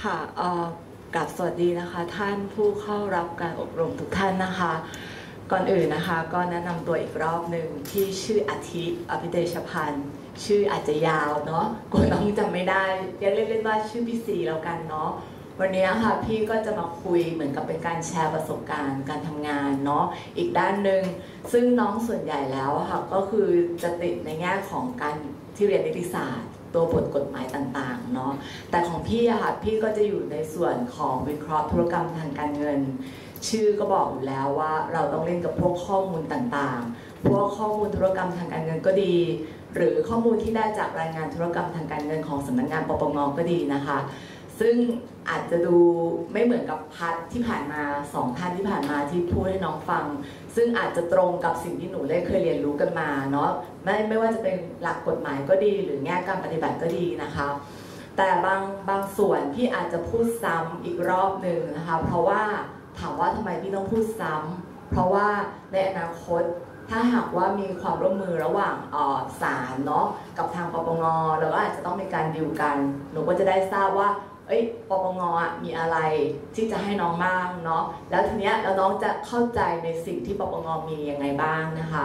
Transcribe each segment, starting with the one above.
ค่ะกราบสวัสดีนะคะท่านผู้เข้ารับการอบรมทุกท่านนะคะก่อนอื่นนะคะก็แนะนำตัวอีกรอบหนึ่งที่ชื่ออาทิอภิเดชพันธ์ชื่ออาจจะยาวเนาะกลัวน้องจำไม่ได้เรียกเล่นๆว่าชื่อพี่ซีแล้วกันเนาะวันนี้ค่ะพี่ก็จะมาคุยเหมือนกับเป็นการแชร์ประสบการณ์การทำงานเนาะอีกด้านหนึ่งซึ่งน้องส่วนใหญ่แล้วค่ะก็คือจะติดในแง่ของการที่เรียนนิติศาสตร์ตัวบทกฎหมายต่างๆเนาะแต่ของพี่อะค่ะพี่ก็จะอยู่ในส่วนของวิเคราะห์ธุรกรรมทางการเงินชื่อก็บอกอยู่แล้วว่าเราต้องเล่นกับพวกข้อมูลต่างๆพวกข้อมูลธุรกรรมทางการเงินก็ดีหรือข้อมูลที่ได้จากรายงานธุรกรรมทางการเงินของสำนักงานปปงก็ดีนะคะซึ่งอาจจะดูไม่เหมือนกับพัทที่ผ่านมา2ท่านที่ผ่านมาที่พูดให้น้องฟังซึ่งอาจจะตรงกับสิ่งที่หนูได้เคยเรียนรู้กันมาเนาะไม่ว่าจะเป็นหลักกฎหมายก็ดีหรือแง่การปฏิบัติก็ดีนะคะแต่บางส่วนพี่อาจจะพูดซ้ำอีกรอบหนึ่งนะคะเพราะว่าถามว่าทำไมพี่ต้องพูดซ้ำเพราะว่าในอนาคตถ้าหากว่ามีความร่วมมือระหว่างศาลเนาะกับทางปปงเราก็อาจจะต้องมีการดิวกันหนูก็จะได้ทราบว่าปปงมีอะไรที่จะให้น้องบ้างเนาะแล้วทีเนี้ยแล้วน้องจะเข้าใจในสิ่งที่ปปงมียังไงบ้างนะคะ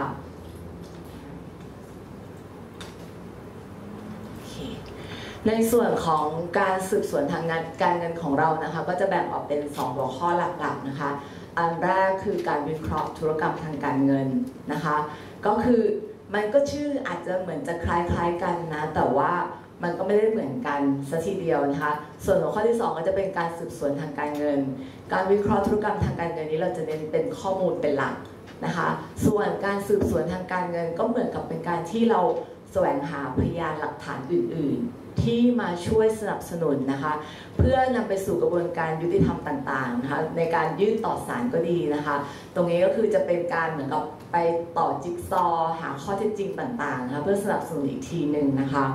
ในส่วนของการสืบสวนทางการเงินของเรานะคะก็จะแบ่งออกเป็น2หัวข้อหลักๆนะคะอันแรกคือการวิเคราะห์ธุรกรรมทางการเงินนะคะก็คือมันก็ชื่ออาจจะเหมือนจะคล้ายๆกันนะแต่ว่ามันก็ไม่ได้เหมือนกันซะทีเดียวนะคะส่วนหัวข้อที่2ก็จะเป็นการสืบสวนทางการเงินการวิเคราะห์ธุรกรรมทางการเงินนี้เราจะเน้นเป็นข้อมูลเป็นหลักนะคะส่วนการสืบสวนทางการเงินก็เหมือนกับเป็นการที่เราแสวงหาพยานหลักฐานอื่นๆที่มาช่วยสนับสนุนนะคะเพื่อนำไปสู่กระบวนการยุติธรรมต่างๆนะคะในการยื่นต่อศาลก็ดีนะคะตรงนี้ก็คือจะเป็นการเหมือนกับไปต่อจิ๊กซอว์หาข้อเท็จจริงต่างๆนะคะเพื่อสนับสนุนอีกทีหนึ่งนะคะ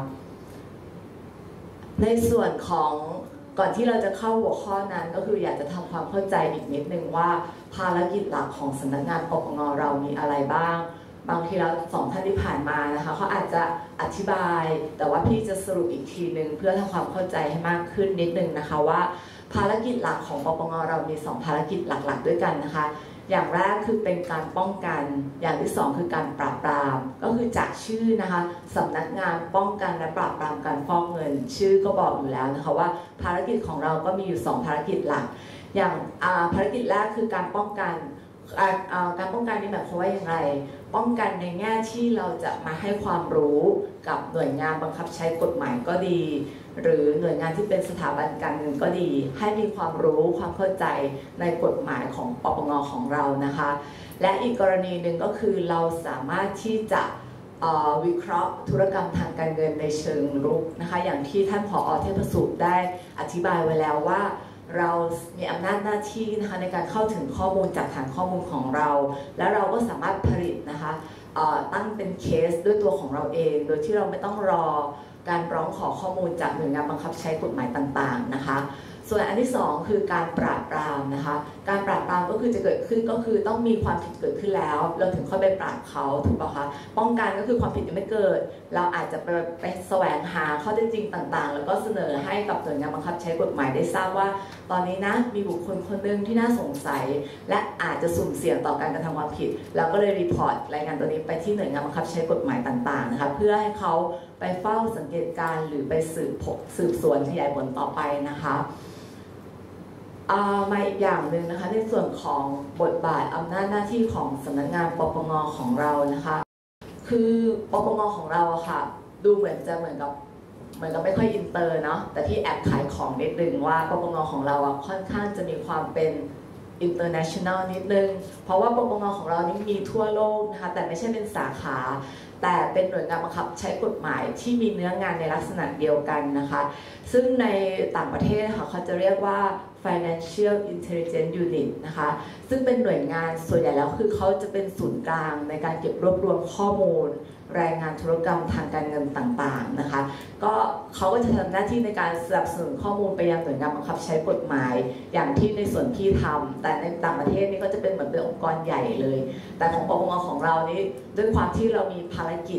ในส่วนของก่อนที่เราจะเข้าหัวข้อนั้นก็คืออยากจะทำความเข้าใจอีกนิดนึงว่าภารกิจหลักของสำนักงานปปงเรามีอะไรบ้างบางทีแล้ว2ท่านที่ผ่านมานะคะเขาอาจจะอธิบายแต่ว่าพี่จะสรุปอีกทีนึงเพื่อทำความเข้าใจให้มากขึ้นนิดนึงนะคะว่าภารกิจหลักของปปงเรามี2ภารกิจหลักๆด้วยกันนะคะอย่างแรกคือเป็นการป้องกันอย่างที่2คือการปราบปรามก็คือจากชื่อนะคะสำนักงานป้องกันและปราบปรามการฟอกเงินชื่อก็บอกอยู่แล้วนะคะว่าภารกิจของเราก็มีอยู่2ภารกิจหลักอย่างภารกิจแรกคือการป้องกันนี่หมายความว่าอย่างไรป้องกันในแง่ที่เราจะมาให้ความรู้กับหน่วยงานบังคับใช้กฎหมายก็ดีหรือหน่วยงานที่เป็นสถาบันการเงินก็ดีให้มีความรู้ความเข้าใจในกฎหมายของปปงของเรานะคะและอีกกรณีหนึ่งก็คือเราสามารถที่จะวิเคราะห์ธุรกรรมทางการเงินในเชิงรุกนะคะอย่างที่ท่านผอ.เทพสุขได้อธิบายไว้แล้วว่าเรามีอำนาจหน้าที่นะคะในการเข้าถึงข้อมูลจากฐานข้อมูลของเราและเราก็สามารถผลิตนะคะตั้งเป็นเคสด้วยตัวของเราเองโดยที่เราไม่ต้องรอการร้องขอข้อมูลจากหน่วยงานบังคับใช้กฎหมายต่างๆนะคะส่วนอันที่2คือการปราบปรามนะคะการปราบปรามก็คือจะเกิดขึ้นก็คือต้องมีความผิดเกิดขึ้นแล้วเราถึงค่อยไปปราบเขาถูกป่ะคะป้องกันก็คือความผิดยังไม่เกิดเราอาจจะไปแสวงหาข้อเท็จจริงต่างๆแล้วก็เสนอให้กับหน่วยงานบังคับใช้กฎหมายได้ทราบว่าตอนนี้นะมีบุคคลคนหนึ่งที่น่าสงสัยและอาจจะสุ่มเสี่ยงต่อการกระทำความผิดเราก็เลยรีพอร์ตรายงานตัวนี้ไปที่หน่วยงานบังคับใช้กฎหมายต่างๆนะคะเพื่อให้เขาไปเฝ้าสังเกตการหรือไปสืบสวนขยายผลต่อไปนะคะมาอีกอย่างหนึ่งนะคะในส่วนของบทบาทอำนาจหน้าที่ของสำนักงานปปงของเรานะคะคือปปงของเราอะค่ะดูเหมือนกับไม่ค่อยอินเตอร์เนาะแต่ที่แอบขายของนิดนึงว่าปปงของเราอะค่อนข้างจะมีความเป็นinternational นิดนึงเพราะว่าปปงของเรานี่มีทั่วโลกนะคะแต่ไม่ใช่เป็นสาขาแต่เป็นหน่วยงานบังคับใช้กฎหมายที่มีเนื้องานในลักษณะเดียวกันนะคะซึ่งในต่างประเทศค่ะเขาจะเรียกว่า Financial Intelligence Unit นะคะซึ่งเป็นหน่วยงานส่วนใหญ่แล้วคือเขาจะเป็นศูนย์กลางในการเก็บรวบรวมข้อมูลรายงานธุรกรรมทางการเงินต่างๆนะคะก็เขาก็จะทำหน้าที่ในการสนับสนุนข้อมูลไปยังหน่วยงานบังคับใช้กฎหมายอย่างที่ในส่วนที่ทำแต่ในต่างประเทศนี่ก็จะเป็นเหมือนเป็นองค์กรใหญ่เลยแต่ของปปงของเรานี่ด้วยความที่เรามีภารกิจ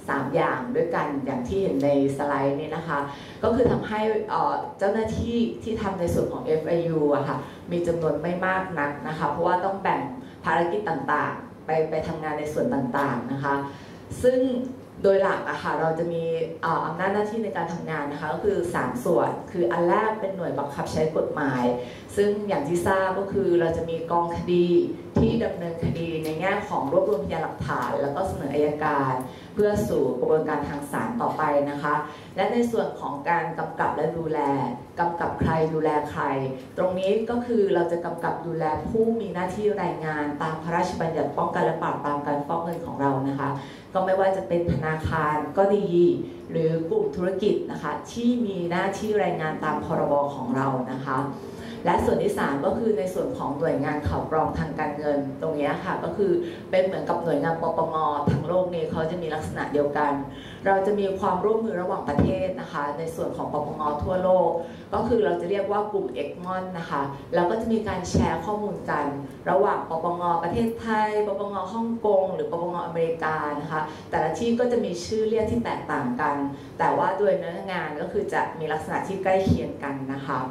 3 อย่างด้วยกันอย่างที่เห็นในสไลด์นี้นะคะก็คือทำให้เจ้าหน้าที่ที่ทำในส่วนของ FIU อะค่ะมีจำนวนไม่มากนักนะคะเพราะว่าต้องแบ่งภารกิจต่างๆไปทำงานในส่วนต่างๆนะคะซึ่งโดยหลักอะค่ะเราจะมีอำนาจหน้าที่ในการทำงานนะคะก็คือ3 ส่วนคืออันแรกเป็นหน่วยบังคับใช้กฎหมายซึ่งอย่างที่ทราบก็คือเราจะมีกองคดีที่ดำเนินคดีในแง่ของรวบรวมพยานหลักฐานแล้วก็เสนออัยการเพื่อสู่กระบวนการทางศาลต่อไปนะคะและในส่วนของการกำกับและดูแลกำกับใครดูแลใครตรงนี้ก็คือเราจะกำกับดูแลผู้มีหน้าที่รายงานตามพระราชบัญญัติป้องกันและปราบปรามการฟอกเงินของเรานะคะก็ไม่ว่าจะเป็นธนาคารก็ดีหรือกลุ่มธุรกิจนะคะที่มีหน้าที่รายงานตามพรบของเรานะคะและส่วนที่3ก็คือในส่วนของหน่วยงานข่าวกรองทางการเงินตรงนี้ค่ะก็คือเป็นเหมือนกับหน่วยงานปปงทั้งโลกนี้เขาจะมีลักษณะเดียวกันเราจะมีความร่วมมือระหว่างประเทศนะคะในส่วนของปปงทั่วโลกก็คือเราจะเรียกว่ากลุ่มเอกมอนนะคะแล้วก็จะมีการแชร์ข้อมูลกันระหว่างปปงประเทศไทยปปงฮ่องกงหรือปปงอเมริกานะคะแต่ละที่ก็จะมีชื่อเรียกที่แตกต่างกันแต่ว่าโดยเนื้องานก็คือจะมีลักษณะที่ใกล้เคียงกันนะคะ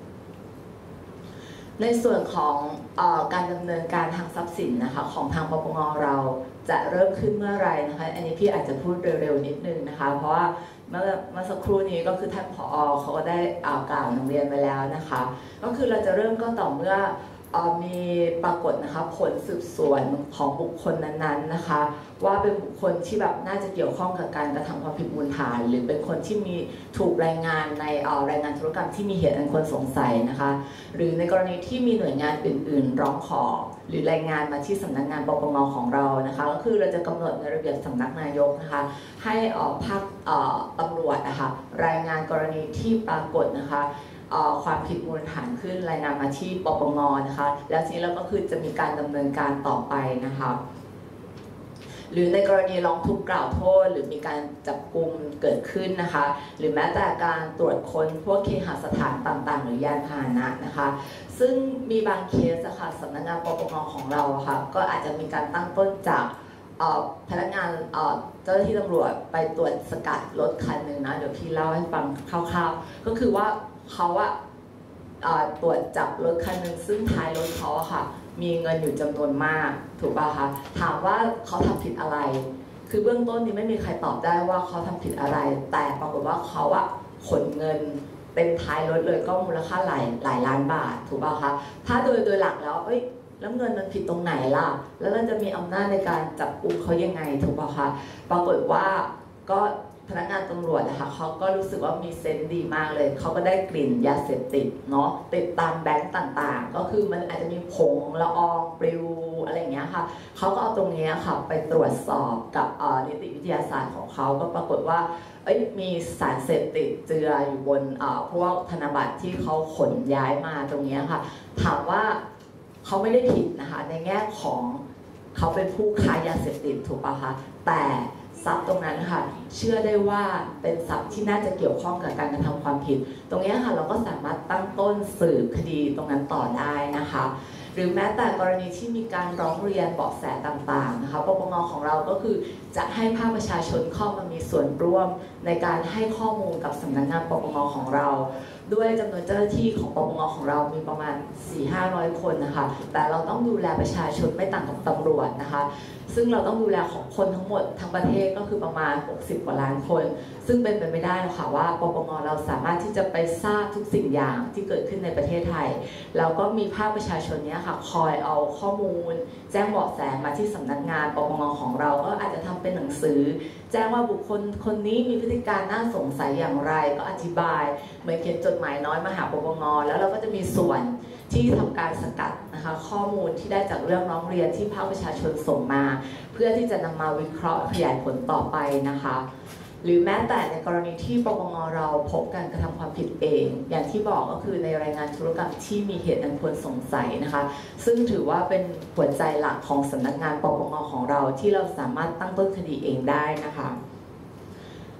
ในส่วนของการดำเนินการทางทรัพย์สินนะคะของทางปปงเราจะเริ่มขึ้นเมื่อไรนะคะอันนี้พี่อาจจะพูดเร็วๆนิดนึงนะคะเพราะว่าเมื่อสักครู่นี้ก็คือท่านผอ.เขาก็ได้กล่าวโรงเรียนไปแล้วนะคะก็คือเราจะเริ่มก็ต่อเมื่อมีปรากฏนะคะผลสืบสวนของบุคคลนั้นๆนะคะว่าเป็นบุคคลที่แบบน่าจะเกี่ยวข้องกับการกระทำความผิดมูลฐานหรือเป็นคนที่มีถูกรายงานในรายงานธุรกรรมที่มีเหตุอันควรสงสัยนะคะหรือในกรณีที่มีหน่วยงานอื่นๆร้องขอหรือรายงานมาที่สำนักงานปปงของเรานะคะก็คือเราจะกำหนดในระเบียบสำนักนายกนะคะให้ภาคตำรวจนะคะรายงานกรณีที่ปรากฏนะคะความผิดมูลฐานขึ้นรายงานมาที่ปปงนะคะแล้วทีนี้เราก็คือจะมีการดำเนินการต่อไปนะคะหรือในกรณีร้องทุกข์กล่าวโทษหรือมีการจับกุมเกิดขึ้นนะคะหรือแม้แต่การตรวจค้นพวกเคหสถานต่างๆหรือยานพาหนะนะคะซึ่งมีบางเคสค่ะสำนักงานปปงของเราค่ะก็อาจจะมีการตั้งต้นจากพนักงานเจ้าหน้าที่ตำรวจไปตรวจสกัดรถคันหนึ่งนะเดี๋ยวพี่เล่าให้ฟังคร่าวๆก็คือว่าเขาตรวจจับรถคันหนึ่งซึ่งท้ายรถเขาค่ะมีเงินอยู่จำนวนมากถูกป่ะคะถามว่าเขาทำผิดอะไรคือเบื้องต้นนี้ไม่มีใครตอบได้ว่าเขาทำผิดอะไรแต่ปรากฏว่าเขาขนเงินเต็มท้ายรถเลยก็มูลค่าหลายล้านบาทถูกป่ะคะถ้าโดยหลักแล้วแล้วเงินมันผิดตรงไหนล่ะแล้วเราจะมีอำนาจในการจับกุมเขายังไงถูกป่ะคะปรากฏว่าก็พนักงานตำรวจนะคะเขาก็รู้สึกว่ามีเซนส์ดีมากเลยเขาก็ได้กลิ่นยาเสพติดเนาะติดตามแบงก์ต่างๆก็คือมันอาจจะมีผงละอองปลิวอะไรอย่างเงี้ยค่ะเขาก็เอาตรงนี้ค่ะไปตรวจสอบกับนิติวิทยาศาสตร์ของเขาก็ปรากฏว่ามีสารเสพติดเจืออยู่บนพวกธนบัตรที่เขาขนย้ายมาตรงนี้ค่ะถามว่าเขาไม่ได้ผิดนะคะในแง่ของเขาเป็นผู้ค้ายาเสพติดถูกป่ะคะแต่ทรัพย์ตรงนั้นค่ะเชื่อได้ว่าเป็นทรัพย์ที่น่าจะเกี่ยวข้องกับการกระทำความผิดตรงนี้ค่ะเราก็สามารถตั้งต้นสืบคดีตรงนั้นต่อได้นะคะหรือแม้แต่กรณีที่มีการร้องเรียนเบาะแสต่างๆนะคะปปงของเราก็คือจะให้ภาคประชาชนเข้ามามีส่วนร่วมในการให้ข้อมูลกับสำนักงานปปงของเราด้วยจำนวนเจ้าหน้าที่ของปปงของเรามีประมาณ 400-500 คนนะคะแต่เราต้องดูแลประชาชนไม่ต่างกับตำรวจนะคะซึ่งเราต้องดูแลของคนทั้งหมดทั้งประเทศก็คือประมาณ60 กว่าล้านคนซึ่งเป็นไปไม่ได้หรอกค่ะว่าปปงเราสามารถที่จะไปทราบทุกสิ่งอย่างที่เกิดขึ้นในประเทศไทยแล้วก็มีภาคประชาชนเนี้ยค่ะคอยเอาข้อมูลแจ้งเบาะแสมาที่สำนักงานปปงของเราก็อาจจะทำเป็นหนังสือแจ้งว่าบุคคลคนนี้มีพฤติการน่าสงสัยอย่างไรก็อธิบายเหมือนเขียนจดหมายน้อยมาหาปปงแล้วเราก็จะมีส่วนที่ทำการสกัดนะคะข้อมูลที่ได้จากเรื่องร้องเรียนที่ภาคประชาชนส่งมาเพื่อที่จะนำมาวิเคราะห์ขยายผลต่อไปนะคะหรือแม้แต่ในกรณีที่ปปงเราพบการกระทำความผิดเองอย่างที่บอกก็คือในรายงานธุรกรรมที่มีเหตุอันควรสงสัยนะคะซึ่งถือว่าเป็นหัวใจหลักของสำนักงานปปงของเราที่เราสามารถตั้งต้นคดีเองได้นะคะ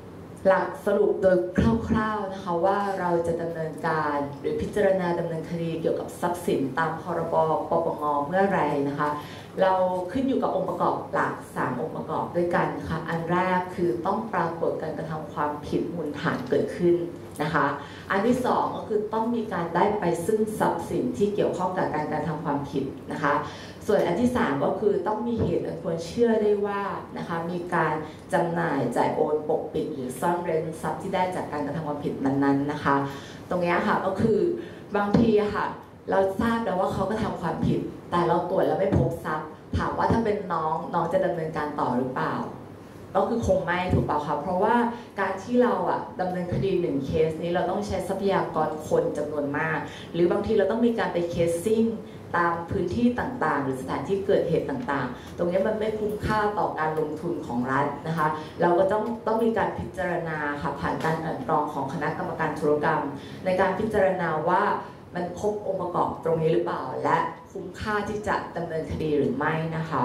หลักสรุปโดยคร่าวๆนะคะว่าเราจะดำเนินการหรือพิจารณาดำเนินคดีเกี่ยวกับทรัพย์สินตามพรบปปงเมื่อไรนะคะเราขึ้นอยู่กับองค์ประกอบหลัก3องค์ประกอบด้วยกันค่ะอันแรกคือต้องปรากฏการกระทำความผิดมูลฐานเกิดขึ้นนะคะอันที่2ก็คือต้องมีการได้ไปซึ่งทรัพย์สินที่เกี่ยวข้องกับการกระทำความผิดนะคะส่วนอันที่3ก็คือต้องมีเหตุอันควรเชื่อได้ว่านะคะมีการจำหน่ายจ่ายโอนปกปิดหรือซ่อนเร้นทรัพย์ที่ได้จากการกระทำความผิดนั้นๆนะคะตรงนี้ค่ะก็คือบางทีค่ะเราทราบแล้วว่าเขากระทำความผิดแต่เราตรวจแล้วไม่พบทรัพย์ถามว่าถ้าเป็นน้องจะดำเนินการต่อหรือเปล่าก็คือคงไม่ถูกเปล่าคะเพราะว่าการที่เราดำเนินคดี1เคสนี้เราต้องใช้ทรัพยากรคนจำนวนมากหรือบางทีเราต้องมีการไปเคสซิ่งตามพื้นที่ต่างๆหรือสถานที่เกิดเหตุต่างๆตรงนี้มันไม่คุ้มค่าต่อการลงทุนของรัฐนะคะเราก็ต้องมีการพิจารณาค่ะผ่านการกลั่นกรองของคณะกรรมการธุรกรรมในการพิจารณาว่ามันครบองค์ประกอบตรงนี้หรือเปล่าและคุ้มค่าที่จะดำเนินคดีหรือไม่นะคะ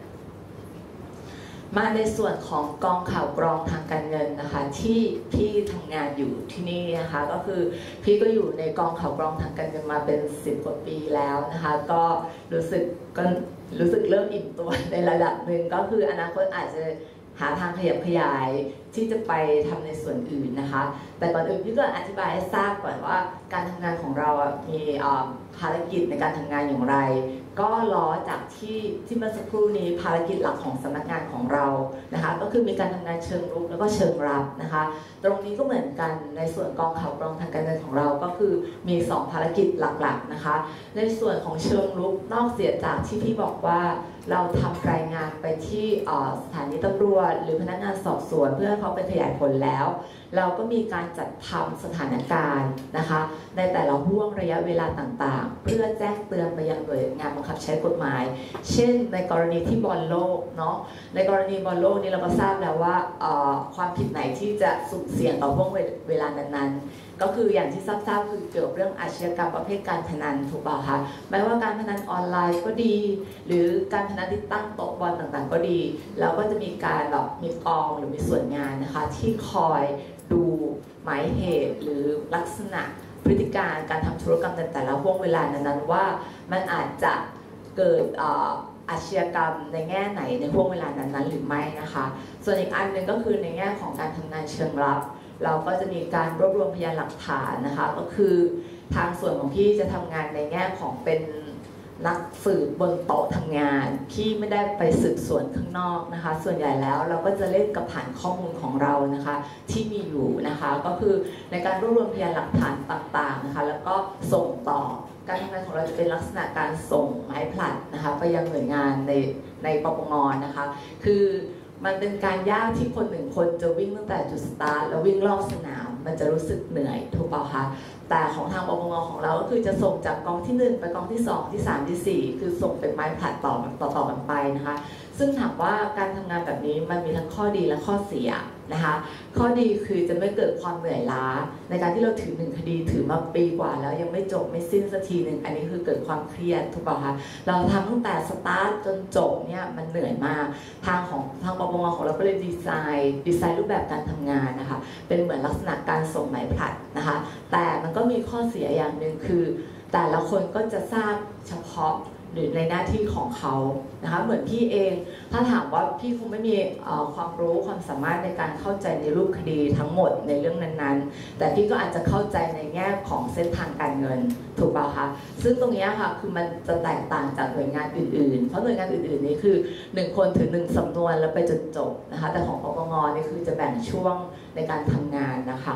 มาในส่วนของกองข่าวกรองทางการเงินนะคะที่พี่ทำงานอยู่ที่นี่นะคะก็คือพี่ก็อยู่ในกองข่าวกรองทางการเงินมาเป็น10 กว่าปีแล้วนะคะก็รู้สึกเริ่มอิ่มตัวในระดับหนึ่งก็คืออนาคตอาจจะหาทางขยับขยายที่จะไปทำในส่วนอื่นนะคะแต่ก่อนอื่นพี่ก็อธิบายให้ทราบก่อนว่าการทำงานของเรามีภารกิจในการทำงานอย่างไรก็ล้อจากที่เมื่อสักครู่นี้ภารกิจหลักของสำนักงานของเรานะคะก็คือมีการทำงานเชิงรุกแล้วก็เชิงรับนะคะตรงนี้ก็เหมือนกันในส่วนกองข่าวกรองทางการเงินของเราก็คือมี2ภารกิจหลักๆนะคะในส่วนของเชิงรุกนอกเสียจากที่พี่บอกว่าเราทำรายงานไปที่สถานีตำรวจหรือพนักงานสอบสวนเพื่อเขาไปขยายผลแล้วเราก็มีการจัดทำสถานการณ์นะคะในแต่ละห่วงระยะเวลาต่างๆเพื่อแจ้งเตือนไปยังหน่วยงานบังคับใช้กฎหมายเช่นในกรณีที่บอลโลกเนาะในกรณีบอลโลกนี้เราก็ทราบแล้วว่าความผิดไหนที่จะสุ่มเสี่ยงต่อห่วงเวลานั้นๆก็คืออย่างที่ทราบคือเกี่ยวกับเรื่องอาชญากรรมประเภทการพนันถูกป่ะคะไม่ว่าการพนันออนไลน์ก็ดีหรือการพนันที่ตั้งโต๊ะบอลต่างๆก็ดีแล้วก็จะมีการแบบมีกองหรือมีส่วนงานนะคะที่คอยดูหมายเหตุหรือลักษณะพฤติการการทำธุรกรรมในแต่ละห่วงเวลานั้นๆว่ามันอาจจะเกิดอาชญากรรมในแง่ไหนในห่วงเวลานั้นๆหรือไม่นะคะส่วนอีกอันหนึ่งก็คือในแง่ของการทำงานเชิงลับเราก็จะมีการรวบรวมพยานหลักฐานนะคะก็คือทางส่วนของพี่จะทำงานในแง่ของเป็นนักสืบบนโต๊ะทำงานที่ไม่ได้ไปสืบสวนข้างนอกนะคะส่วนใหญ่แล้วเราก็จะเล่นกับฐานข้อมูลของเรานะคะที่มีอยู่นะคะก็คือในการรวบรวมพยานหลักฐานต่างๆนะคะแล้วก็ส่งต่อการทำงานของเราจะเป็นลักษณะการส่งไม้ผลัดนะคะไปยังหน่วยงานในปปงนะคะคือมันเป็นการยากที่คน1 คนจะวิ่งตั้งแต่จุดสตาร์ทแล้ววิ่งรอบสนามมันจะรู้สึกเหนื่อยถูกเปล่าคะแต่ของทางปปงของเราก็คือจะส่งจากกองที่1ไปกองที่2ที่3ที่4คือส่งเป็นไม้ผลัดต่อกันไปนะคะซึ่งถามว่าการทำงานแบบนี้มันมีทั้งข้อดีและข้อเสียนะคะข้อดีคือจะไม่เกิดความเหนื่อยล้าในการที่เราถือ1 คดีถือมาปีกว่าแล้วยังไม่จบไม่สิ้นสักทีหนึ่งอันนี้คือเกิดความเครียดถูกป่ะคะเราทำตั้งแต่สตาร์ทจนจบเนี่ยมันเหนื่อยมากทางปปงของเราก็เลยดีไซน์รูปแบบการทำงานนะคะเป็นเหมือนลักษณะการส่งหมายผลัดนะคะแต่มันก็มีข้อเสียอย่างหนึ่งคือแต่ละคนก็จะทราบเฉพาะหรือในหน้าที่ของเขานะคะเหมือนพี่เองถ้าถามว่าพี่คงไม่มีความรู้ความสามารถในการเข้าใจในรูปคดีทั้งหมดในเรื่องนั้นๆแต่พี่ก็อาจจะเข้าใจในแง่ของเส้นทางการเงินถูกป่ะคะซึ่งตรงนี้ค่ะคือมันจะแตกต่างจากหน่วยงานอื่นๆเพราะหน่วยงานอื่นๆนี่คือ1 คนถือ1 สำนวนแล้วไปจนจบนะคะแต่ของปปงนี่คือจะแบ่งช่วงในการทำงานนะคะ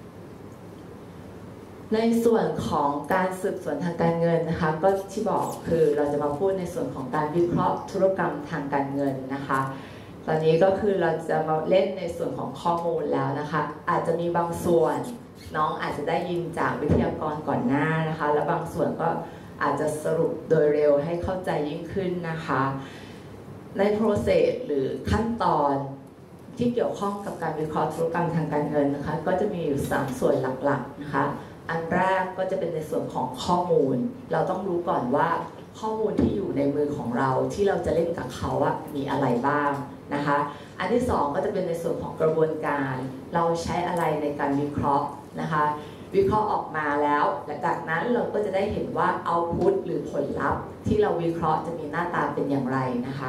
ในส่วนของการสืบสวนทางการเงินนะคะก็ที่บอกคือเราจะมาพูดในส่วนของการวิเคราะห์ธุรกรรมทางการเงินนะคะตอนนี้ก็คือเราจะมาเล่นในส่วนของข้อมูลแล้วนะคะอาจจะมีบางส่วนน้องอาจจะได้ยินจากวิทยากรก่อนหน้านะคะและบางส่วนก็อาจจะสรุปโดยเร็วให้เข้าใจยิ่งขึ้นนะคะใน process หรือขั้นตอนที่เกี่ยวข้องกับการวิเคราะห์ธุรกรรมทางการเงินนะคะก็จะมีอยู่3 ส่วนหลักๆนะคะอันแรกก็จะเป็นในส่วนของข้อมูลเราต้องรู้ก่อนว่าข้อมูลที่อยู่ในมือของเราที่เราจะเล่นกับเขาอะมีอะไรบ้างนะคะอันที่สองก็จะเป็นในส่วนของกระบวนการเราใช้อะไรในการวิเคราะห์นะคะวิเคราะห์ออกมาแล้วและจากนั้นเราก็จะได้เห็นว่าเอาต์พุตหรือผลลัพธ์ที่เราวิเคราะห์จะมีหน้าตาเป็นอย่างไรนะคะ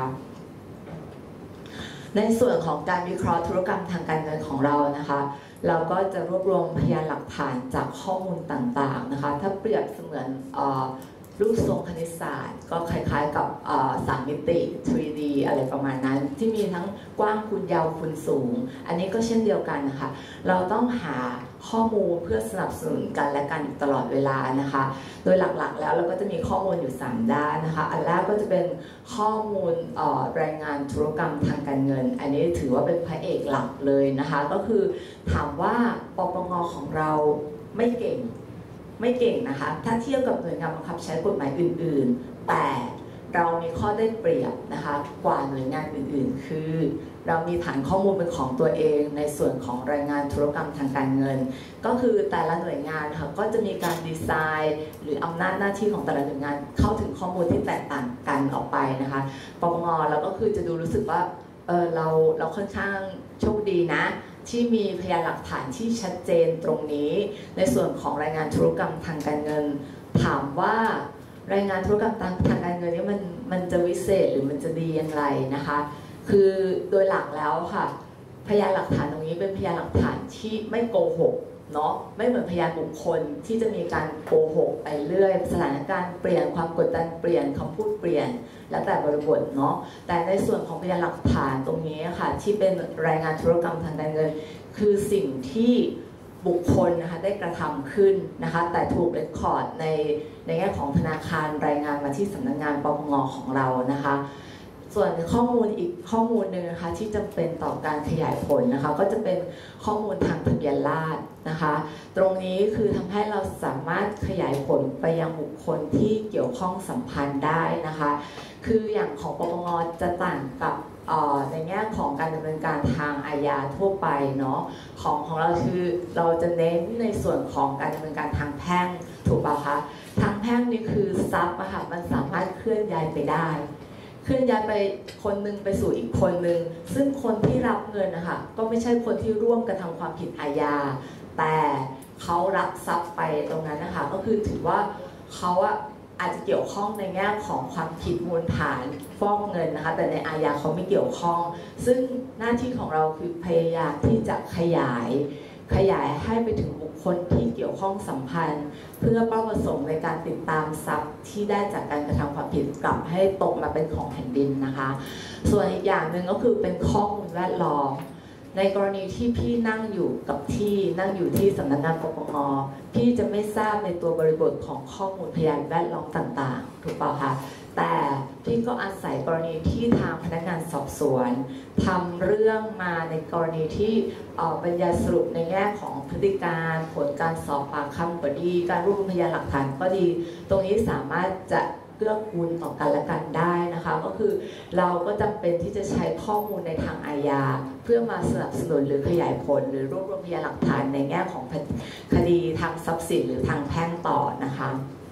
ในส่วนของการวิเคราะห์ธุรกรรมทางการเงินของเรานะคะเราก็จะรวบรวมพยานหลักฐานจากข้อมูลต่างๆนะคะถ้าเปรียบเสมือนรูปทรงคณิตศาสตร์ก็คล้ายๆกับ3 มิติ 3D อะไรประมาณนั้นที่มีทั้งกว้างคูณยาวคูณสูงอันนี้ก็เช่นเดียวกันนะคะเราต้องหาข้อมูลเพื่อสนับสนุนกันและกันตลอดเวลานะคะโดยหลักๆแล้วเราก็จะมีข้อมูลอยู่3ด้านนะคะอันแรกก็จะเป็นข้อมูลรายงานธุรกรรมทางการเงินอันนี้ถือว่าเป็นพระเอกหลักเลยนะคะก็คือถามว่าปปง.ของเราไม่เก่งนะคะถ้าเทียบกับหน่วยงานบังคับใช้กฎหมายอื่นๆแต่เรามีข้อได้เปรียบนะคะกว่าหน่วยงานอื่นๆคือเรามีฐานข้อมูลเป็นของตัวเองในส่วนของรายงานธุรกรรมทางการเงินก็คือแต่ละหน่วยงานค่ะก็จะมีการดีไซน์หรืออำนาจหน้าที่ของแต่ละหน่วยงานเข้าถึงข้อมูลที่แตกต่างกันออกไปนะคะปปง.เราก็คือจะดูรู้สึกว่าเราค่อนข้างโชคดีนะที่มีพยานหลักฐานที่ชัดเจนตรงนี้ในส่วนของรายงานธุรกรรมทางการเงินถามว่ารายงานธุรกรรมทางการเงินนี้มันจะวิเศษหรือมันจะดีอย่างไรนะคะคือโดยหลักแล้วค่ะพยานหลักฐานตรงนี้เป็นพยานหลักฐานที่ไม่โกหกเนาะไม่เหมือนพยานบุคคลที่จะมีการโกหกไปเรื่อยสถานการณ์เปลี่ยนความกดดันเปลี่ยนคำพูดเปลี่ยนแล้วแต่บริบทเนาะแต่ในส่วนของพยานหลักฐานตรงนี้ค่ะที่เป็นรายงานธุรกรรมทางการเงินคือสิ่งที่บุคคลนะคะได้กระทำขึ้นนะคะแต่ถูกเรคคอร์ดในแง่ของธนาคารรายงานมาที่สำนักงานปปง.ของเรานะคะส่วนข้อมูลอีกข้อมูลหนึ่งนะคะที่จำเป็นต่อการขยายผลนะคะก็จะเป็นข้อมูลทางทะเบียนราษฎร์นะคะตรงนี้คือทำให้เราสามารถขยายผลไปยังบุคคลที่เกี่ยวข้องสัมพันธ์ได้นะคะคืออย่างของปปง.จะต่างกับในแง่ของการดำเนินการทางอาญาทั่วไปเนาะของเราคือเราจะเน้นในส่วนของการดำเนินการทางแพ่งถูกป่ะคะทางแพ่งนี่คือทรัพย์อะค่ะมันสามารถเคลื่อนย้ายไปได้เคลื่อนย้ายไปคนหนึ่งไปสู่อีกคนหนึ่งซึ่งคนที่รับเงินนะคะก็ไม่ใช่คนที่ร่วมกระทำความผิดอาญาแต่เขารับทรัพย์ไปตรงนั้นนะคะก็คือถือว่าเขาอาจจะเกี่ยวข้องในแง่ของความผิดมูลฐานฟอกเงินนะคะแต่ในอาญาเขาไม่เกี่ยวข้องซึ่งหน้าที่ของเราคือพยายามที่จะขยายให้ไปถึงบุคคลที่เกี่ยวข้องสัมพันธ์เพื่อเป้าประสงค์ในการติดตามทรัพย์ที่ได้จากการกระทำความผิดกลับให้ตกมาเป็นของแผ่นดินนะคะส่วนอีกอย่างหนึ่งก็คือเป็นข้อมูลแวดล้อมในกรณีที่พี่นั่งอยู่ที่สำนักงานปปง.พี่จะไม่ทราบในตัวบริบทของข้อมูลพยานแวดล้อมต่างๆถูกเปล่าคะแต่พี่ก็อาศัยกรณีที่ทางพนักงานสอบสวนทำเรื่องมาในกรณีที่บรรยายสรุปในแง่ของพฤติการผลการสอบปากคำก็ดีการรวบรวมพยานหลักฐานก็ดีตรงนี้สามารถจะเกื้อกูลต่อกันและกันได้นะคะก็คือเราก็จำเป็นที่จะใช้ข้อมูลในทางอาญาเพื่อมาสนับสนุนหรือขยายผลหรือรวบรวมพยานหลักฐานในแง่ของคดีทางทรัพย์สินหรือทางแพ่งต่อนะคะ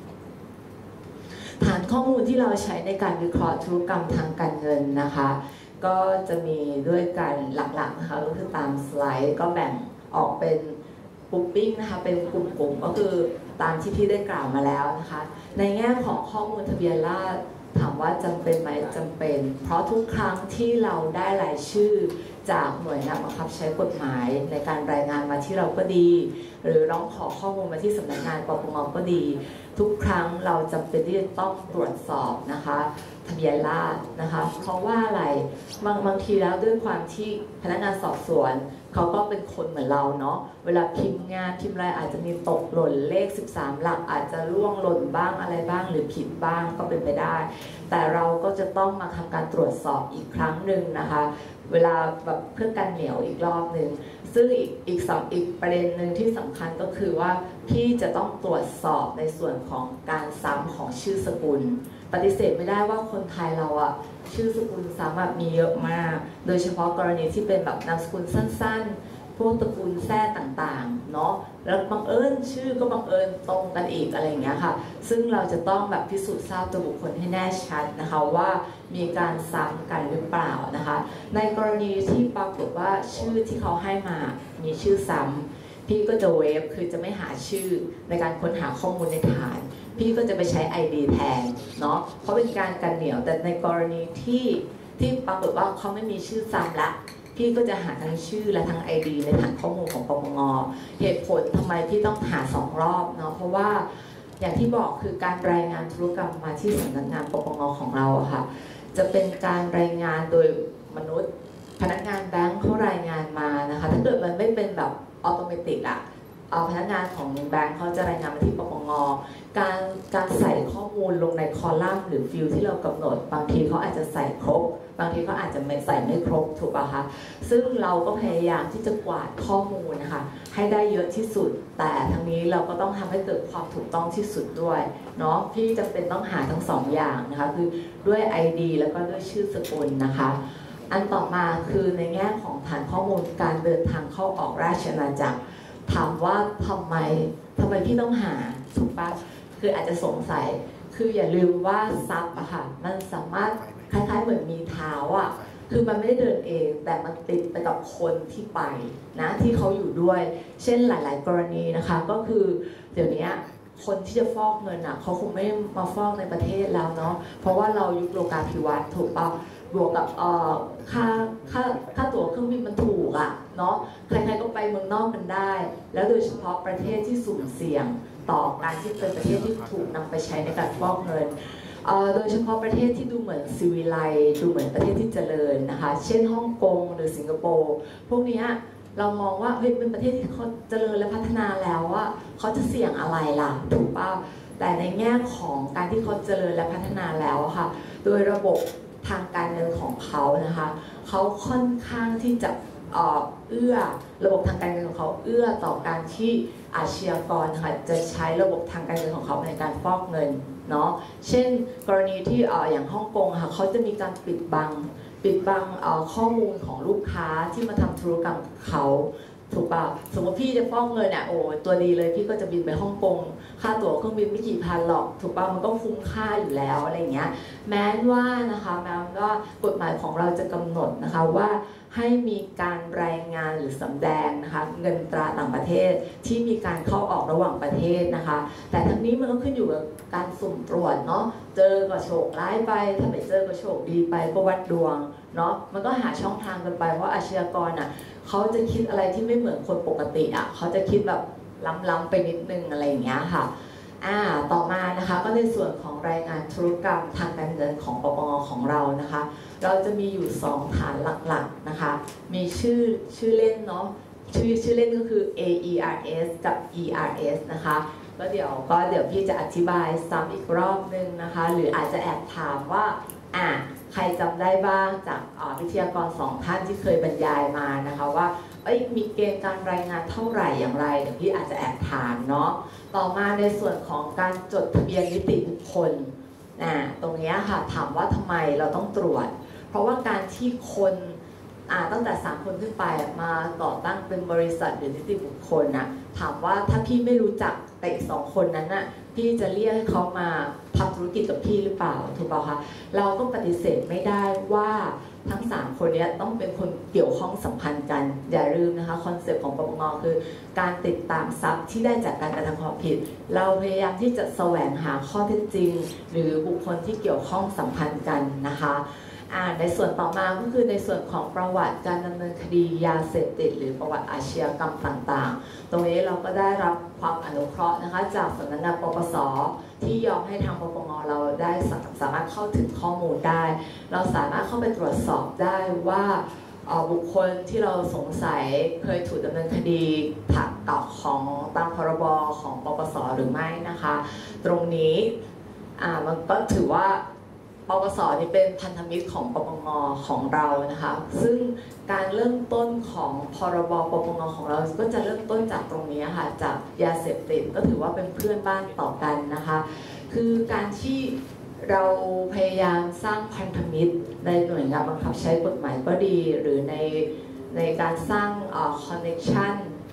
ฐานข้อมูลที่เราใช้ในการวิเคราะห์ธุรกรรมทางการเงินนะคะก็จะมีด้วยกันหลักๆนะคะก็คือตามสไลด์ก็แบ่งออกเป็นกลุ่มปิ้งนะคะเป็นกลุ่มก็คือตามที่พี่ได้กล่าวมาแล้วนะคะในแง่ของข้อมูลทะเบียนราษฎร์ถามว่าจำเป็นไหมจำเป็นเพราะทุกครั้งที่เราได้รายชื่อจากหน่วยงานบังคับใช้กฎหมายในการรายงานมาที่เราก็ดีหรือร้องขอข้อมูลมาที่สำนักงานปปง.ก็ดีทุกครั้งเราจำเป็นที่จะต้องตรวจสอบนะคะทะเบียนราษฎร์นะคะเพราะว่าอะไรบางทีแล้วด้วยความที่พนักงานสอบสวนเขาก็เป็นคนเหมือนเราเนาะเวลาพิมพ์งานพิมพ์อะไรอาจจะมีตกหล่นเลข13หลักอาจจะล่วงหล่นบ้างอะไรบ้างหรือผิดบ้างก็เป็นไปได้แต่เราก็จะต้องมาทำการตรวจสอบอีกครั้งหนึ่งนะคะเวลาแบบเพื่อกันเหนียวอีกรอบหนึ่งซึ่งอีกประเด็นหนึ่งที่สำคัญก็คือว่าพี่จะต้องตรวจสอบในส่วนของการซ้ำของชื่อสกุลปฏิเสธไม่ได้ว่าคนไทยเราชื่อสกุลซ้ำมีเยอะมากโดยเฉพาะกรณีที่เป็นแบบนามสกุลสั้นๆพวกตระกูลแท้ต่างๆเนาะแล้วบังเอิญชื่อก็บังเอิญตรงกันอีกอะไรอย่างเงี้ยค่ะซึ่งเราจะต้องแบบพิสูจน์ทราบตัวบุคคลให้แน่ชัดนะคะว่ามีการซ้ำกันหรือเปล่านะคะในกรณีที่ปรากฏว่าชื่อที่เขาให้มามีชื่อซ้ำพี่ก็จะเวฟคือจะไม่หาชื่อในการค้นหาข้อมูลในฐานพี่ก็จะไปใช้ ID แทนเนาะเพราะเป็นการกันเหนียวแต่ในกรณีที่ปรากฏว่าเขาไม่มีชื่อซ้ำละพี่ก็จะหาทั้งชื่อและทั้ง ID ในฐานข้อมูลของปปงเหตุผลทำไมพี่ต้องหา2 รอบเนาะเพราะว่าอย่างที่บอกคือการรายงานธุรกรรมมาที่สำนักงานปปงของเราอะค่ะจะเป็นการรายงานโดยมนุษย์พนักงานแบงค์เขารายงานมานะคะถ้าเกิดมันไม่เป็นแบบออโตเมติกอะพนักงานของแบงค์เขาจะรายงานมาที่ปปงการใส่ข้อมูลลงในคอลัมน์หรือฟิลที่เรากำหนดบางทีเขาอาจจะใส่ครบบางทีเขาอาจจะไม่ใส่ไม่ครบถูกป่ะคะซึ่งเราก็พยายามที่จะกวาดข้อมูลนะคะให้ได้เยอะที่สุดแต่ทั้งนี้เราก็ต้องทำให้เกิดความถูกต้องที่สุดด้วยเนาะพี่จำเป็นต้องหาทั้ง2 อย่างนะคะคือด้วย ID แล้วก็ด้วยชื่อสกุลนะคะอันต่อมาคือในแง่ของฐานข้อมูลการเดินทางเข้าออกราชอาณาจักรถามว่าทำไมพี่ต้องหาถูกปะคืออาจจะสงสัยคืออย่าลืมว่าซับอะค่ะมันสามารถคล้ายๆเหมือนมีเท้าอะคือมันไม่ได้เดินเองแต่มันติดไปกับคนที่ไปนะที่เขาอยู่ด้วยเช่นหลายๆกรณีนะคะก็คือเดี๋ยวนี้คนที่จะฟอกเงินอะเขาคงไม่มาฟอกในประเทศแล้วเนาะเพราะว่าเรายุคโลกาภิวัตน์ถูกปะบวกกับค่าตั๋วเครื่องบินมันถูกอะเนาะใครๆก็ไปเมืองนอกกันได้แล้วโดยเฉพาะประเทศที่สุ่มเสี่ยงต่อการที่เป็นประเทศที่ถูกนำไปใช้ในการฟอกเงินโดยเฉพาะประเทศที่ดูเหมือนซีวิไลดูเหมือนประเทศที่เจริญนะคะเช่นฮ่องกงหรือสิงคโปร์พวกนี้เรามองว่าเฮ้ยเป็นประเทศที่เขาเจริญและพัฒนาแล้วว่าเขาจะเสี่ยงอะไรล่ะถูกป่ะแต่ในแง่ของการที่เขาเจริญและพัฒนาแล้วค่ะโดยระบบทางการเงินของเขานะคะเขาค่อนข้างที่จะเอื้อระบบทางการเงินของเขาเอื้อต่อการที่อาชญากรนะคะจะใช้ระบบทางการเงินของเขาในการฟอกเงินเนาะเช่นกรณีที่อย่างฮ่องกงค่ะเขาจะมีการปิดบังข้อมูลของลูกค้าที่มาทำธุรกรรมเขาถูกป่ะสมมติพี่จะฟอกเงินเนี่ยโอ้ตัวดีเลยพี่ก็จะบินไปฮ่องกงค่าตั๋วเครื่องบินไม่กี่พันหรอกถูกป่ะมันก็คุ้มค่าอยู่แล้วอะไรเงี้ยแม้ว่ากฎหมายของเราจะกำหนดนะคะว่าให้มีการรายงานหรือสำแดงนะคะเงินตราต่างประเทศที่มีการเข้าออกระหว่างประเทศนะคะแต่ทั้งนี้มันก็ขึ้นอยู่กับการสุ่มตรวจเนาะเจอก็โชคร้ายไปถ้าไม่เจอก็โชคดีไปก็วัดดวงเนาะมันก็หาช่องทางกันไปเพราะอาชญากรเขาจะคิดอะไรที่ไม่เหมือนคนปกติเขาจะคิดแบบล้ำไปนิดนึงอะไรอย่างเงี้ยค่ะต่อมานะคะก็ในส่วนของรายงานธุรกรรมทางการเงินของปปงของเรานะคะเราจะมีอยู่2 ฐานหลักๆนะคะมีชื่อเล่นเนาะชื่อเล่นก็คือ AERS กับ ERS นะคะก็เดี๋ยวพี่จะอธิบายซ้ำอีกรอบนึงนะคะหรืออาจจะแอบถามว่าใครจำได้บ้างจากวิทยากร2 ท่านที่เคยบรรยายมานะคะว่ามีเกณฑ์การรายงานเท่าไหร่อย่างไรเดี๋ยวพี่อาจจะแอบถามเนาะต่อมาในส่วนของการจดทะเบียนนิติบุคคลตรงนี้ค่ะถามว่าทำไมเราต้องตรวจเพราะว่าการที่คนตั้งแต่3 คนขึ้นไปมาก่อตั้งเป็นบริษัทหรือนิติบุคคลถามว่าถ้าพี่ไม่รู้จักแต่อีก2 คนนั้นพี่จะเรียกให้เขามาทำธุรกิจกับพี่หรือเปล่าถูกเปล่าคะเราก็ปฏิเสธไม่ได้ว่าทั้ง3 คนนี้ต้องเป็นคนเกี่ยวข้องสัมพันธ์กันอย่าลืมนะคะคอนเซปต์ของปปงคือการติดตามทรัพย์ที่ได้จากการกระทำความผิดเราพยายามที่จะแสวงหาข้อเท็จจริงหรือบุคคลที่เกี่ยวข้องสัมพันธ์กันนะคะในส่วนต่อมาก็คือในส่วนของประวัติการดำเนินคดียาเสพติดหรือประวัติอาชญากรรมต่างๆตรงนี้เราก็ได้รับความอนุเคราะห์นะคะจากสำนักงานปปส.ที่ยอมให้ทางปปง.เราได้สามารถเข้าถึงข้อมูลได้เราสามารถเข้าไปตรวจสอบได้ว่าบุคคลที่เราสงสัยเคยถูกดำเนินคดีถักต่อของตามพรบของปปส.หรือไม่นะคะตรงนี้มันก็ถือว่าปปส.นี่เป็นพันธมิตรของปปง.ของเรานะคะซึ่งการเริ่มต้นของพรบปปง.ของเราก็จะเริ่มต้นจากตรงนี้ค่ะจากยาเสพติดก็ถือว่าเป็นเพื่อนบ้านต่อกันนะคะคือการที่เราพยายามสร้างพันธมิตรในหน่วยงานบังคับใช้กฎหมายก็ดีหรือในการสร้างคอนเนคชั่น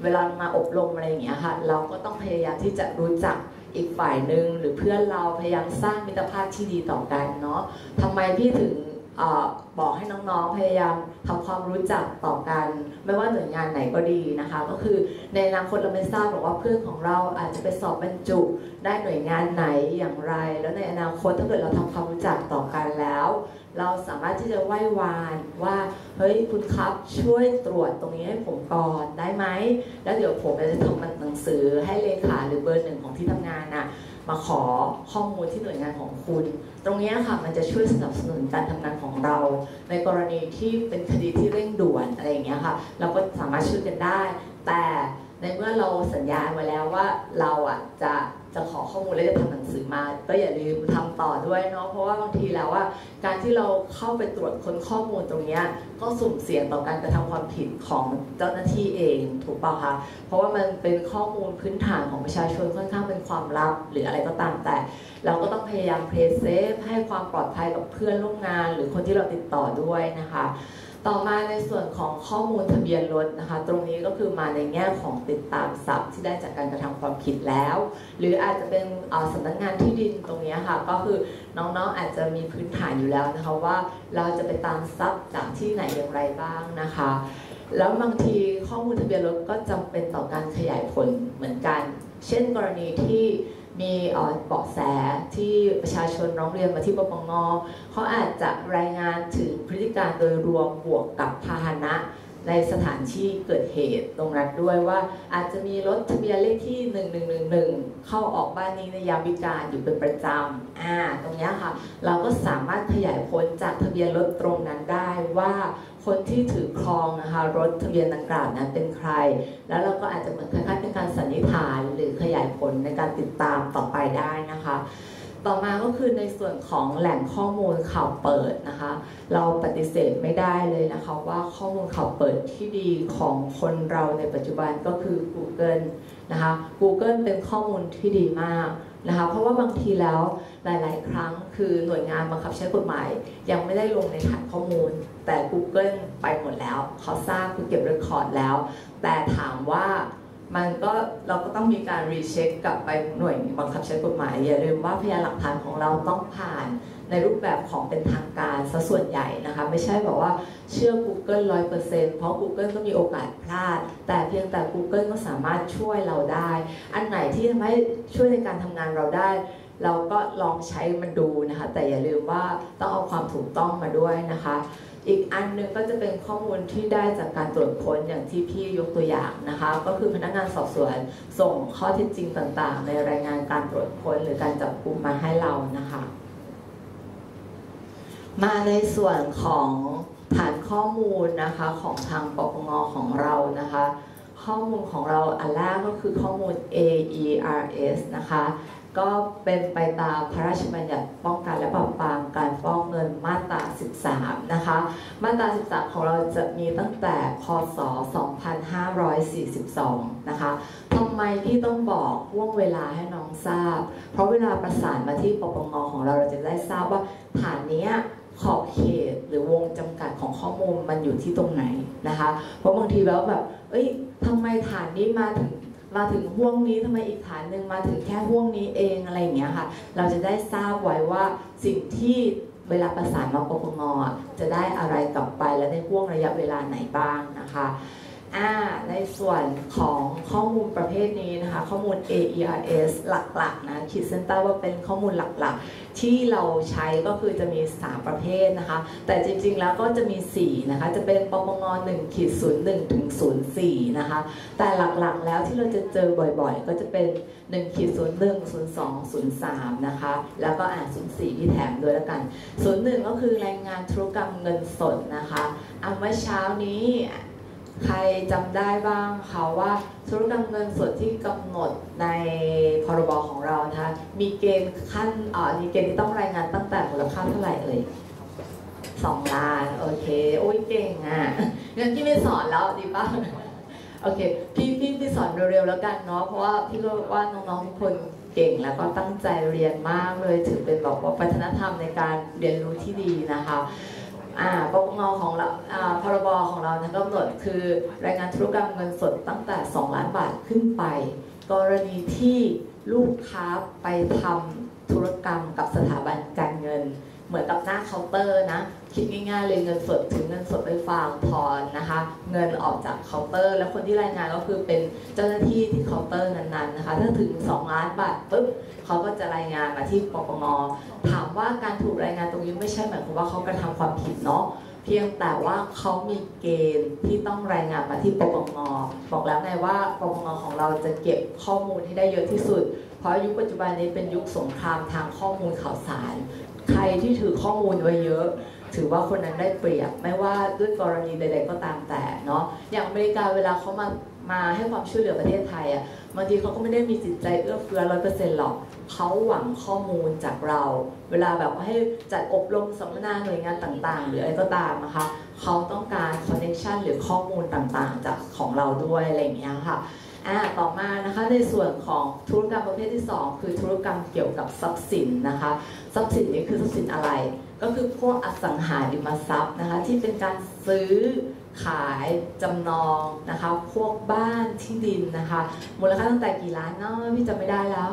เวลามาอบรมอะไรอย่างเงี้ยค่ะเราก็ต้องพยายามที่จะรู้จักอีกฝ่ายหนึ่งหรือเพื่อนเราพยายามสร้างมิตรภาพที่ดีต่อกันเนาะทำไมพี่ถึงบอกให้น้องๆพยายามทำความรู้จักต่อกันไม่ว่าหน่วยงานไหนก็ดีนะคะก็คือในอนาคตเราไม่ทราบหรอกว่าเพื่อนของเราอาจจะไปสอบบรรจุได้หน่วยงานไหนอย่างไรแล้วในอนาคตถ้าเกิดเราทำความรู้จักต่อกันแล้วเราสามารถที่จะไหว้วานว่าเฮ้ยคุณครับช่วยตรวจตรงนี้ให้ผมก่อนได้ไหมแล้วเดี๋ยวผมจะทำหนังสือให้เลขาหรือเบอร์หนึ่งของที่ทำงานน่ะมาขอข้อมูลที่หน่วยงานของคุณตรงนี้ค่ะมันจะช่วยสนับสนุนการทำงานของเราในกรณีที่เป็นคดีที่เร่งด่วนอะไรอย่างเงี้ยค่ะเราก็สามารถช่วยกันได้แต่ในเมื่อเราสัญญาไว้แล้วว่าเราจะขอข้อมูลและจะทำหนังสือมาก็อย่าลืมทำต่อด้วยเนาะเพราะว่าบางทีแล้วว่าการที่เราเข้าไปตรวจค้นข้อมูลตรงนี้ก็สุ่มเสี่ยงต่อการกระทำความผิดของเจ้าหน้าที่เองถูกป่ะคะเพราะว่ามันเป็นข้อมูลพื้นฐานของประชาชนค่อนข้างเป็นความลับหรืออะไรก็ตามแต่เราก็ต้องพยายามเพลย์เซฟให้ความปลอดภัยกับเพื่อนร่วมงานหรือคนที่เราติดต่อด้วยนะคะต่อมาในส่วนของข้อมูลทะเบียนรถนะคะตรงนี้ก็คือมาในแง่ของติดตามทรัพย์ที่ได้จากการกระทำความผิดแล้วหรืออาจจะเป็นสำนักงานที่ดินตรงนี้ค่ะก็คือน้องๆอาจจะมีพื้นฐานอยู่แล้วนะคะว่าเราจะไปตามทรัพย์จากที่ไหนอย่างไรบ้างนะคะแล้วบางทีข้อมูลทะเบียนรถก็จำเป็นต่อการขยายผลเหมือนกันเช่นกรณีที่มีเบาะแสที่ประชาชนร้องเรียนมาที่ปปง.เขาอาจจะรายงานถึงพฤติการโดยรวมบวกกับพาหนะในสถานที่เกิดเหตุตรงนั้นด้วยว่าอาจจะมีรถทะเบียนเลขที่1111เข้าออกบ้านนี้ในยามวิกาลอยู่เป็นประจำตรงนี้ค่ะเราก็สามารถขยายผลจากทะเบียนรถตรงนั้นได้ว่าคนที่ถือครองนะคะรถทะเบียนดังกล่าวนั้นเป็นใครแล้วเราก็อาจจะเหมือนคล้ายๆเป็นการสันนิษฐานหรือขยายผลในการติดตามต่อไปได้นะคะต่อมาก็คือในส่วนของแหล่งข้อมูลข่าวเปิดนะคะเราปฏิเสธไม่ได้เลยนะคะว่าข้อมูลข่าวเปิดที่ดีของคนเราในปัจจุบันก็คือ Google นะคะ Google เป็นข้อมูลที่ดีมากนะคะเพราะว่าบางทีแล้วหลายๆครั้งคือหน่วยงานบังคับใช้กฎหมายยังไม่ได้ลงในฐานข้อมูลแต่ Google ไปหมดแล้วเขาทราบคือเก็บเรคคอร์ดแล้วแต่ถามว่ามันก็เราก็ต้องมีการรีเช็คกลับไปหน่วยบังคับใช้กฎหมายอย่าลืมว่าพยานหลักฐานของเราต้องผ่านในรูปแบบของเป็นทางการซะส่วนใหญ่นะคะไม่ใช่บอกว่าเชื่อ Google 100% เพราะ Google ก็มีโอกาสพลาดแต่เพียงแต่ Google ก็สามารถช่วยเราได้อันไหนที่ทำให้ช่วยในการทำงานเราได้เราก็ลองใช้มันดูนะคะแต่อย่าลืมว่าต้องเอาความถูกต้องมาด้วยนะคะอีกอันนึงก็จะเป็นข้อมูลที่ได้จากการตรวจค้นอย่างที่พี่ยกตัวอย่างนะคะก็คือพนักงานสอบสวนส่งข้อเท็จจริงต่างๆในรายงานการตรวจค้นหรือการจับกุมมาให้เรานะคะมาในส่วนของฐานข้อมูลนะคะของทางปปง.ของเรานะคะข้อมูลของเราอันแรกก็คือข้อมูล AERS นะคะก็เป็นไปตามพระราชบัญญัติป้องกันและปราบปรามการฟอกเงินมาตรา 13 นะคะมาตรา 13 ของเราจะมีตั้งแต่พ.ศ. 2542 นะคะทำไมพี่ต้องบอกห่วงเวลาให้น้องทราบเพราะเวลาประสานมาที่ปปง.ของเราจะได้ทราบว่าฐานนี้ขอบเขตหรือวงจำกัดของข้อมูลมันอยู่ที่ตรงไหนนะคะเพราะบางทีแล้วแบบทำไมฐานนี้มาถึงห่วงนี้ทำไมอีกฐานหนึ่งมาถึงแค่ห่วงนี้เองอะไรอย่างเงี้ยค่ะเราจะได้ทราบไว้ว่าสิ่งที่เวลาประสานมาปปง.จะได้อะไรกลับไปและในห่วงระยะเวลาไหนบ้างนะคะในส่วนของข้อมูลประเภทนี้นะคะข้อมูล AERS หลักๆนะขีดเส้นใต้ว่าเป็นข้อมูลหลักๆที่เราใช้ก็คือจะมี3ประเภทนะคะแต่จริงๆแล้วก็จะมี4นะคะจะเป็นปปง1-01 ถึง 04นะคะแต่หลักๆแล้วที่เราจะเจอบ่อยๆก็จะเป็น1-01 02 03นะคะแล้วก็04ที่แถมด้วยแล้วกัน01ก็คือรายงานธุรกรรมเงินสดนะคะเมื่อเช้านี้ใครจำได้บ้างคะว่าธุรกรรมเงินสดที่กำหนดในพรบของเรานะคะมีเกณฑ์มีเกณฑ์ที่ต้องรายงานตั้งแต่มูลค่าเท่าไหร่2 ล้านโอเคโอ้ยเก่งงั้นพี่ไม่สอนแล้วดีป่ะโอเคพี่สอนเร็วๆแล้วกันเนาะเพราะว่าพี่ก็ว่าน้องๆทุกคนเก่งแล้วก็ตั้งใจเรียนมากเลยถือเป็นแบบว่าวัฒนธรรมในการเรียนรู้ที่ดีนะคะปปงของเราพรบของเรากำหนดคือรายงานธุรกรรมเงินสดตั้งแต่2 ล้านบาทขึ้นไปกรณีที่ลูกค้าไปทำธุรกรรมกับสถาบันการเงินเหมือนกับหน้าเคาน์เตอร์นะคิดง่ายๆเลยเงินสดถึงเงินสดไปฝากถอนนะคะเงินออกจากเคาน์เตอร์แล้วคนที่รายงานก็คือเป็นเจ้าหน้าที่ที่เคาน์เตอร์นั้นๆนะคะถ้าถึง2 ล้านบาทปุ๊บเขาก็จะรายงานมาที่ปปงถามว่าการถูกรายงานตรงนี้ไม่ใช่หมายความว่าเขากระทำความผิดเนาะเพียงแต่ว่าเขามีเกณฑ์ที่ต้องรายงานมาที่ปปงบอกแล้วไงว่าปปงของเราจะเก็บข้อมูลให้ได้เยอะที่สุดเพราะยุคปัจจุบันนี้เป็นยุคสงครามทางข้อมูลข่าวสารใครที่ถือข้อมูลไว้เยอะถือว่าคนนั้นได้เปรียบไม่ว่าด้วยกรณีใดๆก็ตามแต่เนาะอย่างอเมริกาเวลาเขามาให้ความช่วยเหลือประเทศไทยอ่ะบางทีเขาก็ไม่ได้มีจิตใจเอื้อเฟื้อ100%หรอกเขาหวังข้อมูลจากเราเวลาแบบให้จัดอบรมสัมมนาหน่วยงานต่างๆหรืออะไรก็ตามนะคะเขาต้องการคอนเนคชันหรือข้อมูลต่างๆจากของเราด้วยอะไรอย่างเงี้ยค่ะต่อมานะคะในส่วนของธุรกรรมประเภทที่2คือธุรกรรมเกี่ยวกับทรัพย์สินนะคะทรัพย์สินนี้คือทรัพย์สินอะไรก็คือพวกอสังหาริมทรัพย์นะคะที่เป็นการซื้อขายจำนองนะคะพวกบ้านที่ดินนะคะมูลค่าตั้งแต่กี่ล้านเนาะพี่จำไม่ได้แล้ว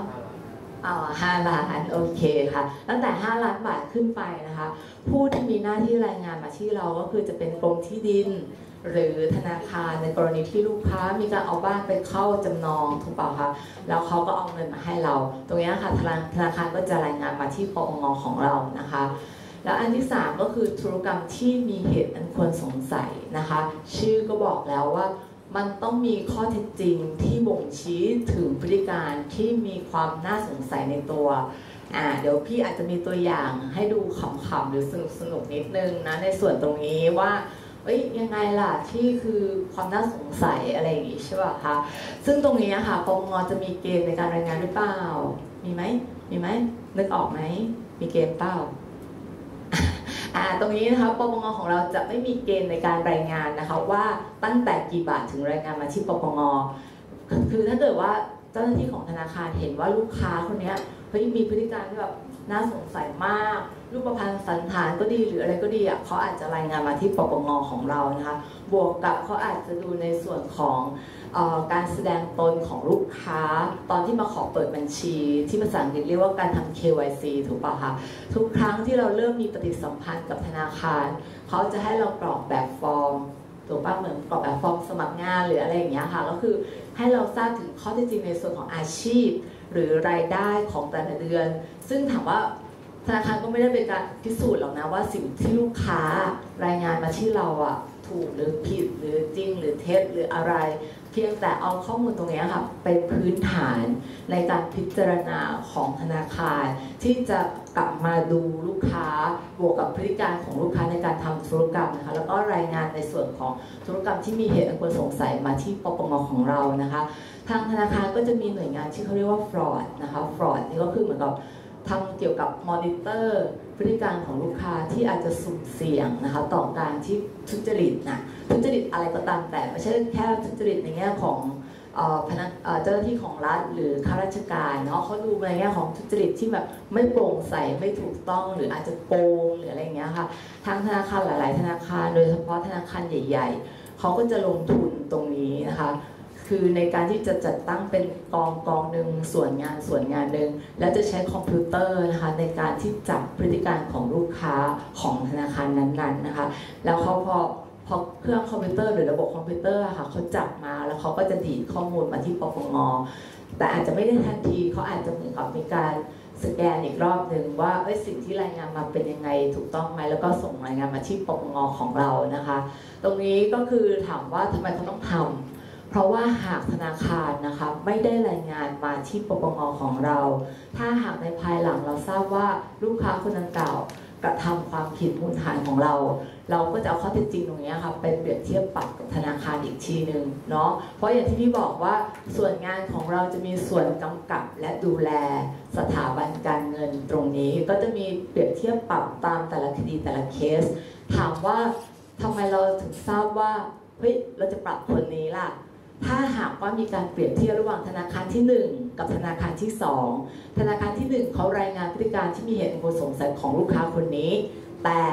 5 ล้านโอเคค่ะตั้งแต่5 ล้านบาทขึ้นไปนะคะผู้ที่มีหน้าที่รายงานมาที่เราก็คือจะเป็นกรมที่ดินหรือธนาคารในกรณีที่ลูกค้ามีการเอาบ้านไปเข้าจำนองถูกเปล่าคะแล้วเขาก็เอาเงินมาให้เราตรงนี้ค่ะธนาคารก็จะรายงานมาที่ปปงของเรานะคะแล้วอันที่3ก็คือธุรกรรมที่มีเหตุอันควรสงสัยนะคะชื่อก็บอกแล้วว่ามันต้องมีข้อเท็จจริงที่บ่งชี้ถึงพฤติการที่มีความน่าสงสัยในตัวเดี๋ยวพี่อาจจะมีตัวอย่างให้ดูขำๆหรือสนุกนิดนึงนะในส่วนตรงนี้ว่ายังไงล่ะที่คือความน่าสงสัยอะไรอย่างงี้ใช่ป่ะคะซึ่งตรงนี้ค่ะปปงจะมีเกณฑ์ในการรายงานหรือเปล่ามีไหมนึกออกไหมมีเกณฑ์เปล่าตรงนี้นะคะปปงของเราจะไม่มีเกณฑ์ในการรายงานนะคะว่าตั้งแต่กี่บาทถึงรายงานมาที่ปปงคือถ้าเกิดว่าเจ้าหน้าที่ของธนาคารเห็นว่าลูกค้าคนนี้มีพฤติการที่แบบน่าสงสัยมากรูปพรรณสันฐานก็ดีหรืออะไรก็ดีเขาอาจจะรายงานมาที่ปปงของเรานะคะบวกกับเขาอาจจะดูในส่วนของการแสดงตนของลูกค้าตอนที่มาขอเปิดบัญชีที่ภาษาอังกฤษเรียกว่าการทำ KYC ถูกป่ะคะทุกครั้งที่เราเริ่มมีปฏิสัมพันธ์กับธนาคารเขาจะให้เรากรอกแบบฟอร์มถูกป่ะเหมือนกรอกแบบฟอร์มสมัครงานหรืออะไรอย่างเงี้ยค่ะก็คือให้เราทราบถึงข้อเท็จจริงในส่วนของอาชีพหรือรายได้ของแต่ละเดือนซึ่งถามว่าธนาคารก็ไม่ได้เป็นการพิสูจน์หรอกนะว่าสิ่งที่ลูกค้ารายงานมาที่เราถูกหรือผิดหรือจริงหรือเท็จหรืออะไรเพียงแต่เอาข้อมูลตรงนี้ค่ะเป็นพื้นฐานในการพิจารณาของธนาคารที่จะกลับมาดูลูกค้าบวกกับพฤติการของลูกค้าในการทำธุรกรรมนะคะแล้วก็รายงานในส่วนของธุรกรรมที่มีเหตุอันควรสงสัยมาที่ปปงของเรานะคะทางธนาคารก็จะมีหน่วยงานที่เขาเรียกว่า fraud นะคะ fraud นี่ก็คือเหมือนกับทำเกี่ยวกับมอนิเตอร์พฤติการของลูกค้าที่อาจจะสุ่มเสี่ยงนะคะต่อการที่ทุจริตทุจริตอะไรก็ตามแต่ไม่ใช่แค่ทุจริตในแง่ของเจ้าหน้าที่ของรัฐหรือข้าราชการเนาะเขาดูในแง่ของทุจริตที่แบบไม่โปร่งใสไม่ถูกต้องหรืออาจจะโกงหรืออะไรอย่างเงี้ยค่ะทางธนาคารหลายๆธนาคารโดยเฉพาะธนาคารใหญ่ๆเขาก็จะลงทุนตรงนี้นะคะคือในการที่จะจัดตั้งเป็นกองหนึ่งส่วนงานหนึ่งแล้วจะใช้คอมพิวเตอร์นะคะในการที่จับพฤติการของลูกค้าของธนาคารนั้นๆนะคะแล้วเขาพอเครื่องคอมพิวเตอร์หรือระบบคอมพิวเตอร์ค่ะเขาจับมาแล้วเขาก็จะดีดข้อมูลมาที่ปปงแต่อาจจะไม่ได้ทันทีเขาอาจจะเหมือนกับมีการสแกนอีกรอบหนึ่งว่าสิ่งที่รายงานมาเป็นยังไงถูกต้องไหมแล้วก็ส่งรายงานมาที่ปปงของเรานะคะตรงนี้ก็คือถามว่าทำไมเขาต้องทำเพราะว่าหากธนาคารนะคะไม่ได้รายงานมาที่ปปงของเราถ้าหากในภายหลังเราทราบว่าลูกค้าคนดังกล่าวกระทำความผิดมูลฐานของเราก็จะเอาข้อเท็จจริงตรงนี้ค่ะไปเปรียบเทียบปรับกับธนาคารอีกทีหนึ่งเนาะเพราะอย่างที่พี่บอกว่าส่วนงานของเราจะมีส่วนกำกับและดูแลสถาบันการเงินตรงนี้ก็จะมีเปรียบเทียบปรับตามแต่ละคดีแต่ละเคสถามว่าทำไมเราถึงทราบว่าเราจะปรับคนนี้ล่ะถ้าหากว่ามีการเปรียบเทียบระหว่างธนาคารที่1กับธนาคารที่2ธนาคารที่1เขารายงานพฤติการที่มีเหตุอันควรสงสัยของลูกค้าคนนี้แต่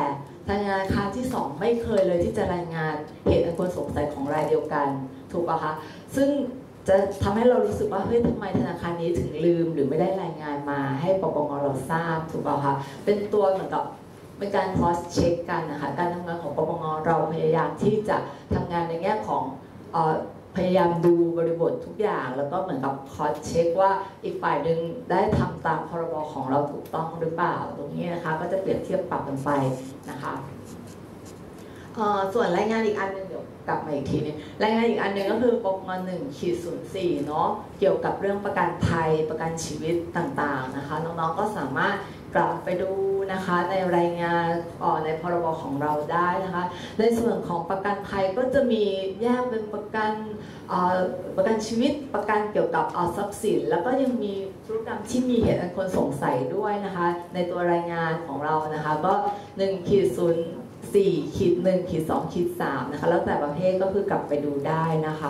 ธนาคารที่2ไม่เคยเลยที่จะรายงานเหตุอันควรสงสัยของรายเดียวกันถูกป่ะคะซึ่งจะทำให้เรารู้สึกว่าเฮ้ยทำไมธนาคารนี้ถึงลืมหรือไม่ได้รายงานมาให้ปปงเราทราบถูกป่ะคะเป็นตัวเหมือนกับเป็นการ cross check กันนะคะการทำงานของปปงเราพยายามที่จะทำงานในแง่ของพยายามดูบริบททุกอย่างแล้วก็เหมือนกับคอสเช็คว่าอีกฝ่ายหนึ่งได้ทำตามพรบของเราถูกต้องหรือเปล่าตรงนี้นะคะก็จะเปรียบเทียบปรับกันไปนะคะส่วนรายงานอีกอันหนึ่งเดี๋ยวกลับมาอีกทีนึงรายงานอีกอันหนึ่งก็คือปกง1-04เนาะเกี่ยวกับเรื่องประกันภัยประกันชีวิตต่างๆนะคะน้องๆก็สามารถกลับไปดูนะคะในรายงานในพรบของเราได้นะคะในส่วนของประกันภัยก็จะมีแยกเป็นประกันชีวิตประกันเกี่ยวกับทรัพย์สินแล้วก็ยังมีธุรกรรมที่มีเหตุอันควรสงสัยด้วยนะคะในตัวรายงานของเรานะคะก็1-04-1-2-3นะคะแล้วแต่ประเภทก็คือกลับไปดูได้นะคะ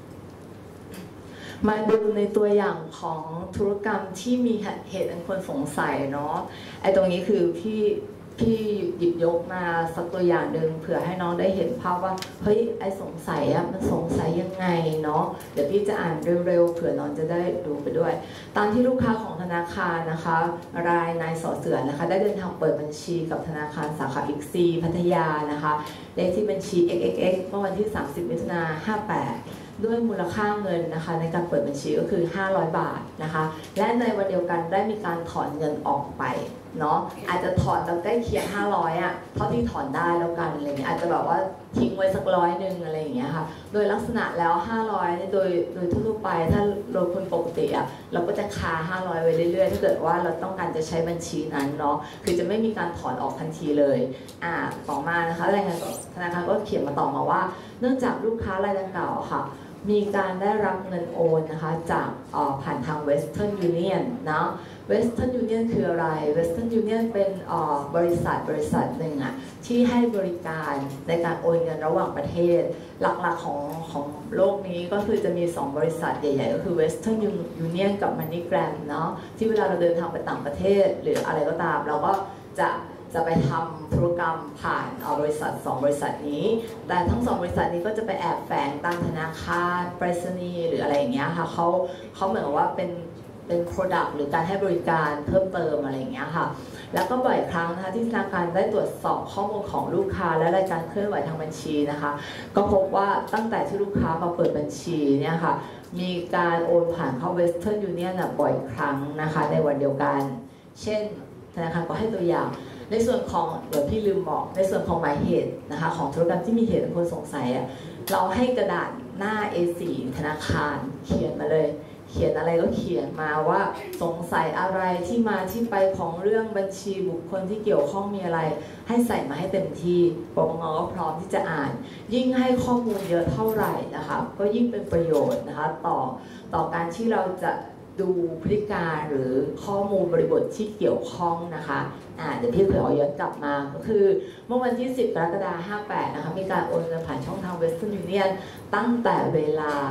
มาดูในตัวอย่างของธุรกรรมที่มีเหตุอันควรสงสัยเนาะไอ้ตรงนี้คือพี่หยิบยกมาสักตัวอย่างหนึ่งเผื่อให้น้องได้เห็นภาพว่าเฮ้ยไอ้สงสัยอะมันสงสัยยังไงเนาะเดี๋ยวพี่จะอ่านเร็วๆเผื่อน้องจะได้ดูไปด้วยตามที่ลูกค้าของธนาคารนะคะรายนายสอเสือนะคะได้เดินทางเปิดบัญชีกับธนาคารสาขาบิ๊กซีพัทยานะคะเลขที่บัญชี XXX เมื่อวันที่30มิถุนายน58ด้วยมูลค่าเงินนะคะในการเปิดบัญชีก็คือ500 บาทนะคะและในวันเดียวกันได้มีการถอนเงินออกไปเนาะอาจจะถอนแล้วใกล้เคียง500อ่ะเท่าที่ถอนได้แล้วกันอะไรเงี้ยอาจจะแบบว่าทิ้งไว้สัก100อะไรอย่างเงี้ยค่ะโดยลักษณะแล้ว500เนี่ยโดยทั่วไปถ้าเราคนปกติอ่ะเราก็จะคา500ไว้เรื่อยๆถ้าเกิดว่าเราต้องการจะใช้บัญชีนั้นเนาะคือจะไม่มีการถอนออกทันทีเลยต่อมานะคะรายงานธนาคารก็เขียนมาต่อมาว่าเนื่องจากลูกค้ารายดังกล่าวค่ะมีการได้รับเงินโอนนะคะจากผ่านทาง Western Union นะ Western Union คืออะไร Western Union เป็นบริษัทหนึ่งอะที่ให้บริการในการโอนเงินระหว่างประเทศหลักๆของโลกนี้ก็คือจะมี2บริษัทใหญ่ๆก็คือ Western Union กับ MoneyGram เนาะที่เวลาเราเดินทางไปต่างประเทศหรืออะไรก็ตามเราก็จะไปทำธุรกรรมผ่านบริษัท2บริษัทนี้แต่ทั้ง2บริษัทนี้ก็จะไปแอบแฝงตามธนาคารไปรษณีย์หรืออะไรอย่างเงี้ยค่ะเขาเหมือนกับว่าเป็น product หรือการให้บริการเพิ่มเติมอะไรอย่างเงี้ยค่ะแล้วก็บ่อยครั้งนะคะที่ธนาคารได้ตรวจสอบข้อมูลของลูกค้าและรายการเคลื่อนไหวทางบัญชีนะคะก็พบว่าตั้งแต่ที่ลูกค้ามาเปิดบัญชีเนี่ยค่ะมีการโอนผ่านเข้า Western Union บ่อยครั้งนะคะในวันเดียวกันเช่นธนาคารก็ให้ตัวอย่างในส่วนของเดี๋ยวพี่ลืมบอกในส่วนของหมายเหตุนะคะของธุรกรรมที่มีเหตุอันควรสงสัยเราให้กระดาษหน้า A4 ธนาคารเขียนมาเลยเขียนอะไรก็เขียนมาว่าสงสัยอะไรที่มาที่ไปของเรื่องบัญชีบุคคลที่เกี่ยวข้องมีอะไรให้ใส่มาให้เต็มที่ปปงก็พร้อมที่จะอ่านยิ่งให้ข้อมูลเยอะเท่าไหร่นะคะก็ยิ่งเป็นประโยชน์นะคะต่อการที่เราจะดูพฤติการหรือข้อมูลบริบทที่เกี่ยวข้องนะคะเดี๋ยวพี่ขอย้อนกลับมาก็คือเมื่อวันที่10 กรกฎาคม 58นะคะมีการโอนเงินผ่านช่องทาง Western Union ตั้งแต่เวลา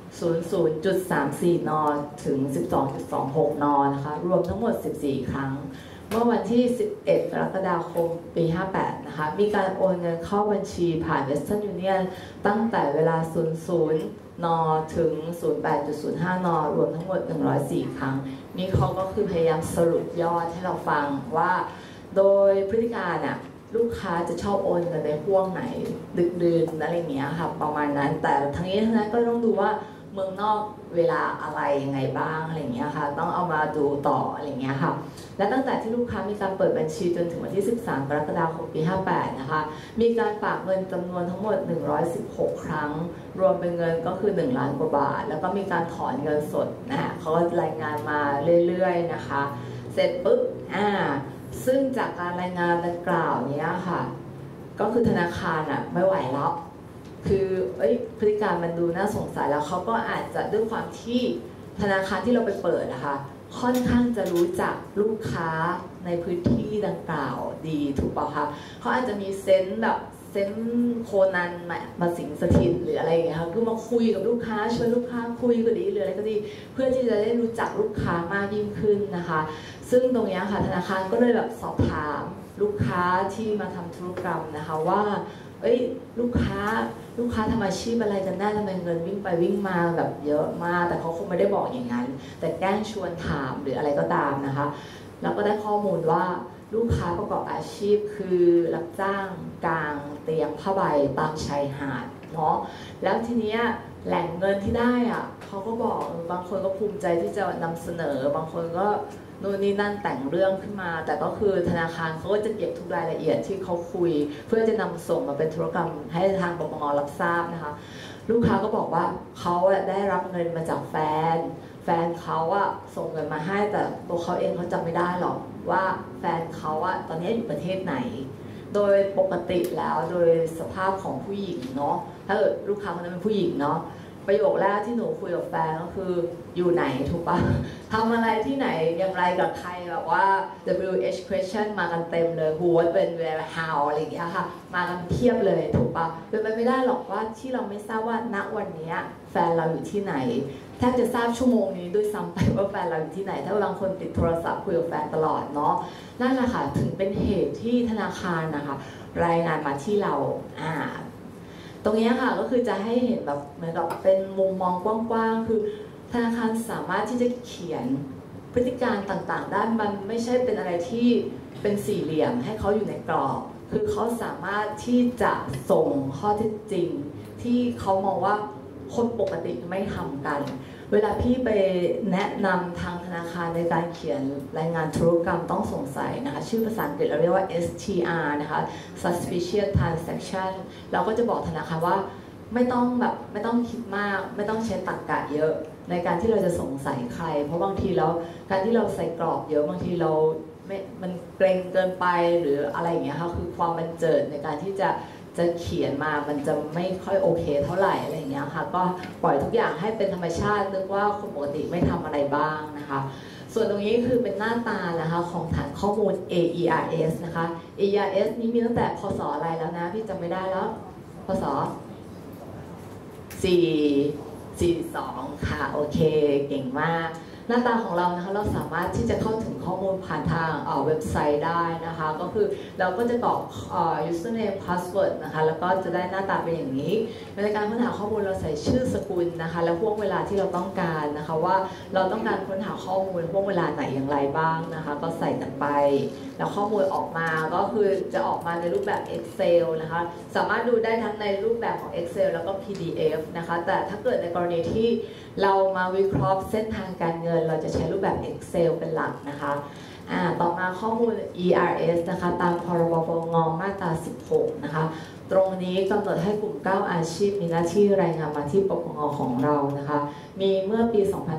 00.34 น. ถึง 12.26 น. นะคะรวมทั้งหมด14 ครั้งเมื่อวันที่11 กรกฎาคม ปี 58นะคะมีการโอนเงินเข้าบัญชีผ่าน Western Union ตั้งแต่เวลา 00 น. ถึง 08.05 น. รวมทั้งหมด104 ครั้งนี่เขาก็คือพยายามสรุปยอดให้เราฟังว่าโดยพฤติการลูกค้าจะชอบโอนเงินในห่วงไหนดึกดื่นอะไรอย่างเงี้ยค่ะประมาณนั้นแต่ทั้งนี้ทั้งนั้นก็ต้องดูว่าเมืองนอกเวลาอะไรยังไงบ้างอะไรอย่างเงี้ยค่ะต้องเอามาดูต่ออะไรอย่างเงี้ยค่ะและตั้งแต่ที่ลูกค้ามีการเปิดบัญชีจนถึงวันที่13 กรกฎาคม ปี 58นะคะมีการฝากเงินจำนวนทั้งหมด116 ครั้งรวมเป็นเงินก็คือ1 ล้านกว่าบาทแล้วก็มีการถอนเงินสดเขาก็รายงานมาเรื่อยๆนะคะเสร็จปุ๊บซึ่งจากการรายงานดังกล่าวนี้ค่ะก็คือธนาคารไม่ไหวแล้วคือพฤติการมันดูน่าสงสัยแล้วเขาก็อาจจะด้วยความที่ธนาคารที่เราไปเปิดนะคะค่อนข้างจะรู้จักลูกค้าในพื้นที่ดังกล่าวดีถูกป่ะคะเขาอาจจะมีเซนส์แบบเซนส์โคนันมาสิงสถิตหรืออะไรอย่างเงี้ยค่ะคือมาคุยกับลูกค้าชวนลูกค้าคุยก็ดีหรืออะไรก็ดีเพื่อที่จะได้รู้จักลูกค้ามากยิ่งขึ้นนะคะซึ่งตรงนี้ค่ะธนาคารก็เลยแบบสอบถามลูกค้าที่มาทำธุรกรรมนะคะว่าลูกค้าทำอาชีพอะไรกันแน่ทำไมเงินวิ่งไปวิ่งมาแบบเยอะมากแต่เขาคงไม่ได้บอกอย่างนั้นแต่แกล้งชวนถามหรืออะไรก็ตามนะคะแล้วก็ได้ข้อมูลว่าลูกค้าประกอบอาชีพคือรับจ้างกางเตียงผ้าใบตามชายหาดเนาะแล้วทีเนี้ยแหล่งเงินที่ได้อะเขาก็บอกบางคนก็ภูมิใจที่จะนำเสนอบางคนก็นู่นนี่นั่นแต่งเรื่องขึ้นมาแต่ก็คือธนาคารเขาก็จะเก็บทุกรายละเอียดที่เขาคุยเพื่อจะนำส่งมาเป็นธุรกรรมให้ทางปปงรับทราบนะคะลูกค้าก็บอกว่าเขาได้รับเงินมาจากแฟนเขาส่งเงินมาให้แต่ตัวเขาเองเขาจำไม่ได้หรอกว่าแฟนเขาตอนนี้อยู่ประเทศไหนโดยปกติแล้วโดยสภาพของผู้หญิงเนาะถ้าเกิดลูกค้าคนนั้นเป็นผู้หญิงเนาะประโยคแรกที่หนูคุยกับแฟนก็คืออยู่ไหนถูกปะทำอะไรที่ไหนอย่างไรกับใครแบบว่า WH question มากันเต็มเลย who what when where how อะไรอย่างเงี้ยค่ะมากันเทียบเลยถูกปะเป็นไปไม่ได้หรอกว่าที่เราไม่ทราบว่าณวันนี้แฟนเราอยู่ที่ไหนแทบจะทราบชั่วโมงนี้ด้วยซ้ำไปว่าแฟนเราอยู่ที่ไหนถ้าบางคนติดโทรศัพท์คุยกับแฟนตลอดเนาะนั่นแหละค่ะถึงเป็นเหตุที่ธนาคารนะคะรายงานมาที่เราตรงนี้ค่ะก็คือจะให้เห็นแบบเหมือนกับเป็นมุมมองกว้างๆคือธนาคารสามารถที่จะเขียนพฤติการต่างๆได้มันไม่ใช่เป็นอะไรที่เป็นสี่เหลี่ยมให้เขาอยู่ในกรอบคือเขาสามารถที่จะส่งข้อเท็จจริงที่เขามองว่าคนปกติไม่ทำกันเวลาพี่ไปแนะนำทางธนาคารในการเขียนรายงานธุรกรรมต้องสงสัยนะคะชื่อภาษาอังกฤษเราเรียกว่า STR นะคะ Suspicious Transaction เราก็จะบอกธนาคารว่าไม่ต้องคิดมากไม่ต้องใช้ตรรกะเยอะในการที่เราจะสงสัยใครเพราะบางทีแล้วการที่เราใส่กรอบเยอะบางทีเรามันเกรงเกินไปหรืออะไรอย่างเงี้ยค่ะคือความบันเจิดในการที่จะเขียนมามันจะไม่ค่อยโอเคเท่าไหร่อะไรอย่างเงี้ยค่ะก็ปล่อยทุกอย่างให้เป็นธรรมชาตินึกว่าคนปกติไม่ทำอะไรบ้างนะคะส่วนตรงนี้คือเป็นหน้าตานะคะของฐานข้อมูล AERS นะคะ AERS นี้มีตั้งแต่พศอะไรแล้วนะพี่จำไม่ได้แล้วพศ42ค่ะโอเคเก่งมากหน้าตาของเรานะคะเราสามารถที่จะเข้าถึงข้อมูลผ่านทางเว็บไซต์ได้นะคะก็คือเราก็จะกรอก username password นะคะแล้วก็จะได้หน้าตาเป็นอย่างนี้ในการค้นหาข้อมูลเราใส่ชื่อสกุลนะคะและห่วงเวลาที่เราต้องการนะคะว่าเราต้องการค้นหาข้อมูลห่วงเวลาไหนอย่างไรบ้างนะคะก็ใส่กันไปแล้วข้อมูลออกมาก็คือจะออกมาในรูปแบบ Excel นะคะสามารถดูได้ทั้งในรูปแบบของ Excel แล้วก็ PDF นะคะแต่ถ้าเกิดในกรณีที่เรามาวิเคราะห์เส้นทางการเงินเราจะใช้รูปแบบ Excel เป็นหลักนะคะต่อมาข้อมูล ERS นะคะตามพรบปปงมาตรา 16 นะคะตรงนี้กำหนดให้กลุ่ม 9 อาชีพมีหน้าที่รายงานมาที่ปปงของเรานะคะมีเมื่อปี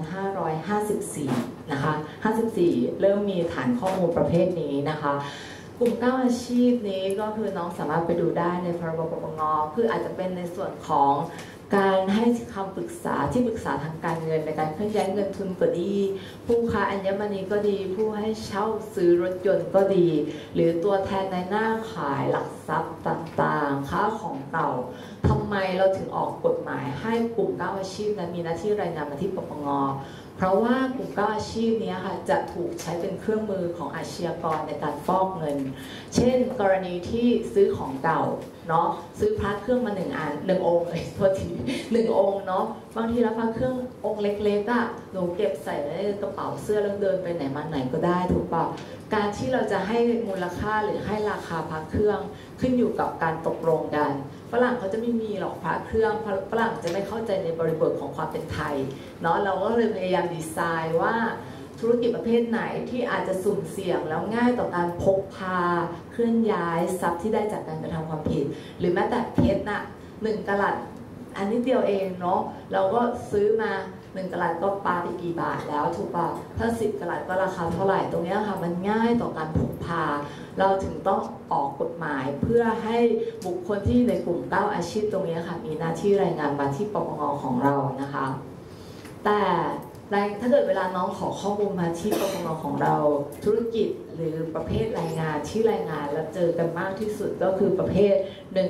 2554 นะคะ 54 เริ่มมีฐานข้อมูลประเภทนี้นะคะกลุ่ม 9 อาชีพนี้ก็คือน้องสามารถไปดูได้ในพรบปปงคืออาจจะเป็นในส่วนของการให้คำปรึกษาที่ปรึกษาทางการเงินในการเคลื่อนย้ายเงินทุนก็ดีผู้ค้าอัญมณีก็ดีผู้ให้เช่าซื้อรถยนต์ก็ดีหรือตัวแทนในหน้าขายหลักทรัพย์ต่างๆค้าของเก่าทำไมเราถึงออกกฎหมายให้กลุ่ม 9 อาชีพนั้นมีหน้าที่รายงานมาที่ปปงเพราะว่ากลุ่ม 9 อาชีพนี้ค่ะจะถูกใช้เป็นเครื่องมือของอาชญากรในการฟอกเงินเช่นกรณีที่ซื้อของเก่าเนาะซื้อพระเครื่องมา1 องค์เลยโทษที1 องค์เนาะบางทีแล้วพระเครื่ององค์เล็กๆหนูเก็บใส่ในกระเป๋าเสื้อแล้วเดินไปไหนมาไหนก็ได้ถูกป่ะการที่เราจะให้มูลค่าหรือให้ราคาพระเครื่องขึ้นอยู่กับการตกลงกันฝรั่งเขาจะไม่มีหรอกพระเครื่องฝรั่งจะไม่เข้าใจในบริบทของความเป็นไทยเนาะเราก็เลยพยายามดีไซน์ว่าธุรกิจประเภทไหนที่อาจจะสุ่มเสี่ยงแล้วง่ายต่อการพกพาเคลื่อนย้ายทรัพย์ที่ได้จากการกระทำความผิดหรือแม้แต่เพชร1 กะรัตอันนี้เดียวเองเนาะเราก็ซื้อมา1 กะรัตก็ปาไปกี่บาทแล้วถูกป่ะถ้า10 กะรัตก็ราคาเท่าไหร่ตรงนี้ค่ะมันง่ายต่อการพกพาเราถึงต้องออกกฎหมายเพื่อให้บุคคลที่ในกลุ่ม 9 อาชีพตรงนี้ค่ะมีหน้าที่รายงานมาที่ปปงของเรานะคะแต่ถ้าเกิดเวลาน้องขอข้อมูลมาที่ปปงของเราธุรกิจหรือประเภทรายงานที่รายงานแล้วเจอกันมากที่สุดก็คือประเภท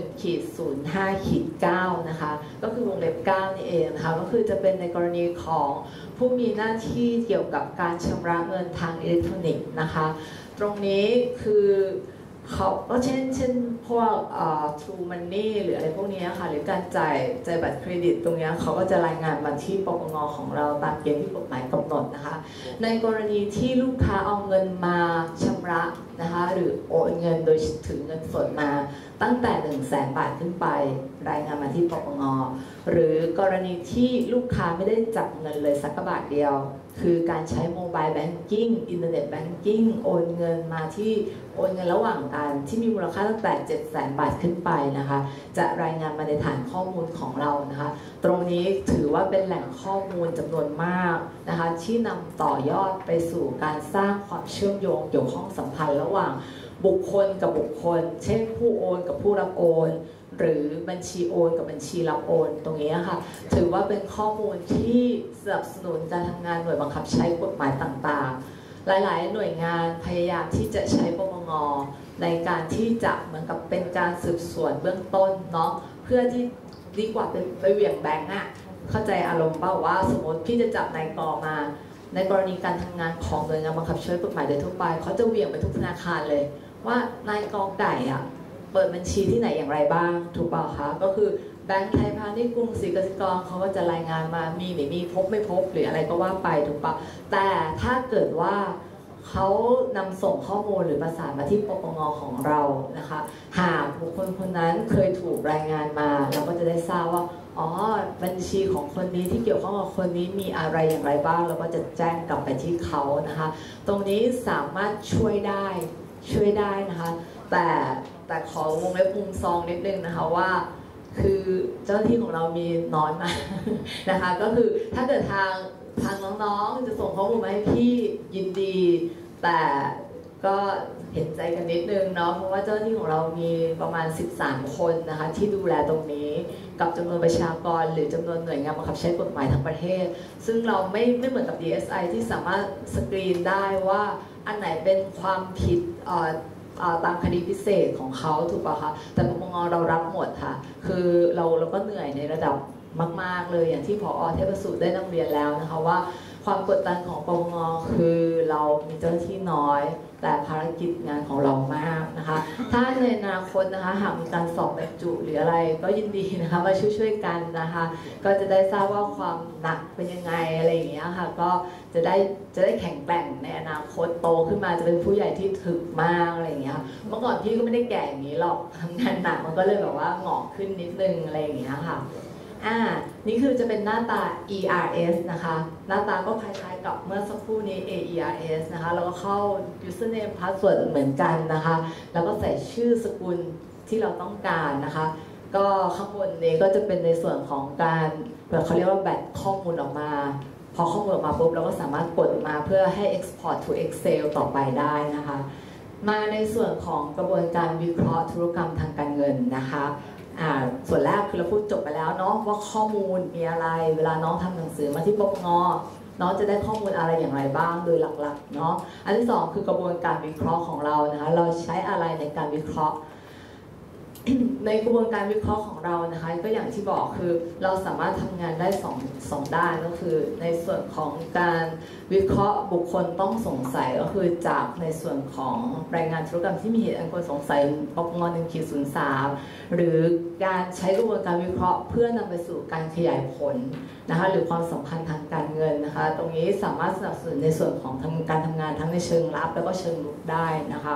1-05-9 นะคะก็คือวงเล็บ 9 นี่เองนะคะก็คือจะเป็นในกรณีของผู้มีหน้าที่เกี่ยวกับการชำระเงินทางอิเล็กทรอนิกส์นะคะตรงนี้คือเขาก็เช่นพวกTrue Money หรืออะไรพวกนี้ค่ะหรือการจ่ายบัตรเครดิตตรงนี้เขาก็จะรายงานมาที่ปปงของเราตามเกณฑ์ที่กฎหมายกำหนดนะคะในกรณีที่ลูกค้าเอาเงินมาชำระนะคะหรือโอนเงินโดยถือเงินสดมาตั้งแต่ 100,000 บาทขึ้นไปรายงานมาที่ปปงหรือกรณีที่ลูกค้าไม่ได้จับเงินเลยสักบาทเดียวคือการใช้โมบายแบงกิ้งอินเทอร์เน็ตแบงกิ้งโอนเงินมาที่โอนเงินระหว่างกันที่มีมูลค่าตั้งแต่ 700,000 บาทขึ้นไปนะคะจะรายงานมาในฐานข้อมูลของเรานะคะตรงนี้ถือว่าเป็นแหล่งข้อมูลจำนวนมากนะคะที่นำต่อยอดไปสู่การสร้างความเชื่อมโยงเกี่ยวข้องสัมพันธ์ระหว่างบุคคลกับบุคคลเช่นผู้โอนกับผู้รับโอนหรือบัญชีโอนกับบัญชีรับโอนตรงนี้ค่ะถือว่าเป็นข้อมูลที่สนับสนุนการทำงานหน่วยบังคับใช้กฎหมายต่างๆหลายๆหน่วยงานพยายามที่จะใช้ปปงในการที่จะเหมือนกับเป็นการสืบสวนเบื้องต้นเนาะเพื่อที่ดีกว่าไปเหวี่ยงแบงก์อะเข้าใจอารมณ์เปล่าว่าสมมติพี่จะจับนายกมาในกรณีการทำงานของหน่วยงานบังคับใช้กฎหมายโดยทั่วไปเขาจะเหวี่ยงไปทุกธนาคารเลยว่านายกไก่อะเปิดบัญชีที่ไหนอย่างไรบ้างถูกเปล่าคะก็คือแบงก์ไทยพาณิชย์กรุงศรีกสิกรเขาก็จะรายงานมามีไม่มีพบไม่พบหรืออะไรก็ว่าไปถูกปะแต่ถ้าเกิดว่าเขานำส่งข้อมูลหรือประสานมาที่ปปงของเรานะคะหากบุคคลคนนั้นเคยถูกรายงานมาเราก็จะได้ทราบว่าอ๋อบัญชีของคนนี้ที่เกี่ยวข้องกับคนนี้มีอะไรอย่างไรบ้างเราก็จะแจ้งกลับไปที่เขานะคะตรงนี้สามารถช่วยได้นะคะแต่ขอวงเล็บมุมซองนิดนึงนะคะว่าคือเจ้าหน้าที่ของเรามีน้อยมากนะคะก็คือถ้าเกิดทางน้องๆจะส่งข้อมูลมาให้พี่ยินดีแต่ก็เห็นใจกันนิดนึงเนาะเพราะว่าเจ้าหน้าที่ของเรามีประมาณ13คนนะคะที่ดูแลตรงนี้กับจำนวนประชากรหรือจำนวนหน่วยงานบังคับใช้กฎหมายทั้งประเทศซึ่งเราไม่เหมือนกับ DSI ที่สามารถสกรีนได้ว่าอันไหนเป็นความผิดตามคดีพิเศษของเขาถูกป่ะคะแต่ปปงเรารับหมดค่ะคือเราก็เหนื่อยในระดับมากๆเลยอย่างที่ผอ.เทพสุได้นำเรียนแล้วนะคะว่าความกดดันของปปงคือเรามีเจ้าหน้าที่น้อยแต่ภารกิจงานของเรามากนะคะถ้าในอนาคตนะคะหากมีการสอบบรรจุหรืออะไรก็ยินดีนะคะมาช่วยกันนะคะก็จะได้ทราบว่าความหนักเป็นยังไงอะไรอย่างเงี้ยค่ะก็จะได้แข็งแกร่งในอนาคตโตขึ้นมาจะเป็นผู้ใหญ่ที่ถึกมากอะไรอย่างเงี้ยเมื่อก่อนพี่ก็ไม่ได้แก่อย่างนี้หรอกทำงานหนักมันก็เลยแบบว่าหงอกขึ้นนิดนึงอะไรอย่างเงี้ยค่ะนี่คือจะเป็นหน้าตา ERS นะคะหน้าตาก็คล้ายๆกับเมื่อสักครู่นี้ AERS นะคะแล้วก็เข้า username password เหมือนกันนะคะแล้วก็ใส่ชื่อสกุลที่เราต้องการนะคะก็ข้างบนนี้ก็จะเป็นในส่วนของการเขาเรียกว่าแบตข้อมูลออกมาพอข้อมูลออกมาปุ๊บเราก็สามารถกดมาเพื่อให้ export to Excel ต่อไปได้นะคะมาในส่วนของกระบวนการวิเคราะห์ธุรกรรมทางการเงินนะคะส่วนแรกคือเราพูดจบไปแล้วเนาะว่าข้อมูลมีอะไรเวลาน้องทำหนังสือมาที่ปปงน้องจะได้ข้อมูลอะไรอย่างไรบ้างโดยหลักๆเนาะอันที่สองคือกระบวนการวิเคราะห์ของเรานะคะเราใช้อะไรในการวิเคราะห์ ในกระบวนการวิเคราะห์ของเรานะคะก็อย่างที่บอกคือเราสามารถทำงานได้สองด้านก็คือในส่วนของการวิเคราะห์บุคคลต้องสงสัยก็คือจากในส่วนของรายงานธุรกรรมที่มีเหตุอันควรสงสัยปปง1/03หรือการใช้กระบวนการวิเคราะห์เพื่อนำไปสู่การขยายผลนะคะหรือความสัมพันธ์ทางการเงินนะคะตรงนี้สามารถสนับสนุนในส่วนของการทำงานทั้งในเชิงรับแล้วก็เชิงรุกได้นะคะ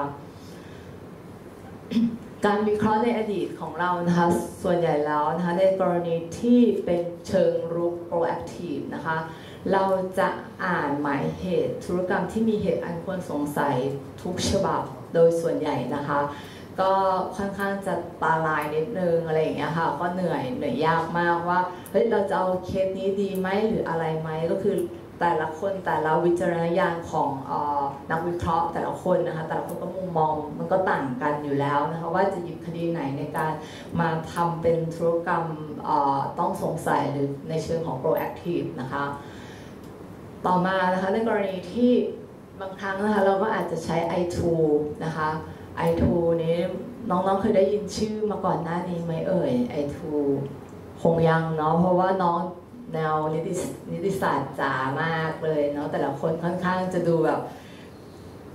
การวิเคราะห์ในอดีตของเรานะคะส่วนใหญ่แล้วนะคะในกรณีที่เป็นเชิงรุก proactive นะคะเราจะอ่านหมายเหตุธุรกรรมที่มีเหตุอันควรสงสัยทุกฉบับโดยส่วนใหญ่นะคะก็ค่อนข้างจะตาลายนิดนึงอะไรอย่างเงี้ยค่ะก็เหนื่อยยากมากว่าเฮ้ยเราจะเอาเคสนี้ดีไหมหรืออะไรไหมก็คือแต่ละคนแต่ละวิจารณญาณของนักวิเคราะห์แต่ละคนนะคะแต่ละคนก็มุมมองมันก็ต่างกันอยู่แล้วนะคะว่าจะหยิบคดีไหนในการมาทำเป็นธุรกรรมต้องสงสัยหรือในเชิงของ proactive นะคะต่อมานะคะในกรณีที่บางครั้งนะคะเราก็อาจจะใช้ i2 นะคะ i2 นี้น้องๆเคยได้ยินชื่อมาก่อนหน้านี้ไหมเอ่ย i2 คงยังเนาะเพราะว่าน้องแนวนิติศาสตร์จ๋ามากเลยเนาะแต่ละคนค่อนข้างจะดูแบบ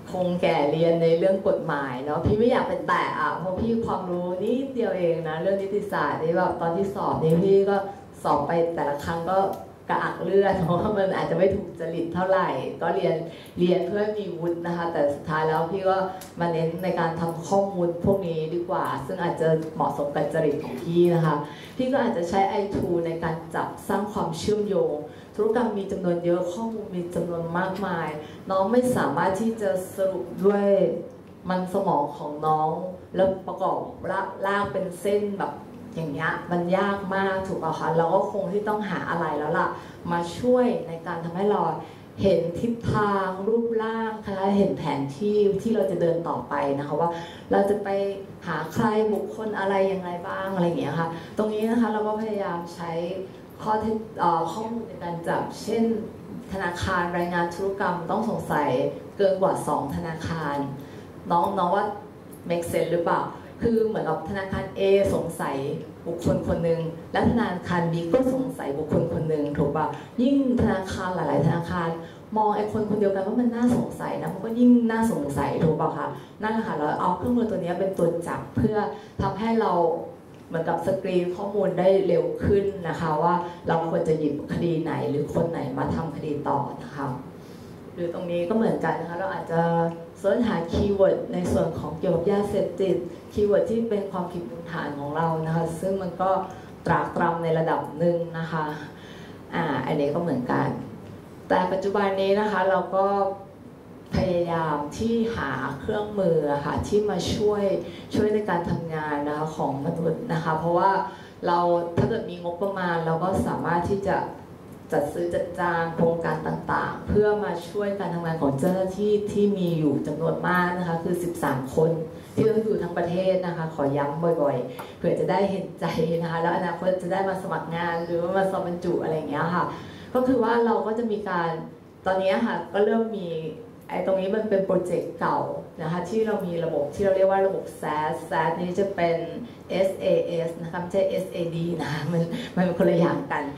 คงแก่เรียนในเรื่องกฎหมายเนาะพี่ไม่อยากเป็นแตะอ่ะเพราะพี่ความรู้นิดเดียวเองนะเรื่องนิติศาสตร์นี่แบบตอนที่สอบนี่พี่ก็สอบไปแต่ละครั้งก็กระอักเลือดเพราะว่ามันอาจจะไม่ถูกจริตเท่าไหร่ก็เรียนเพื่อมีวุฒินะคะแต่สุดท้ายแล้วพี่ก็มาเน้นในการทำข้อมูลพวกนี้ดีกว่าซึ่งอาจจะเหมาะสมกับจริตของพี่นะคะพี่ก็อาจจะใช้ i2 ในการจับสร้างความเชื่อมโยงธุรกรรมมีจำนวนเยอะข้อมูลมีจำนวนมากมายน้องไม่สามารถที่จะสรุปด้วยมันสมองของน้องแล้วประกอบลากเป็นเส้นแบบอย่างเงี้ยมันยากมากถูกป่ะคะเราก็คงที่ต้องหาอะไรแล้วล่ะมาช่วยในการทำให้เราเห็นทิศทางรูปร่างนะคะเห็นแผนที่เราจะเดินต่อไปนะคะว่าเราจะไปหาใครบุคคลอะไรยังไงบ้างอะไรอย่างเงี้ยค่ะตรงนี้นะคะเราก็พยายามใช้ข้อมูลในการจับเช่นธนาคารรายงานธุรกรรมต้องสงสัยเกินกว่า2ธนาคารน้องว่า make sense หรือเปล่าคือเหมือนกับธนาคาร A สงสัยบุคคลคนหนึ่งและธนาคาร B ก็สงสัยบุคคลคนหนึ่งถูกป่ะยิ่งธนาคารหลายๆธนาคารมองไอ้คนเดียวกันว่ามันน่าสงสัยนะมันก็ยิ่งน่าสงสัยถูกป่ะคะนั่นแหละค่ะเราเอาเครื่องมือตัวนี้เป็นตัวจับเพื่อทำให้เราเหมือนกับสกรีนข้อมูลได้เร็วขึ้นนะคะว่าเราควรจะหยิบคดีไหนหรือคนไหนมาทำคดีต่อนะคะหรือตรงนี้ก็เหมือนกันนะคะเราอาจจะเสิร์ชหาคีย์เวิร์ดในส่วนของเกี่ยวกับยาเสพติดคีย์เวิร์ดที่เป็นความผิดพื้นฐานของเรานะคะซึ่งมันก็ตรากตรำในระดับหนึ่งนะคะอันนี้ก็เหมือนกันแต่ปัจจุบันนี้นะคะเราก็พยายามที่หาเครื่องมือค่ะที่มาช่วยในการทำงานนะคะของมนุษย์นะคะเพราะว่าเราถ้าเกิดมีงบประมาณเราก็สามารถที่จะจัดซื้อจัดจ้างโครงการต่างๆเพื่อมาช่วยการทำงานของเจ้าหน้าที่ที่มีอยู่จำนวนมากนะคะคือ13คนที่ต้องอยู่ทั้งประเทศนะคะขอย้ำบ่อยๆเผื่อจะได้เห็นใจนะคะแล้วอนาคตจะได้มาสมัครงานหรือว่ามาสอบบรรจุอะไรอย่างเงี้ยค่ะก็คือว่าเราก็จะมีการตอนนี้ค่ะก็เริ่มมีไอ้ตรงนี้มันเป็นโปรเจกต์เก่านะคะที่เรามีระบบที่เราเรียกว่าระบบ SaaS นี้จะเป็น SaaS นะคะไม่ใช่ SAD นะคะมันเป็นคนละอย่างกัน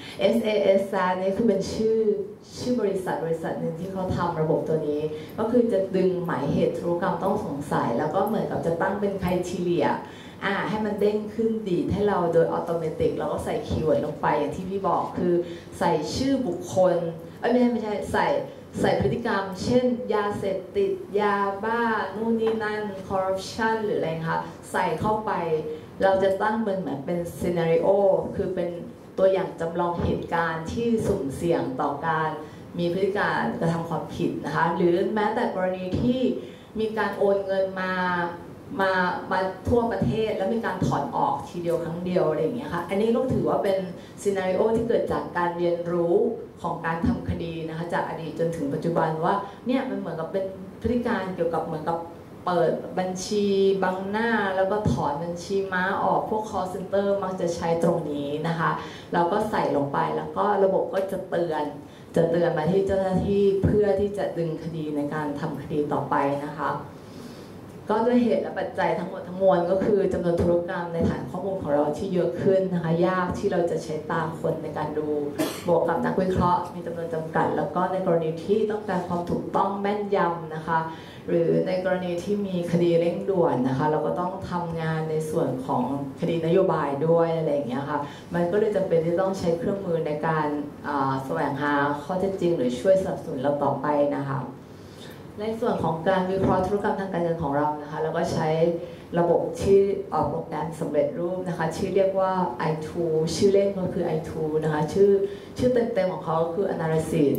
SaaS นี่คือเป็นชื่อบริษัทหนึ่งที่เขาทำระบบตัวนี้ก็คือจะดึงหมายเหตุธุรกรรมต้องสงสัยแล้วก็เหมือนกับจะตั้งเป็นไครทีเรียให้มันเด้งขึ้นดีดให้เราโดยอัตโนมัติเราก็ใส่คีย์เวิร์ดลงไปอย่างที่พี่บอกคือใส่ชื่อบุคคลไม่ใช่ใส่พฤติกรรมเช่นยาเสพติดยาบ้านู่นนี่นั่นคอร์รัปชันหรืออะไรคะใส่เข้าไปเราจะตั้งเหมือนเป็นซีนาริโอคือเป็นตัวอย่างจำลองเหตุการณ์ที่สุ่มเสี่ยงต่อการมีพฤติการกระทำความผิดนะคะหรือแม้แต่กรณีที่มีการโอนเงินมาทั่วประเทศแล้วมีการถอนออกทีเดียวครั้งเดียวอะไรอย่างเงี้ยค่ะอันนี้ก็ถือว่าเป็นซีนาริโอที่เกิดจากการเรียนรู้ของการทำคดีนะคะจากอดีตจนถึงปัจจุบันว่าเนี่ยมันเหมือนกับเป็นพฤติการเกี่ยวกับเหมือนกับเปิดบัญชีบังหน้าแล้วก็ถอนบัญชีม้าออกพวก call center มักจะใช้ตรงนี้นะคะเราก็ใส่ลงไปแล้วก็ระบบก็จะเตือนมาที่เจ้าหน้าที่เพื่อที่จะดึงคดีในการทำคดีต่อไปนะคะก็ด้วยเหตุและปัจจัยทั้งหมดทั้งมวลก็คือจำนวนธุรกรรมในฐานข้อมูลของเราที่เยอะขึ้นนะคะยากที่เราจะใช้ตาคนในการดูบวกกับนักวิเคราะห์มีจำนวนจำกัดแล้วก็ในกรณีที่ต้องการความถูกต้องแม่นยำนะคะหรือในกรณีที่มีคดีเร่งด่วนนะคะเราก็ต้องทำงานในส่วนของคดีนโยบายด้วยอะไรอย่างเงี้ยค่ะมันก็เลยจำเป็นที่ต้องใช้เครื่องมือในการแสวงหาข้อเท็จจริงหรือช่วยสนับสนุนเราต่อไปนะคะในส่วนของการวิเคราะห์ธุรกรรมทางการเงินของเรานะคะเราก็ใช้ระบบที่ออกโปรแกรมสำเร็จรูปนะคะชื่อเรียกว่า i2 ชื่อเล่นก็คือ i2 นะคะชื่อเต็มๆของเขาคือ Analysis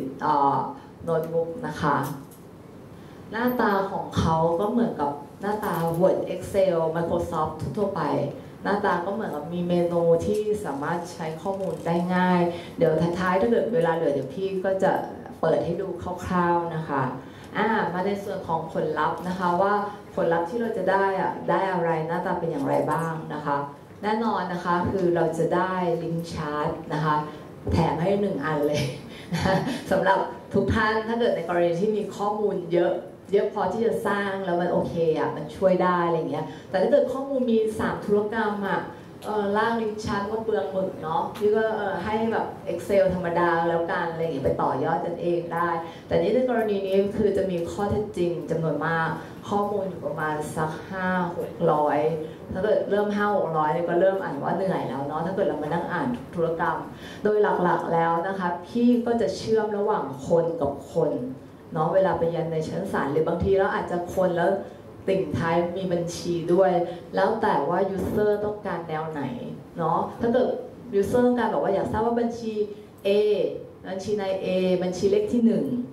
Notebook นะคะหน้าตาของเขาก็เหมือนกับหน้าตา Word Excel Microsoft ทั่วไปหน้าตาก็เหมือนกับมีเมนูที่สามารถใช้ข้อมูลได้ง่ายเดี๋ยวท้ายๆถ้าเกิดเวลาเหลือเดี๋ยวพี่ก็จะเปิดให้ดูคร่าวๆนะคะมาในส่วนของผลลัพธ์นะคะว่าผลลัพธ์ที่เราจะได้อะไรหน้าตาเป็นอย่างไรบ้างนะคะแน่นอนนะคะคือเราจะได้ลิงก์ชาร์ตนะคะแถมให้1 อันเลยนะสำหรับทุกท่านถ้าเกิดในกรณีที่มีข้อมูลเยอะพอที่จะสร้างแล้วมันโอเคมันช่วยได้อะไรเงี้ยแต่ถ้าเกิดข้อมูลมี3ธุรกรรมล่างลิ้นชักก็เปลืองหมึกเนาะพี่ก็ให้แบบ Excel ธรรมดาแล้วกันอะไรอย่างเงี้ยไปต่อยอดกันเองได้แต่นี้ในกรณีนี้คือจะมีข้อเท็จจริงจำนวนมากข้อมูลอยู่ประมาณสัก500-600ถ้าเกิดเริ่ม500-600เนี่ยก็เริ่มอ่านว่าเหนื่อยแล้วเนาะถ้าเกิดเรามานั่งอ่านธุรกรรมโดยหลักๆแล้วนะคะพี่ก็จะเชื่อมระหว่างคนกับคนเนาะเวลาไปยันในชั้นศาลหรือบางทีเราอาจจะคนแล้วติ่งท้ายมีบัญชีด้วยแล้วแต่ว่า user ต้องการแนวไหนเนาะถ้าเกิด user ต้องการบอกว่าอยากทราบว่าบัญชี A บัญชีนาย A บัญชีเลขที่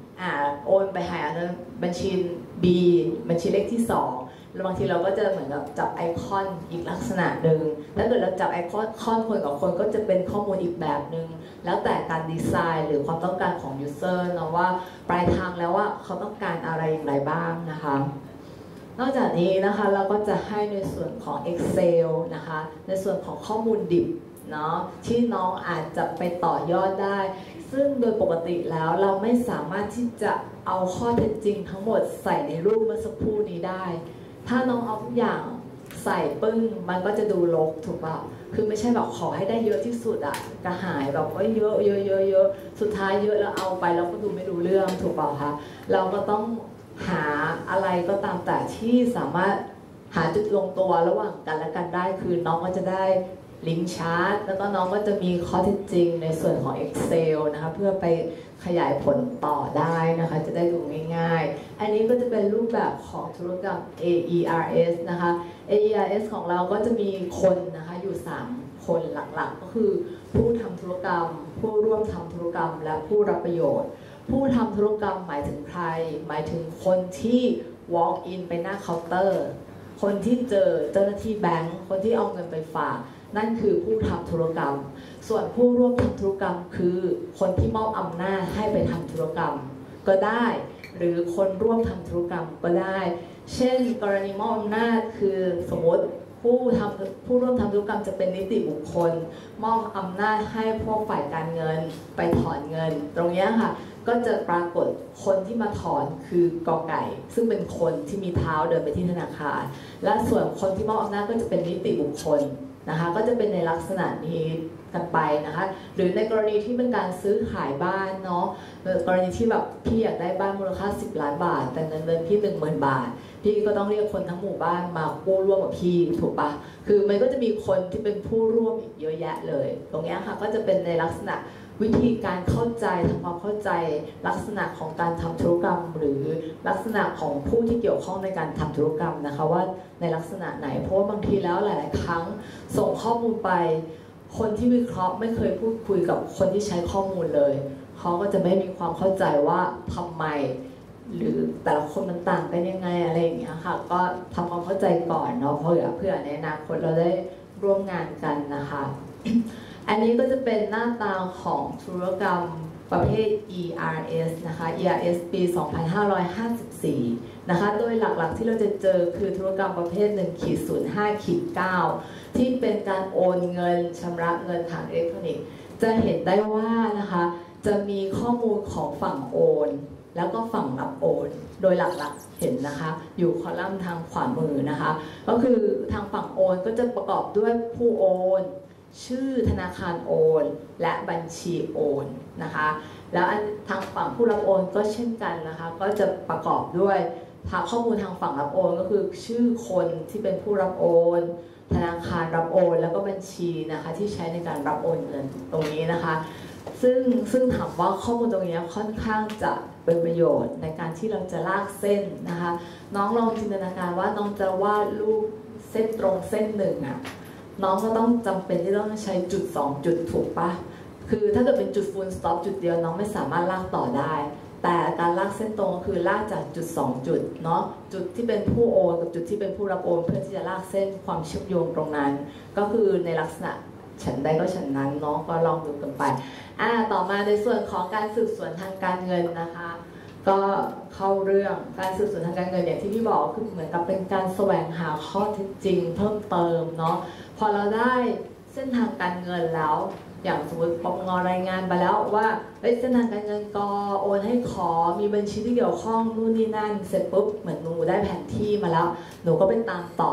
1โอนไปหาบัญชี B บัญชีเลขที่2แล้วบางทีเราก็จะเหมือนกับจับไอคอนอีกลักษณะหนึ่งถ้าเกิดเราจับไอคอนคนกับคนก็จะเป็นข้อมูลอีกแบบหนึ่งแล้วแต่การดีไซน์หรือความต้องการของ user นะว่าปลายทางแล้วว่าเขาต้องการอะไรอย่างไรบ้างนะคะนอกจากนี้นะคะเราก็จะให้ในส่วนของ Excel นะคะในส่วนของข้อมูลดิบเนาะที่น้องอาจจะไปต่อยอดได้ซึ่งโดยปกติแล้วเราไม่สามารถที่จะเอาข้อเท็จจริงทั้งหมดใส่ในรูปเมื่อสักครู่นี้ได้ถ้าน้องเอาทุกอย่างใส่ปึ้งมันก็จะดูรกถูกป่ะคือไม่ใช่แบบขอให้ได้เยอะที่สุดอะกระหายแบบว่าเยอะเยอะเยอะเยอะสุดท้ายเยอะแล้วเอาไปเราก็ดูไม่รู้เรื่องถูกป่ะคะเราก็ต้องหาอะไรก็ตามแต่ที่สามารถหาจุดลงตัวระหว่างกันและกันได้คือน้องก็จะได้ลิงก์ชาร์ตแล้วก็น้องก็จะมีข้อเท็จจริงในส่วนของ Excel นะคะเพื่อไปขยายผลต่อได้นะคะจะได้ดูง่ายๆอันนี้ก็จะเป็นรูปแบบของธุรกรรม AERS นะคะ AERS ของเราก็จะมีคนนะคะอยู่3คนหลักๆก็คือผู้ทำธุรกรรมผู้ร่วมทำธุรกรรมและผู้รับประโยชน์ผู้ทำธุรกรรมหมายถึงใครหมายถึงคนที่ walk in ไปหน้าเคาน์เตอร์คนที่เจอเจ้าหน้าที่แบงก์คนที่เอาเงินไปฝากนั่นคือผู้ทำธุรกรรมส่วนผู้ร่วมทำธุรกรรมคือคนที่มอบอำนาจให้ไปทำธุรกรรมก็ได้หรือคนร่วมทำธุรกรรมก็ได้เช่นกรณีมอบอำนาจคือสมมติผู้ร่วมทำธุรกรรมจะเป็นนิติบุคคลมอบอำนาจให้พวกฝ่ายการเงินไปถอนเงินตรงนี้ค่ะก็จะปรากฏคนที่มาถอนคือกอไก่ซึ่งเป็นคนที่มีเท้าเดินไปที่ธนาคารและส่วนคนที่มอบอำนาจก็จะเป็นนิติบุคคลนะคะก็จะเป็นในลักษณะนี้กันไปนะคะหรือในกรณีที่เป็นการซื้อขายบ้านเนาะกรณีที่แบบพี่อยากได้บ้านมูลค่า10 ล้านบาทแต่เงินเดือนพี่10,000 บาทพี่ก็ต้องเรียกคนทั้งหมู่บ้านมากู้ร่วมกับพี่ถูกปะคือมันก็จะมีคนที่เป็นผู้ร่วมอีกเยอะแยะเลยตรงนี้ค่ะก็จะเป็นในลักษณะวิธีการเข้าใจทำความเข้าใจลักษณะของการทำธุรกรรมหรือลักษณะของผู้ที่เกี่ยวข้องในการทำธุรกรรมนะคะว่าในลักษณะไหนเพราะว่าบางทีแล้วหลายๆครั้งส่งข้อมูลไปคนที่วิเคราะห์ไม่เคยพูดคุยกับคนที่ใช้ข้อมูลเลยเขาก็จะไม่มีความเข้าใจว่าทำไมหรือแต่ละคนมันต่างกันยังไงอะไรอย่างเงี้ยค่ะก็ทำความเข้าใจก่อนเนาะเพื่อในอนาคตเราได้ร่วมงานกันนะคะอันนี้ก็จะเป็นหน้าตาของธุรกรรมประเภท ERS นะคะ ERS ปี 2554 นะคะโดยหลักๆที่เราจะเจอคือธุรกรรมประเภท 1-05-9 ที่เป็นการโอนเงินชำระเงินทางอิเล็กทรอนิกส์จะเห็นได้ว่านะคะจะมีข้อมูลของฝั่งโอนแล้วก็ฝั่งรับโอนโดยหลักๆเห็นนะคะอยู่คอลัมน์ทางขวามือนะคะก็คือทางฝั่งโอนก็จะประกอบด้วยผู้โอนชื่อธนาคารโอนและบัญชีโอนนะคะแล้วทางฝั่งผู้รับโอนก็เช่นกันนะคะก็จะประกอบด้วยข้อมูลทางฝั่งรับโอนก็คือชื่อคนที่เป็นผู้รับโอนธนาคารรับโอนแล้วก็บัญชีนะคะที่ใช้ในการรับโอนเงินตรงนี้นะคะซึ่งถามว่าข้อมูลตรงนี้ค่อนข้างจะเป็นประโยชน์ในการที่เราจะลากเส้นนะคะน้องลองจินตนาการว่าน้องจะวาดรูปเส้นตรงเส้นหนึ่งอะน้องก็ต้องจำเป็นที่ต้องใช้จุด2จุดถูกปะคือถ้าเกิดเป็นจุดฟูลสต็อปจุดเดียวน้องไม่สามารถลากต่อได้แต่การลากเส้นตรงก็คือลากจากจุด2จุดเนาะจุดที่เป็นผู้โอนกับจุดที่เป็นผู้รับโอนเพื่อที่จะลากเส้นความเชื่อมโยงตรงนั้นก็คือในลักษณะฉันใดก็ฉันนั้นเนาะก็ลองดูกันไปต่อมาในส่วนของการสืบสวนทางการเงินนะคะก็เข้าเรื่องการสืบสวนทางการเงินอย่างที่พี่บอกคือเหมือนกับเป็นการแสวงหาข้อเท็จจริงเพิ่มเติมเนาะพอเราได้เส้นทางการเงินแล้วอย่างสมมติปปงรายงานมาแล้วว่าเส้นทางการเงินกโอนให้ขอมีบัญชีที่เกี่ยวข้องนู่นนี่นั่นเสร็จปุ๊บเหมือนหนูได้แผนที่มาแล้วหนูก็ไปตามต่อ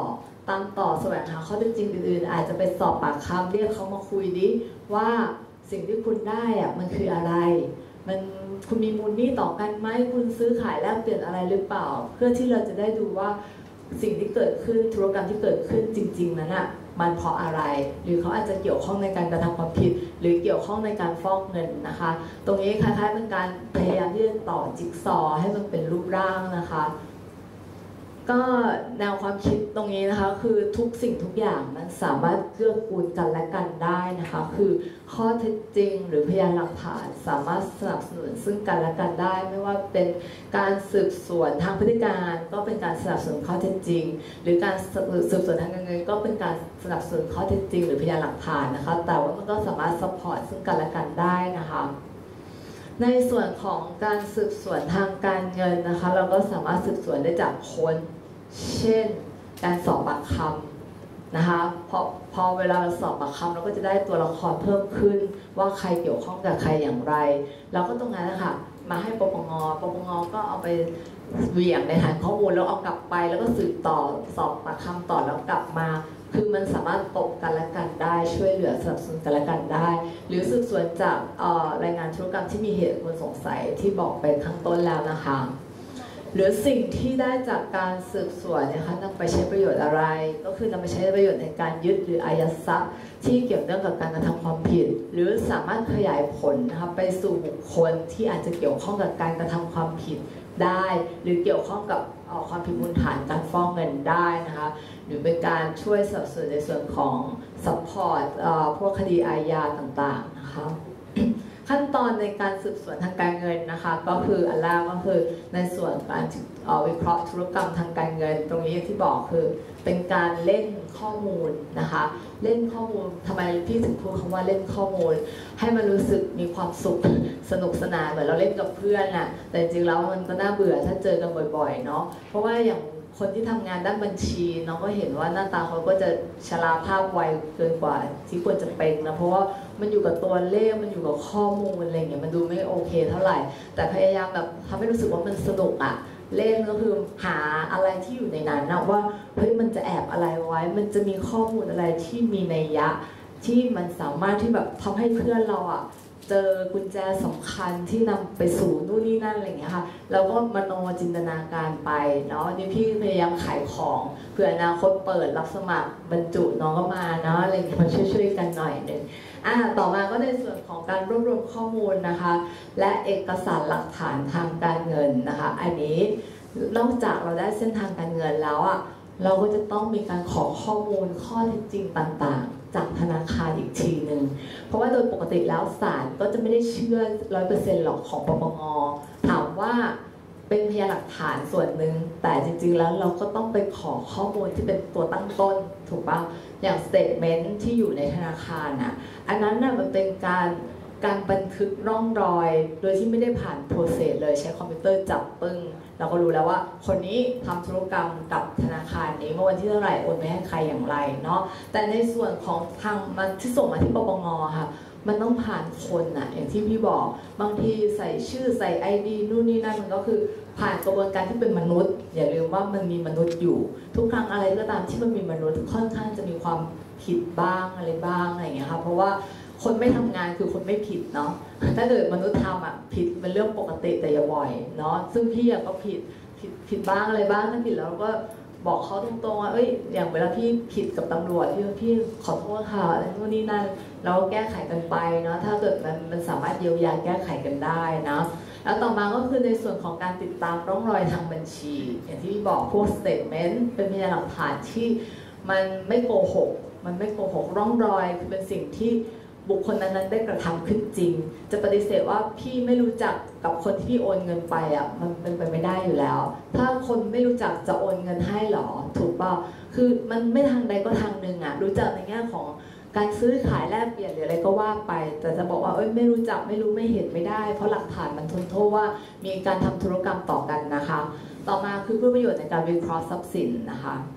ตามต่อแสวงหาข้อเท็จจริงอื่นๆอาจจะไปสอบปากคำเรียกเขามาคุยดิว่าสิ่งที่คุณได้อะมันคืออะไรมันคุณมีมูลหนี้ต่อกันไหมคุณซื้อขายแลกเปลี่ยนอะไรหรือเปล่าเพื่อที่เราจะได้ดูว่าสิ่งที่เกิดขึ้นธุรกรรมที่เกิดขึ้นจริงๆนั้นอ่ะมันเพราะอะไรหรือเขาอาจจะเกี่ยวข้องในการกระทำความผิดหรือเกี่ยวข้องในการฟอกเงินนะคะตรงนี้คล้ายๆเป็นการพยายามที่จะต่อจิ๊กซอว์ให้มันเป็นรูปร่างนะคะก็แนวความคิดตรงนี้นะคะคือทุกสิ่งทุกอย่างมันสามารถเกื้อกูลกันและกันได้นะคะคือข้อเท็จจริงหรือพยานหลักฐานสามารถสนับสนุนซึ่งกันและกันได้ไม่ว่าเป็นการสืบสวนทางพฤติการก็เป็นการสนับสนุนข้อเท็จจริงหรือการสืบสวนทางการเงินก็เป็นการสนับสนุนข้อเท็จจริงหรือพยานหลักฐานนะคะแต่ว่ามันก็สามารถซัพพอร์ตซึ่งกันและกันได้นะคะในส่วนของการสืบสวนทางการเงินนะคะเราก็สามารถสืบสวนได้จากคนเช่นการสอบปากคำนะคะพอเวลาเราสอบปากคำเราก็จะได้ตัวละครเพิ่มขึ้นว่าใครเกี่ยวข้องกับใครอย่างไรเราก็ตรงนั้นนะคะมาให้ปปงก็เอาไปเหวี่ยงในฐานข้อมูลแล้วเอากลับไปแล้วก็สืบต่อสอบปากคำต่อแล้วกลับมาคือมันสามารถตบกันและกันได้ช่วยเหลือสนับสนุนกันและกันได้หรือสืบสวนจากรายงานธุรกรรมที่มีเหตุควรสงสัยที่บอกไปข้างต้นแล้วนะคะหรือสิ่งที่ได้จากการสืบสวนนะคะนำไปใช้ประโยชน์อะไรก็คือนำไปใช้ประโยชน์ในการยึดหรืออายัดทรัพย์ที่เกี่ยวเนื่องกับการกระทำความผิดหรือสามารถขยายผลนะคะไปสู่บุคคลที่อาจจะเกี่ยวข้องกับการกระทำความผิดได้หรือเกี่ยวข้องกับความผิดมูลฐานการฟ้องเงินได้นะคะหรือเป็นการช่วยสนับสนุนในส่วนของซัพพอร์ตพวกคดีอาญาต่างๆนะคะขั้นตอนในการสืบสวนทางการเงินนะคะก็คืออันแรกก็คือในส่วนการวิเคราะห์ธุรกรรมทางการเงินตรงนี้ที่บอกคือเป็นการเล่นข้อมูลนะคะเล่นข้อมูลทำไมพี่ถึงพูดคำว่าเล่นข้อมูลให้มันรู้สึกมีความสุขสนุกสนานเหมือนเราเล่นกับเพื่อนน่ะแต่จริงๆแล้วมันก็น่าเบื่อถ้าเจอกันบ่อยๆเนาะเพราะว่าอย่างคนที่ทำงานด้านบัญชีน้องก็เห็นว่าหน้าตาเขาก็จะชราภาพไวเกินกว่าที่ควรจะเป็นนะเพราะว่ามันอยู่กับตัวเลขมันอยู่กับข้อมูลอะไรเงี้ยมันดูไม่โอเคเท่าไหร่แต่พยายามแบบทำให้รู้สึกว่ามันสนุกอะเล่นก็คือหาอะไรที่อยู่ในนั้นนะว่าเฮ้ยมันจะแอบอะไรไว้มันจะมีข้อมูลอะไรที่มีนัยยะที่มันสามารถที่แบบทำให้เพื่อนเราอะเจอกุญแจสำคัญที่นำไปสู่นู่นนี่นั่นอะไรอย่างเงี้ยค่ะแล้วก็มโนจินตนาการไปเนาะนี่พี่พยายามขายของเพื่ออนาคตเปิดรับสมัครบรรจุน้องก็มาเนาะอะไรอย่างเงี้ยมาช่วยๆกันหน่อยนึงต่อมาก็ในส่วนของการรวบรวมข้อมูลนะคะและเอกสารหลักฐานทางการเงินนะคะอันนี้นอกจากเราได้เส้นทางการเงินแล้วอ่ะเราก็จะต้องมีการขอข้อมูลข้อเท็จจริงต่างๆจากธนาคารอีกทีหนึ่งเพราะว่าโดยปกติแล้วศาลก็จะไม่ได้เชื่อ 100% หรอกของปปงถามว่าเป็นพยานหลักฐานส่วนหนึ่งแต่จริงๆแล้วเราก็ต้องไปขอข้อมูลที่เป็นตัวตั้งต้นถูกปะอย่างสเตทเมนต์ที่อยู่ในธนาคารน่ะอันนั้นน่ะมันเป็นการบันทึกร่องรอยโดยที่ไม่ได้ผ่านโปรเซสเลยใช้คอมพิวเตอร์จับปึ้งเราก็รู้แล้วว่าคนนี้ทำธุรกรรมกับธนาคารนี้เมื่อวันที่เท่าไหร่โอนไปให้ใครอย่างไรเนาะแต่ในส่วนของทางมันที่ส่งมาที่ปปงค่ะมันต้องผ่านคนน่ะอย่างที่พี่บอกบางทีใส่ชื่อใส่ ID นู่นนี่นั่นมันก็คือผ่านกระบวนการที่เป็นมนุษย์อย่าลืมว่ามันมีมนุษย์อยู่ทุกครั้งอะไรก็ตามที่มันมีมนุษย์ค่อนข้างจะมีความผิดบ้างอะไรบ้างอะไรอย่างเงี้ยค่ะเพราะว่าคนไม่ทำงานคือคนไม่ผิดเนาะถ้าเกิดมนุษย์ทำอ่ะผิดเป็นเรื่องปกติแต่อย่าบ่อยเนาะซึ่งพี่ก็ผิดบ้างอะไรบ้างถ้าผิดแล้วก็บอกเขาตรงๆว่าอย่างเวลาพี่ผิดกับตำรวจพี่ขอโทษค่ะอะไรนู่นนี่นั่นเราแก้ไขกันไปเนาะถ้าเกิดมันสามารถเยียวยาแก้ไขกันได้นะแล้วต่อมาก็คือในส่วนของการติดตามร่องรอยทางบัญชีอย่างที่บอกพวกสเตทเมนต์เป็นพยานหลักฐานที่มันไม่โกหกร่องรอยคือเป็นสิ่งที่บุคคลนั้นได้กระทำขึ้นจริงจะปฏิเสธว่าพี่ไม่รู้จักกับคนที่พี่โอนเงินไปอ่ะมันเป็นไปไม่ได้อยู่แล้วถ้าคนไม่รู้จักจะโอนเงินให้หรอถูกป่ะคือมันไม่ทางใดก็ทางหนึ่งอ่ะรู้จักในแง่ของการซื้อขายแลกเปลี่ยนหรืออะไรก็ว่าไปแต่จะบอกว่าไม่รู้จักไม่รู้ไม่เห็นไม่ได้เพราะหลักฐานมันทนโทษว่ามีการทำธุรกรรมต่อกันนะคะต่อมาคือเพื่อประโยชน์ในการวิเคราะห์ทรัพย์สินนะคะ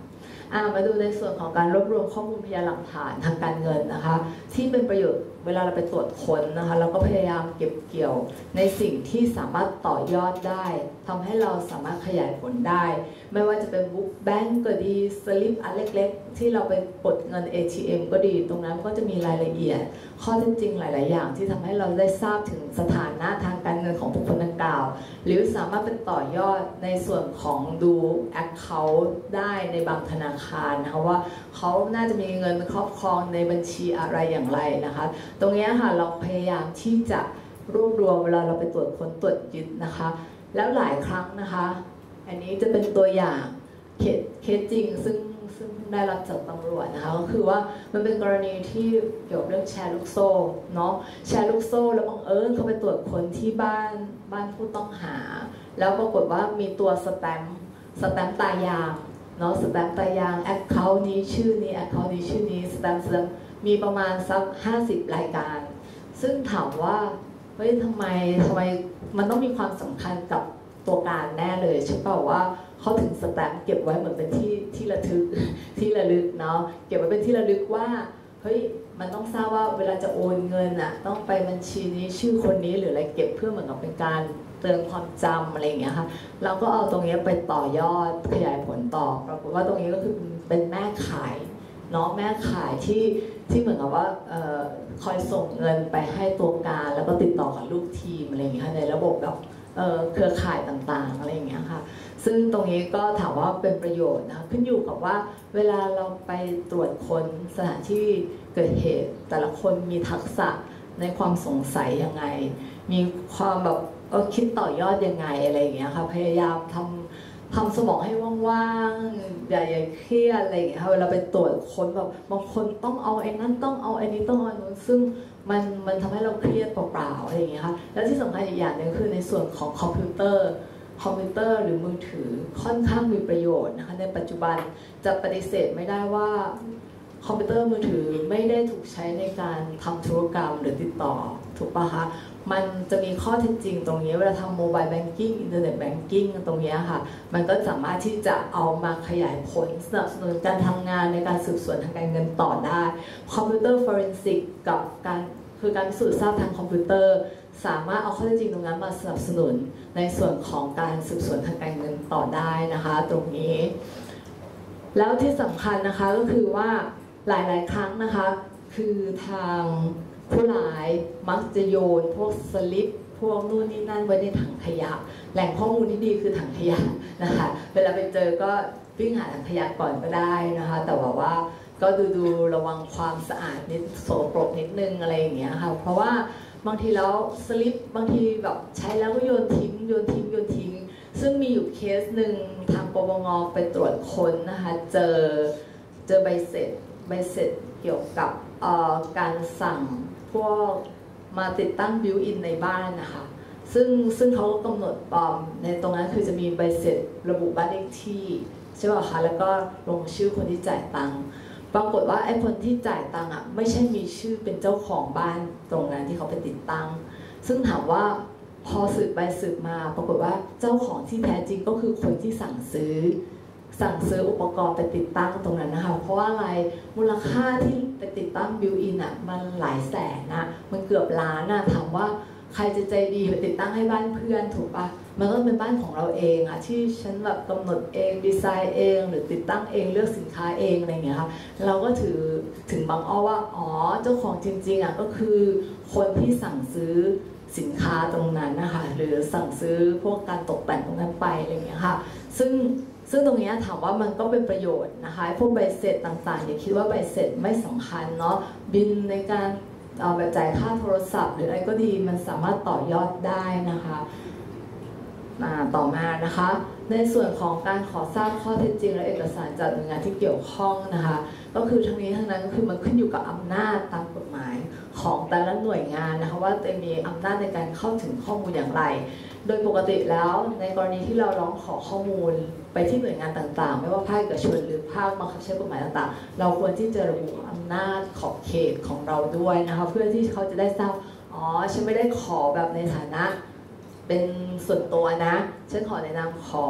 มาดูในส่วนของการรวบรวมข้อมูลพยานหลักฐานทางการเงินนะคะที่เป็นประโยชน์เวลาเราไปตรวจค้นนะคะเราก็พยายามเก็บเกี่ยวในสิ่งที่สามารถต่อยอดได้ทำให้เราสามารถขยายผลได้ไม่ว่าจะเป็นบุ๊กแบงก์ก็ดีสลิปอันเล็กๆที่เราไปปลดเงิน ATM ก็ดีตรงนั้นก็จะมีรายละเอียดข้อเท็จจริงหลายๆอย่างที่ทำให้เราได้ทราบถึงสถานะทางการเงินของบุคคลดังกล่าวหรือสามารถเป็นต่อยอดในส่วนของดู Account ได้ในบางธนาคารนะคะว่าเขาน่าจะมีเงินครอบครองในบัญชีอะไรอย่างไรนะคะตรงนี้ค่ะเราพยายามที่จะรวบรวมเวลาเราไปตรวจค้นตรวจยึดนะคะแล้วหลายครั้งนะคะอันนี้จะเป็นตัวอย่างเคสจริงซึ่งได้รับจากตำรวจนะคะก็คือว่ามันเป็นกรณีที่เกี่ยวกับเรื่องแชร์ลูกโซ่เนาะแชร์ลูกโซ่แล้วบังเอิญเขาไปตรวจค้นที่บ้านผู้ต้องหาแล้วปรากฏว่ามีตัวสแตมป์ตายางเนาะสแตมป์ตายางแอคเคาท์นี้ชื่อนี้แอคเคาท์นี้ชื่อนี้สแตมป์มีประมาณสัก50รายการซึ่งถามว่าเฮ้ยทำไมมันต้องมีความสำคัญกับตัวการแน่เลยใช่เปล่าว่าเขาถึงสแตมป์เก็บไว้เหมือนเป็นที่ระทึกที่ระลึกเนาะเก็บไว้เป็นที่ระลึกว่าเฮ้ยมันต้องทราบว่าเวลาจะโอนเงินอ่ะต้องไปบัญชีนี้ชื่อคนนี้หรืออะไรเก็บเพื่อเหมือนกับเป็นการเตือนความจำอะไรอย่างเงี้ยค่ะเราก็เอาตรงนี้ไปต่อยอดขยายผลต่อปรากฏว่าตรงนี้ก็คือเป็นแม่ขายเนาะแม่ขายที่เหมือนกับว่าคอยส่งเงินไปให้ตัวการแล้วก็ติดต่อกับลูกทีมอะไรอย่างเงี้ยในระบบแบบเครือข่ายต่างๆอะไรอย่างเงี้ยค่ะซึ่งตรงนี้ก็ถามว่าเป็นประโยชน์นะขึ้นอยู่กับว่าเวลาเราไปตรวจค้นสถานที่เกิดเหตุแต่ละคนมีทักษะในความสงสัยยังไงมีความแบบคิดต่อยอดยังไงอะไรอย่างเงี้ยค่ะพยายามทำสมองให้ว่างๆอย่าเครียดอะไรอย่างเงี้ยค่ะเวลาไปตรวจค้นแบบบางคนต้องเอาไอ้นั้นต้องเอาไอ้นี้ต้องเอาโน้นซึ่งมันทำให้เราเครียดเปล่าๆอะไรอย่างเงี้ยค่ะแล้วที่สำคัญอีกอย่างหนึ่งคือในส่วนของคอมพิวเตอร์หรือมือถือค่อนข้างมีประโยชน์นะคะในปัจจุบันจะปฏิเสธไม่ได้ว่าคอมพิวเตอร์มือถือไม่ได้ถูกใช้ในการทำธุรกรรมหรือติดต่อถูกปะคะมันจะมีข้อเท็จจริงตรงนี้เวลาทำโมบายแบงกิ้งอินเทอร์เน็ตแบงกิ้งตรงนี้ค่ะมันก็สามารถที่จะเอามาขยายผลสนับสนุนการทำงานในการสืบสวนทางการเงินต่อได้คอมพิวเตอร์ฟอเรนซิกกับการพิสูจน์ทราบทางคอมพิวเตอร์สามารถเอาข้อเท็จจริงตรงนั้นมาสนับสนุนในส่วนของการสืบสวนทางการเงินต่อได้นะคะตรงนี้แล้วที่สำคัญนะคะก็คือว่าหลายๆครั้งนะคะคือทางผู้ร้ายมักจะโยนพวกสลิปพวกนู่นนี่นั่นไว้ในถังขยะแหล่งข้อมูลที่ดีคือถังขยะนะคะเวลาไปเจอก็วิ่งหาถังขยะก่อนก็ได้นะคะแต่ว่าก็ดูระวังความสะอาดนิดโสโครกนิดนึงอะไรอย่างเงี้ยค่ะเพราะว่าบางทีแล้วสลิปบางทีแบบใช้แล้วก็โยนทิ้งซึ่งมีอยู่เคสหนึ่งทางปปงไปตรวจค้นนะคะเจอใบเสร็จเกี่ยวกับการสั่งพวกมาติดตั้งบิวอินในบ้านนะคะซึ่งเขาก็กำหนดในตรงนั้นคือจะมีใบเสร็จระบุบ้านเลขที่ใช่ป่ะคะแล้วก็ลงชื่อคนที่จ่ายตังค์ปรากฏว่าไอ้คนที่จ่ายตังค์อ่ะไม่ใช่มีชื่อเป็นเจ้าของบ้านตรงนั้นที่เขาไปติดตั้งซึ่งถามว่าพอสืบไปสืบมาปรากฏว่าเจ้าของที่แท้จริงก็คือคนที่สั่งซื้ออุปกรณ์ไปติดตั้งตรงนั้นนะคะเพราะว่าอะไรมูลค่าที่ไปติดตั้งบิวอินอ่ะมันหลายแสนนะมันเกือบล้านนะถามว่าใครจะใจดีไปติดตั้งให้บ้านเพื่อนถูกปะมันก็เป็นบ้านของเราเองอะที่ฉันแบบกำหนดเองดีไซน์เองหรือติดตั้งเองเลือกสินค้าเองอะไรอย่างเงี้ยค่ะเราก็ถือถึงบางอ้อว่าเจ้าของจริงๆอะก็คือคนที่สั่งซื้อสินค้าตรงนั้นนะคะหรือสั่งซื้อพวกการตกแต่งตรงนั้นไปอะไรอย่างเงี้ยค่ะซึ่งตรงนี้ถามว่ามันก็เป็นประโยชน์นะคะพวกใบเสร็จต่างๆอย่าคิดว่าใบเสร็จไม่สำคัญเนาะบินในการแบบจ่ายค่าโทรศัพท์หรืออะไรก็ดีมันสามารถต่อยอดได้นะคะต่อมานะคะในส่วนของการขอทราบข้อเท็จจริงและเอกสารจากหน่วยงานที่เกี่ยวข้องนะคะก็คือทั้งนี้ทั้งนั้นก็คือมันขึ้นอยู่กับอำนาจตามกฎหมายของแต่ละหน่วยงานนะคะว่าจะมีอำนาจในการเข้าถึงข้อมูลอย่างไรโดยปกติแล้วในกรณีที่เราร้องขอข้อมูลไปที่หน่วยงานต่างๆไม่ว่าภาคเอกชนหรือภาคบังคับใช้กฎหมายต่างๆเราควรที่จะระบุอำนาจขอบเขตของเราด้วยนะคะเพื่อที่เขาจะได้ทราบฉันไม่ได้ขอแบบในฐานะเป็นส่วนตัวนะฉันขอในนามของ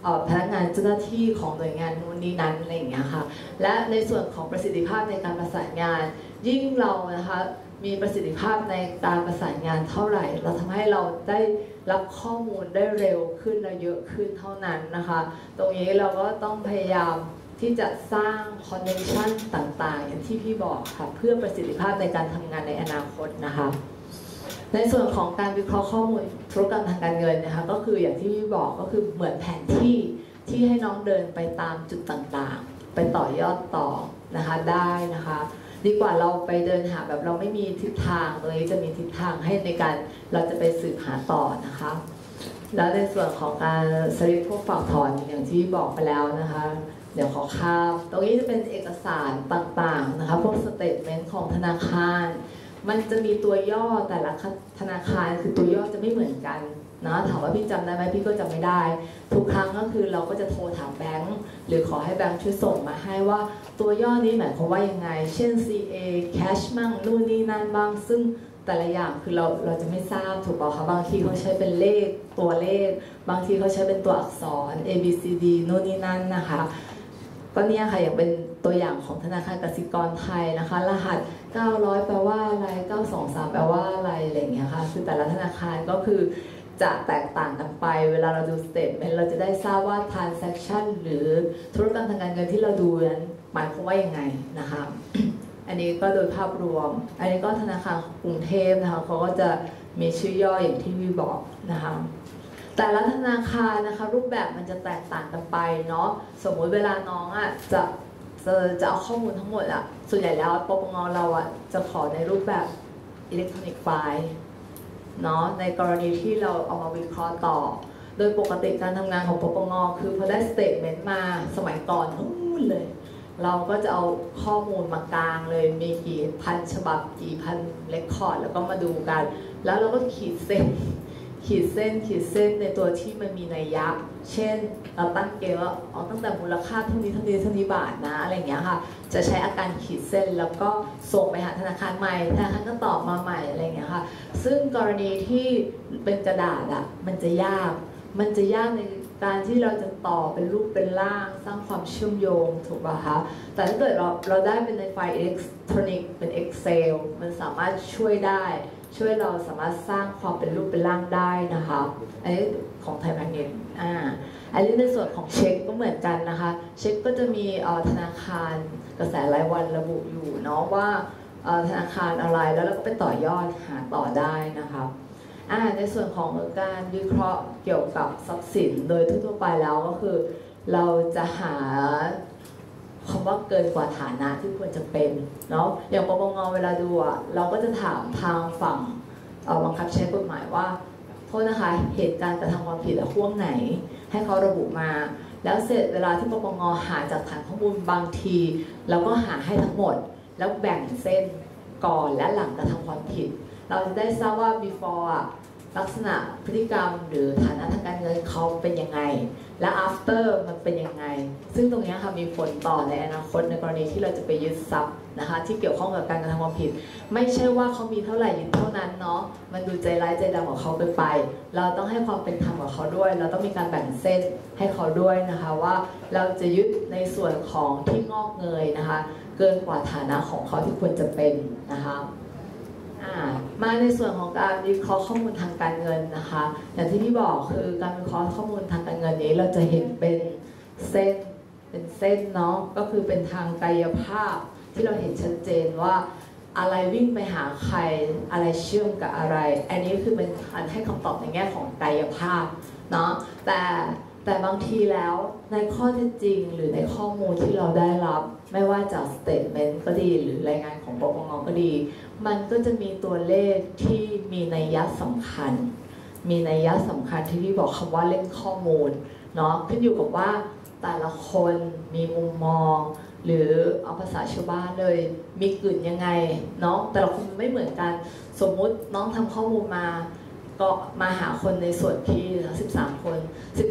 พนักงานเจ้าหน้าที่ของหน่วยงานนู้นนี้นั้นอะไรอย่างเงี้ยค่ะและในส่วนของประสิทธิภาพในการประสานงานยิ่งเรานะคะมีประสิทธิภาพในการประสานงานเท่าไหร่เราทำให้เราได้รับข้อมูลได้เร็วขึ้นและเยอะขึ้นเท่านั้นนะคะตรงนี้เราก็ต้องพยายามที่จะสร้างคอนเนคชั่นต่างๆอย่างที่พี่บอกค่ะเพื่อประสิทธิภาพในการทำงานในอนาคตนะคะในส่วนของการวิเคราะห์ข้อมูลธุรกรรมทางการเงินนะคะก็คืออย่างที่พี่บอกก็คือเหมือนแผนที่ให้น้องเดินไปตามจุดต่างๆไปต่อยอดต่อนะคะได้นะคะดีกว่าเราไปเดินหาแบบเราไม่มีทิศทางเลยจะมีทิศทางให้ในการเราจะไปสืบหาต่อนะคะแล้วในส่วนของการสลิปพวกฝากถอนอย่างที่บอกไปแล้วนะคะเดี๋ยวขอข้ามตรงนี้จะเป็นเอกสารต่างๆนะคะพวกสเตทเมนต์ของธนาคารมันจะมีตัวย่อแต่ละธนาคารคือตัวย่อจะไม่เหมือนกันนะถามว่าพี่จำได้ไหมพี่ก็จำไม่ได้ทุกครั้งก็คือเราก็จะโทรถามแบงค์หรือขอให้แบงค์ช่วยส่งมาให้ว่าตัวย่อนี้หมายความว่ายังไงเช่น CA cash มั่งนู่นนี่นั่นบ้างซึ่งแต่ละอย่างคือเราจะไม่ทราบถูกป่ะคะบางทีเขาใช้เป็นเลขตัวเลขบางทีเขาใช้เป็นตัวอักษร A B C D นู่นนี่นั่นนะคะก็เนี่ยค่ะอย่างเป็นตัวอย่างของธนาคารกสิกรไทยนะคะรหัส900แปลว่าอะไร923แปลว่าอะไรอะไรอย่างเงี้ยค่ะคือแต่ละธนาคารก็คือจะแตกต่างกันไปเวลาเราดูสเตทเมนต์เราจะได้ทราบว่า transaction หรือธุรกรรมทางการเงินที่เราดูนั้นหมายความว่ายังไงนะคะอันนี้ก็โดยภาพรวมอันนี้ก็ธนาคารกรุงเทพนะคะเขาก็จะมีชื่อย่ออย่างที่วีบอกนะคะแต่ละธนาคารนะคะรูปแบบมันจะแตกต่างกันไปเนาะสมมุติเวลาน้องอ่ะจะเอาข้อมูลทั้งหมดอ่ะส่วนใหญ่แล้วปปงเราอ่ะจะขอในรูปแบบอิเล็กทรอนิกส์ไฟล์เนาะในกรณีที่เราเอามาวิเคราะห์ต่อโดยปกติการทำงานของปปงคือพอได้สเตทเมนต์มาสมัยก่อนนู่นเลยเราก็จะเอาข้อมูลมากลางเลยมีกี่พันฉบับกี่พันเรคคอร์ดแล้วก็มาดูกันแล้วเราก็ขีดเส้นในตัวที่มันมีนัยยะเช่นเราตั้งเกณฑ์ว่าตั้งแต่มูลค่าเท่านี้บาทนะอะไรอย่างเงี้ยค่ะจะใช้อาการขีดเส้นแล้วก็ส่งไปหาธนาคารใหม่ธนาคารก็ตอบมาใหม่อะไรอย่างเงี้ยค่ะซึ่งกรณีที่เป็นกระดาษอ่ะมันจะยากในการที่เราจะต่อเป็นรูปเป็นร่างสร้างความเชื่อมโยงถูกป่ะคะแต่ถ้าเกิดเราได้เป็นในไฟล์อิเล็กทรอนิกส์เป็น Excel มันสามารถช่วยเราสามารถสร้างความเป็นรูปเป็นร่างได้นะคะอันนี้ของไทยพาณิชย์อันนี้ในส่วนของเช็คก็เหมือนกันนะคะเช็คก็จะมีธนาคารกระแสรายวันระบุอยู่เนาะว่าธนาคารอะไรแล้วเราก็ไปต่อยอดหาต่อได้นะคะในส่วนของการวิเคราะห์เกี่ยวกับทรัพย์สินโดยทั่วไปแล้วก็คือเราจะหาคำว่าเกินกว่าฐานะที่ควรจะเป็นเนาะอย่างปปงเวลาดูเราก็จะถามทางฝั่งบังคับใช้กฎหมายว่าโทษนะคะเหตุการณ์กระทำความผิดห่วงไหนให้เขาระบุมาแล้วเสร็จเวลาที่ปปงหาจากฐานข้อมูลบางทีเราก็หาให้ทั้งหมดแล้วแบ่งเส้นก่อนและหลังกระทำความผิดเราจะได้ทราบว่า before ลักษณะพฤติกรรมหรือฐานะทางการเงินเขาเป็นยังไงและ after มันเป็นยังไงซึ่งตรงนี้ค่ะมีผลต่อในอนาคตในกรณีที่เราจะไปยึดทรัพย์นะคะที่เกี่ยวข้องกับการกระทำความผิดไม่ใช่ว่าเขามีเท่าไหร่ยึดเท่านั้นเนาะมันดูใจร้ายใจดำของเขาไปเราต้องให้ความเป็นธรรมกับเขาด้วยเราต้องมีการแบ่งเส้นให้เขาด้วยนะคะว่าเราจะยึดในส่วนของที่งอกเงยนะคะเกินกว่าฐานะของเขาที่ควรจะเป็นนะคะมาในส่วนของการวิเคราะห์ข้อมูลทางการเงินนะคะอย่างที่พี่บอกคือการวิเคราะห์ข้อมูลทางการเงินนี้เราจะเห็นเป็นเส้นเนาะก็คือเป็นทางกายภาพที่เราเห็นชัดเจนว่าอะไรวิ่งไปหาใครอะไรเชื่อมกับอะไรอันนี้คือเป็นการให้คำตอบในแง่ของกายภาพเนาะแต่บางทีแล้วในข้อเท็จจริงหรือในข้อมูลที่เราได้รับไม่ว่าจากสเตทเมนต์ก็ดีหรือรายงานของปปงก็ดีมันก็จะมีตัวเลขที่มีนัยยะสำคัญที่พี่บอกคำว่าเล่นข้อมูลเนาะขึ้นอยู่กับว่าแต่ละคนมีมุมมองหรือเอาภาษาชาวบ้านเลยมีกลิ่นยังไงเนาะแต่ละคนไม่เหมือนกันสมมุติน้องทำข้อมูลมาก็มาหาคนในส่วนที่13 คน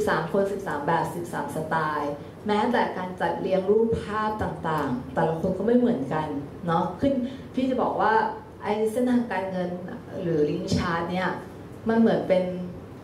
13แบบ13สไตล์แม้แต่การจัดเรียงรูปภาพต่างๆแต่ละคนก็ไม่เหมือนกันเนาะขึ้นพี่จะบอกว่าไอ้เส้นทางการเงินหรือลิงก์ชาร์ตเนี่ยมันเหมือนเป็น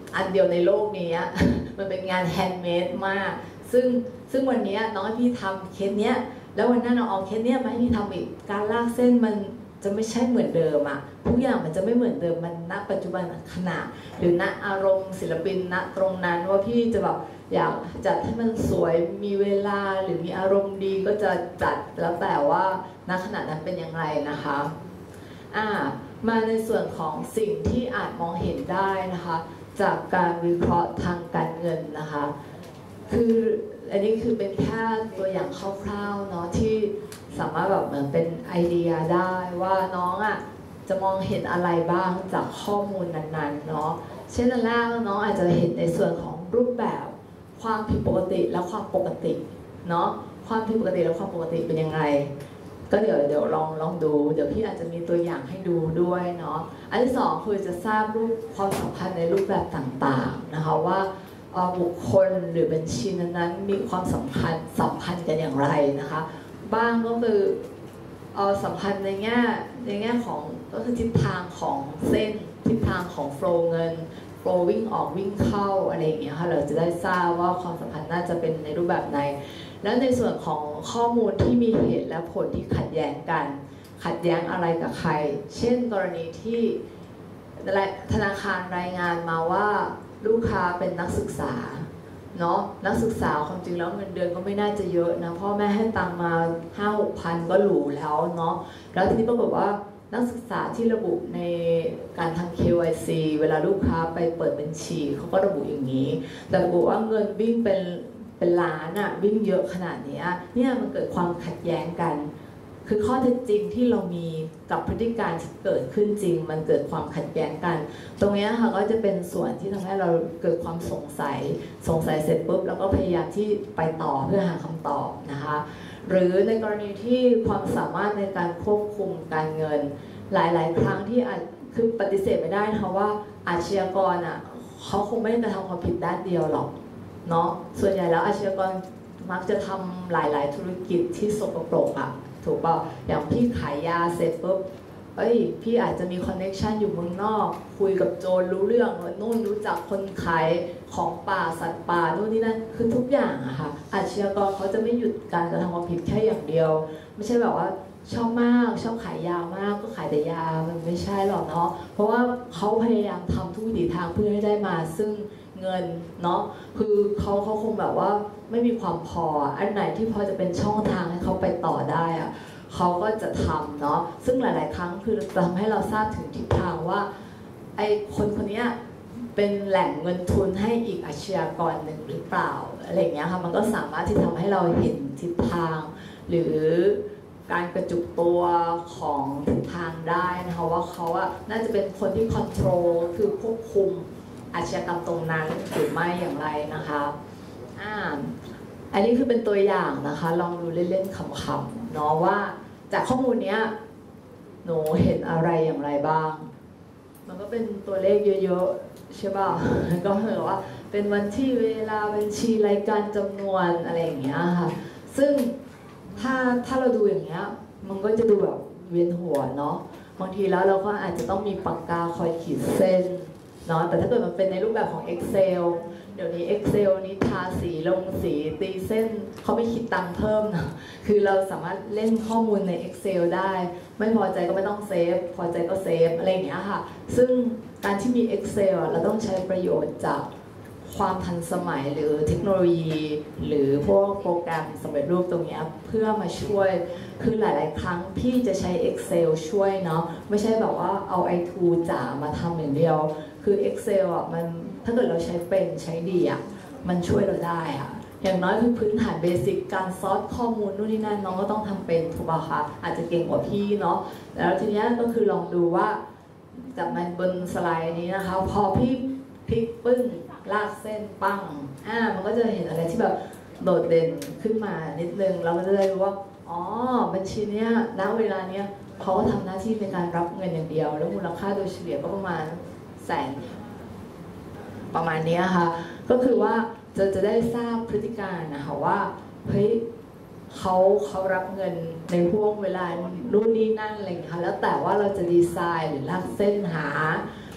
อันเดียวในโลกนี้ มันเป็นงานแฮนด์เมดมากซึ่งวันนี้น้องให้พี่ทำเคสเนี้ยแล้ววันหน้าน้องเอาเคสเนี้ยมาให้พี่ทำอีกการลากเส้นมันจะไม่ใช่เหมือนเดิมอะทุกอย่างมันจะไม่เหมือนเดิมมันณปัจจุบันขณะหรือณอารมณ์ศิลปินณตรงนั้นว่าพี่จะแบบอยากจัดให้มันสวยมีเวลาหรือมีอารมณ์ดีก็จะจัดแล้วแต่ว่าณขณะนั้นเป็นยังไงนะคะมาในส่วนของสิ่งที่อาจมองเห็นได้นะคะจากการวิเคราะห์ทางการเงินนะคะคืออันนี้คือเป็นแค่ตัวอย่างคร่าวๆเนาะที่สามารถแบบเหมือนเป็นไอเดียได้ว่าน้องจะมองเห็นอะไรบ้างจากข้อมูลนั้นๆเนาะเช่นแรกน้องอาจจะเห็นในส่วนของรูปแบบความผิดปกติและความปกติเนาะความผิดปกติและความปกติเป็นยังไงก็เดี๋ยวลองดูเดี๋ยวพี่อาจจะมีตัวอย่างให้ดูด้วยเนาะอันที่สองคือจะทราบรูปความสัมพันธ์ในรูปแบบต่างๆนะคะว่าบุคคลหรือบัญชีนั้นๆมีความสัมพันธ์กันอย่างไรนะคะบ้างก็คือสัมพันธ์ในแง่ของก็คือทิศทางของเส้นทิศทางของโฟลว์เงินโฟลว์วิ่งออกวิ่งเข้าอะไรอย่างเงี้ยค่ะเราจะได้ทราบว่าความสัมพันธ์น่าจะเป็นในรูปแบบไหนและในส่วนของข้อมูลที่มีเหตุและผลที่ขัดแย้งกันขัดแย้งอะไรกับใครเช่นกรณีที่ธนาคารรายงานมาว่าลูกค้าเป็นนักศึกษาเนาะนักศึกษาความจริงแล้วเงินเดือนก็ไม่น่าจะเยอะนะพ่อแม่ให้ตังมา 5-6 พันก็หรูแล้วเนาะแล้วทีนี้ปรากฏว่านักศึกษาที่ระบุในการทำ KYC เวลาลูกค้าไปเปิดบัญชีเขาก็ระบุอย่างนี้แต่ระบุว่าเงินวิ่งเป็นล้านวิ่งเยอะขนาดนี้เนี่ยมันเกิดความขัดแย้งกันคือข้อเท็จจริงที่เรามีกับพฤติการที่เกิดขึ้นจริงมันเกิดความขัดแย้งกันตรงนี้ค่ะก็จะเป็นส่วนที่ทำให้เราเกิดความสงสัยเสร็จปุ๊บแล้วก็พยายามที่ไปต่อเพื่อหาคำตอบนะคะหรือในกรณีที่ความสามารถในการควบคุมการเงินหลายๆครั้งที่คือปฏิเสธไม่ได้นะคะว่าอาชญากรเขาคงไม่ได้กระทำความผิดด้านเดียวหรอกเนาะส่วนใหญ่แล้วอาชญากรมักจะทำหลายๆธุรกิจที่สกปรกถูกป่ะอย่างพี่ขายยาเสร็จปุ๊บพี่อาจจะมีคอนเนคชันอยู่เมืองนอกคุยกับโจรรู้เรื่องนู่นรู้จักคนขายของป่าสัตว์ป่านู่นนี่นั่นคือทุกอย่างค่ะอาชญากรเขาจะไม่หยุดการกระทำความผิดแค่อย่างเดียวไม่ใช่แบบว่าชอบมากชอบขายยามากก็ขายแต่ยามันไม่ใช่หรอกเนาะเพราะว่าเขาพยายามทำทุกวิถีทางเพื่อให้ได้มาซึ่งเงินเนาะคือเขาคงแบบว่าไม่มีความพออันไหนที่พอจะเป็นช่องทางให้เขาไปต่อได้เขาก็จะทำเนาะซึ่งหลายๆครั้งคือทำให้เราทราบถึงทิศทางว่าไอ้คนนี้เป็นแหล่งเงินทุนให้อีกอาชญากรหนึ่งหรือเปล่าอะไรอย่างเงี้ยค่ะมันก็สามารถที่ทำให้เราเห็นทิศทางหรือการกระจุกตัวของทิศทางได้นะคะว่าเขาน่าจะเป็นคนที่คอนโทรลคือควบคุมอาชญากรรมตรงนั้นหรือไม่อย่างไรนะคะอันนี้คือเป็นตัวอย่างนะคะลองดูเล่นๆขำๆเนาะว่าจากข้อมูลเนี้ยหนูเห็นอะไรอย่างไรบ้างมันก็เป็นตัวเลขเยอะๆใช่ป่ะก็เหมือนว่าเป็นวันที่เวลาบัญชีรายการจำนวนอะไรอย่างเงี้ยค่ะซึ่งถ้าเราดูอย่างเงี้ยมันก็จะดูแบบเวียนหัวเนาะบางทีแล้วเราก็อาจจะต้องมีปากกาคอยขีดเส้นเนาะแต่ถ้าเกิดมันเป็นในรูปแบบของ Excel เดี๋ยวนี้ Excel นี้ทาสีลงสีตีเส้นเขาไม่คิดตังค์เพิ่มนะคือเราสามารถเล่นข้อมูลใน Excel ได้ไม่พอใจก็ไม่ต้องเซฟพอใจก็เซฟอะไรอย่างเงี้ยค่ะซึ่งการที่มี Excel เราต้องใช้ประโยชน์จากความทันสมัยหรือเทคโนโลยีหรือพวกโปรแกรมสำเร็จรูปตรงนี้เพื่อมาช่วยคือหลายๆครั้งพี่จะใช้ Excel ช่วยเนาะไม่ใช่แบบว่าเอา i2 จ๋ามาทำอย่างเดียวคือ Excel มันถ้าเกิดเราใช้เป็นใช้ดีมันช่วยเราได้อย่างน้อยคือพื้นฐานเบสิกการซอร์ตข้อมูลนู่นนี่นั่นน้องก็ต้องทำเป็นถูกป่ะคะอาจจะเก่งกว่าพี่เนาะแล้วทีนี้ก็คือลองดูว่าจากมันบนสไลด์นี้นะคะพอพี่พลิกปึ้งลากเส้นปั้งมันก็จะเห็นอะไรที่แบบโดดเด่นขึ้นมานิดนึงเราก็จะได้รู้ว่าอ๋อบัญชีเนี้ยณเวลาเนี้ยเขาก็ทำหน้าที่ในการรับเงินอย่างเดียวแล้วมูลค่าโดยเฉลี่ยก็ประมาณแสนประมาณนี้ค่ะก็คือว่าจะได้ทราบพฤติการนะคะว่าเฮ้ยเขารับเงินในห่วงเวลารุ่นนี้นั่นอะไรอย่างเงี้ยค่ะแล้วแต่ว่าเราจะดีไซน์หรือลากเส้นหา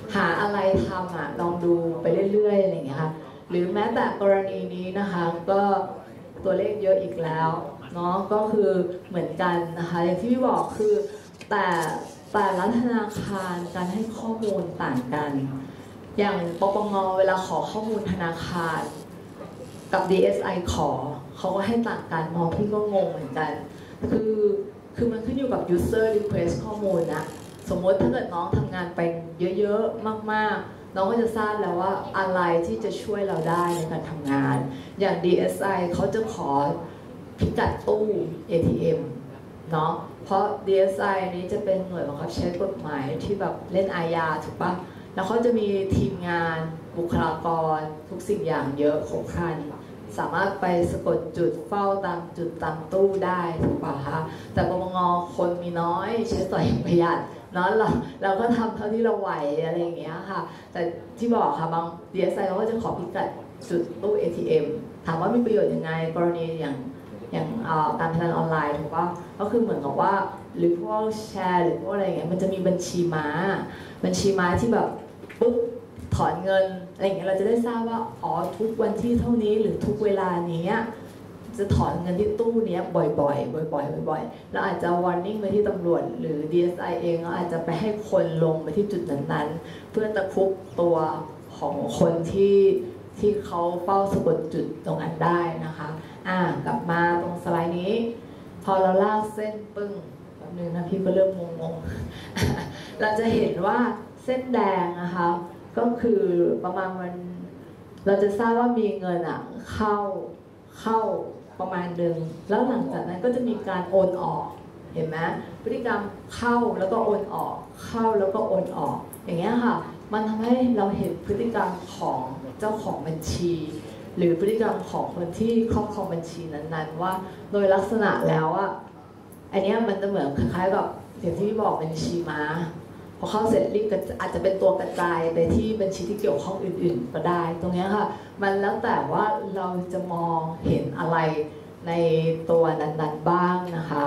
หาอะไรทำลองดูไปเรื่อยๆอะไรอย่างเงี้ยค่ะหรือแม้แต่กรณีนี้นะคะก็ตัวเลขเยอะอีกแล้วเนาะก็คือเหมือนกันนะคะอย่างที่พี่บอกคือแต่ละธนาคารการให้ข้อมูลต่างกันอย่างปปงเวลาขอข้อมูลธนาคารกับ DSI เขาก็ให้ต่างกันพี่ก็งงเหมือนกันคือมันขึ้นอยู่กับ user request ข้อมูลนะสมมติถ้าเกิดน้องทำงานไปเยอะๆมากๆน้องก็จะทราบแล้วว่าอะไรที่จะช่วยเราได้ในการทำงานอย่าง DSI เขาจะขอพิกัดตู้ ATM เนาะเพราะ DSI นี้จะเป็นหน่วยบังคับใช้กฎหมายที่แบบเล่นอาญาถูกปะแล้วเขาจะมีทีมงานบุคลากรทุกสิ่งอย่างเยอะครบครันสามารถไปสะกดจุดเฝ้าตามจุดตามตู้ได้ถูกปะคะแต่ปปงคนมีน้อยใช้สอยอย่างประหยัดเนาะเราก็ทำเท่าที่เราไหวอะไรอย่างเงี้ยค่ะแต่ที่บอกค่ะบาง DSI เขาก็จะขอพิกัดจุดตู้ ATM ถามว่ามีประโยชน์ยังไงกรณีอย่างการพนันออนไลน์ถูกป่ะก็คือเหมือนกับว่าหรือพวกแชร์หรือพวกอะไรอย่างเงี้ยมันจะมีบัญชีม้าที่แบบปุ๊บถอนเงินอะไรอย่างเงี้ยเราจะได้ทราบว่าทุกวันที่เท่านี้หรือทุกเวลานี้จะถอนเงินที่ตู้นี้บ่อยๆแล้วอาจจะ warning ไปที่ตำรวจหรือ DSI เองก็อาจจะไปให้คนลงไปที่จุดนั้นๆเพื่อตะคุบตัวของคนที่เขาเฝ้าสะกดจุดตรงนั้นได้นะคะกลับมาตรงสไลด์นี้พอเราลากเส้นปึ้งแป๊บนึงนะพี่ก็เริ่มงงๆเราจะเห็นว่าเส้นแดงนะคะก็คือประมาณเราจะทราบว่ามีเงินเข้าประมาณหนึ่งแล้วหลังจากนั้นก็จะมีการโอนออกเห็นไหมพฤติกรรมเข้าแล้วก็โอนออกเข้าแล้วก็โอนออกอย่างเงี้ยค่ะมันทำให้เราเห็นพฤติกรรมของเจ้าของบัญชีหรือพฤติกรรมของคนที่ครอบครองบัญชีนั้นๆว่าโดยลักษณะแล้วอันนี้มันจะเหมือนคล้ายๆกับอย่างที่บอกบัญชีม้าพอเข้าเสร็จรีบอาจจะเป็นตัวกระจายไปที่บัญชีที่เกี่ยวข้องอื่นๆก็ได้ตรงนี้ค่ะมันแล้วแต่ว่าเราจะมองเห็นอะไรในตัวนั้นๆบ้างนะคะ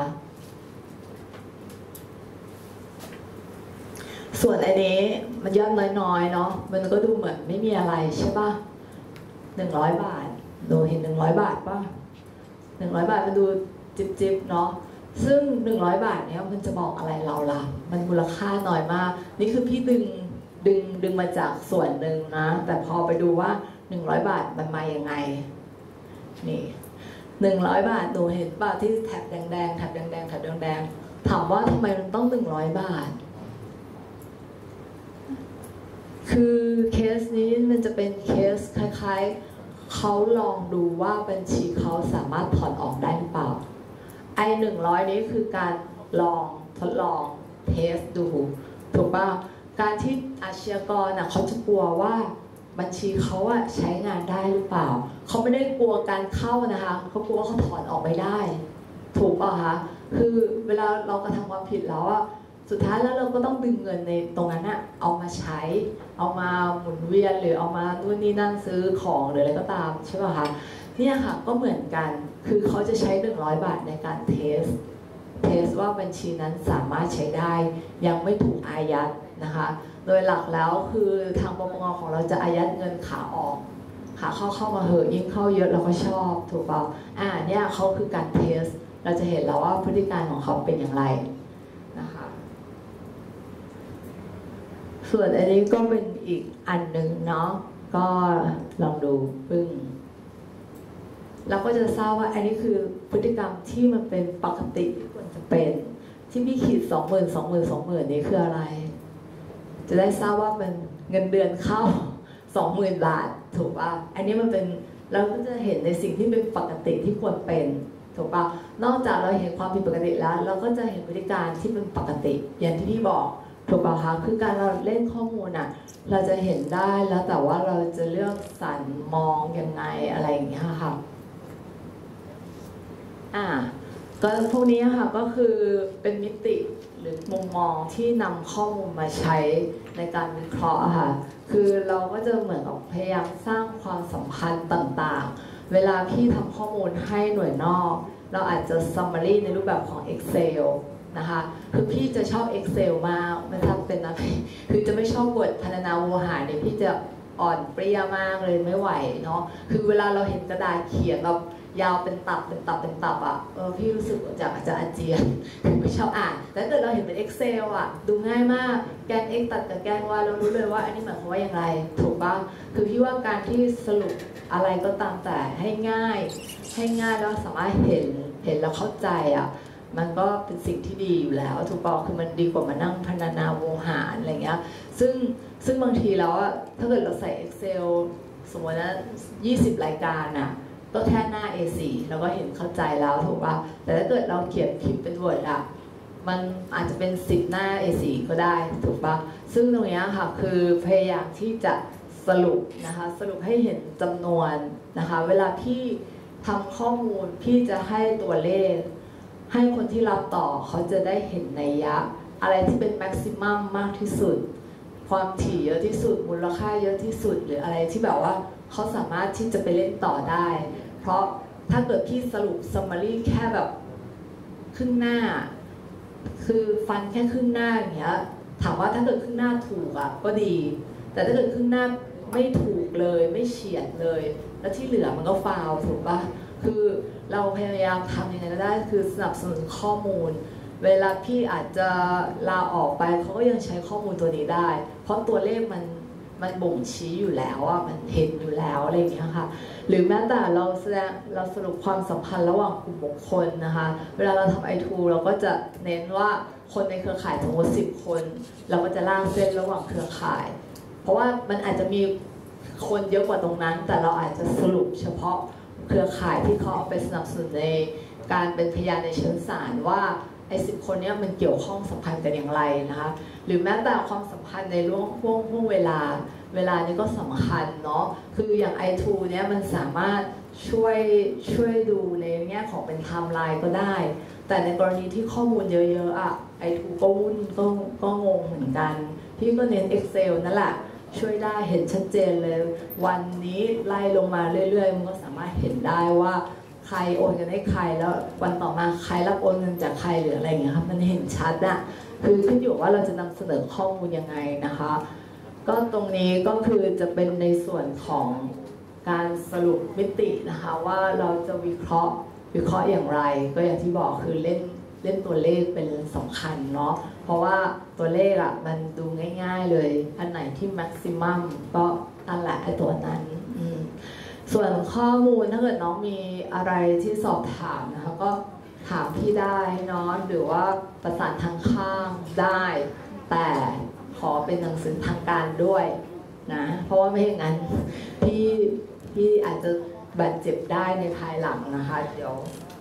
ส่วนอันนี้มันยอดน้อยๆเนาะมันก็ดูเหมือนไม่มีอะไรใช่ป่ะ100 บาทดูเห็น100 บาทป่ะ100 บาทมันดูจิบๆเนาะซึ่ง100 บาทเนี้ยมันจะบอกอะไรเราล่ะมันมูลค่าน้อยมากนี่คือพี่ดึงมาจากส่วนหนึ่งนะแต่พอไปดูว่า100 บาทมันมายังไงนี่100 บาทดูเห็นป่ะที่แถบแดงๆแถบแดงๆแถบแดงๆถามว่าทำไมมันต้อง100 บาทคือเคสนี้มันจะเป็นเคสคล้ายๆเขาลองดูว่าบัญชีเขาสามารถถอนออกได้หรือเปล่า100นี้คือการทดลองเทสดูถูกป่ะการที่อาชญากรเขาจะกลัวว่าบัญชีเขาใช้งานได้หรือเปล่าเขาไม่ได้กลัวการเข้านะคะเขากลัวว่าเขาถอนออกไม่ได้ถูกป่ะคะคือเวลาเรากระทำความผิดแล้วสุดท้ายแล้วเราก็ต้องดึงเงินในตรงนั้นเอามาใช้เอามาหมุนเวียนหรือเอามานู่นนี่นั่นซื้อของหรืออะไรก็ตามใช่ป่ะคะเนี่ยค่ะก็เหมือนกันคือเขาจะใช้100 บาทในการเทสว่าบัญชีนั้นสามารถใช้ได้ยังไม่ถูกอายัดนะคะโดยหลักแล้วคือทางปปงของเราจะอายัดเงินขาออกขาเข้ามาเหอะยิ่งเข้าเยอะเราก็ชอบถูกเปล่าเนี่ยเขาคือการเทสเราจะเห็นแล้วว่าพฤติการของเขาเป็นอย่างไรนะคะส่วนอันนี้ก็เป็นอีกอันหนึ่งเนาะก็ลองดูปึ้งเราก็จะทราบว่าอันนี้คือพฤติกรรมที่มันเป็นปกติที่ควรจะเป็นที่พี่ขีด20,000นี้คืออะไรจะได้ทราบว่ามันเงินเดือนเข้า 20,000 บาทถูกป่ะอันนี้มันเป็นเราก็จะเห็นในสิ่งที่เป็นปกติที่ควรเป็นถูกป่ะนอกจากเราเห็นความผิดปกติแล้วเราก็จะเห็นพฤติการที่เป็นปกติอย่างที่พี่บอกถูกป่ะคะคือการเราเล่นข้อมูลเราจะเห็นได้แล้วแต่ว่าเราจะเลือกสรรมองยังไงอะไรอย่างเงี้ยค่ะก็พวกนี้ค่ะก็คือเป็นมิติหรือมุมมองที่นำข้อมูลมาใช้ในการวิเคราะห์ค่ะคือเราก็จะเหมือนกับพยายามสร้างความสัมพันธ์ต่างๆเวลาพี่ทำข้อมูลให้หน่วยนอกเราอาจจะ summary ในรูปแบบของ Excel นะคะคือพี่จะชอบ Excel มากไม่ทราบเป็นอะไรคือจะไม่ชอบบทพรรณนาโวหารเนี่ยพี่จะอ่อนเปรี้ยมากเลยไม่ไหวเนาะคือเวลาเราเห็นกระดาษเขียนแบบยาวเป็นตับเป็นตับเป็นตับอ่ะพี่รู้สึกจะอาเจียนไม่ชอบอ่านแต่ถ้าเกิดเราเห็นเป็น Excel อ่ะดูง่ายมากแกน x ตัดกับแกน y เรารู้เลยว่าอันนี้หมายความว่าอย่างไรถูกปะคือพี่ว่าการที่สรุปอะไรก็ตามแต่ให้ง่ายแล้วสามารถเห็นแล้วเข้าใจอ่ะมันก็เป็นสิ่งที่ดีอยู่แล้วถูกปะคือมันดีกว่ามานั่งพรรณนาโวหารอะไรเงี้ยซึ่งบางทีแล้วอ่ะถ้าเกิดเราใส่ Excel สมมตินะ20 รายการอ่ะก็แค่หน้า A4 แล้วก็เห็นเข้าใจแล้วถูกป่ะแต่ถ้าเกิดเราเขียนพิมพ์เป็น Word อ่ะมันอาจจะเป็น10 หน้า A4 ก็ได้ถูกป่ะซึ่งตรงนี้ค่ะคือพยายามที่จะสรุปนะคะสรุปให้เห็นจำนวนนะคะเวลาพี่ทำข้อมูลพี่จะให้ตัวเลขให้คนที่รับต่อเขาจะได้เห็นนัยยะอะไรที่เป็นแม็กซิมัมมากที่สุดความถี่เยอะที่สุดมูลค่าเยอะที่สุดหรืออะไรที่แบบว่าเขาสามารถที่จะไปเล่นต่อได้เพราะถ้าเกิดพี่สรุป summary แค่แบบครึ่งหน้าคือฟันแค่ครึ่งหน้าอย่างเงี้ยถามว่าถ้าเกิดครึ่งหน้าถูกอ่ะก็ดีแต่ถ้าเกิดครึ่งหน้าไม่ถูกเลยไม่เฉียดเลยแล้วที่เหลือมันก็ฟาวถูกป่ะคือเราพยายามทำยังไงก็ได้คือสนับสนุนข้อมูลเวลาพี่อาจจะลาออกไปเขาก็ยังใช้ข้อมูลตัวนี้ได้เพราะตัวเลขมันบ่งชี้อยู่แล้วอ่ะมันเห็นอยู่แล้วอะไรอย่างเงี้ยค่ะหรือแม้แต่เราสรุปความสัมพันธ์ระหว่างกลุ่มบุคคลนะคะเวลาเราทำ I2 เราก็จะเน้นว่าคนในเครือข่ายทั้งหมด10 คนเราก็จะลากเส้นระหว่างเครือข่ายเพราะว่ามันอาจจะมีคนเยอะกว่าตรงนั้นแต่เราอาจจะสรุปเฉพาะเครือข่ายที่เขาเอาไปสนับสนุนในการเป็นพยานในเชิงศาลว่าไอ้10 คนนี้มันเกี่ยวข้องสัมพันธ์กันอย่างไรนะคะหรือแม้แต่ความสัมพันธ์ในห่วงเวลานี้ก็สำคัญเนาะคืออย่าง I2 เนี่ยมันสามารถช่วยดูในแง่ของเป็นไทม์ไลน์ก็ได้แต่ในกรณีที่ข้อมูลเยอะๆอ่ะ I2 ก็วุ่นก็งงเหมือนกันพี่ก็เน้น Excel นั่นแหละช่วยได้เห็นชัดเจนเลยวันนี้ไล่ลงมาเรื่อยๆมันก็สามารถเห็นได้ว่าใครโอนกันให้ใครแล้ววันต่อมาใครรับโอนเงินจากใครหรืออะไรอย่างเงี้ยครับมันเห็นชัดอะคือขึ้นอยู่ว่าเราจะนำเสนอข้อมูลยังไงนะคะก็ตรงนี้ก็คือจะเป็นในส่วนของการสรุปมิตินะคะว่าเราจะวิเคราะห์อย่างไรก็อย่างที่บอกคือเล่นตัวเลขเป็นสำคัญเนาะเพราะว่าตัวเลขอะมันดูง่ายๆเลยอันไหนที่แม็กซิมัมก็นั่นแหละไอ้ตัวนั้นส่วนข้อมูลถ้าเกิดน้องมีอะไรที่สอบถามนะคะก็ถามพี่ได้เนาะหรือว่าประสานทางข้างได้แต่ขอเป็นหนังสือทางการด้วยนะเพราะว่าไม่อย่างนั้นพี่อาจจะบาดเจ็บได้ในภายหลังนะคะเดี๋ยว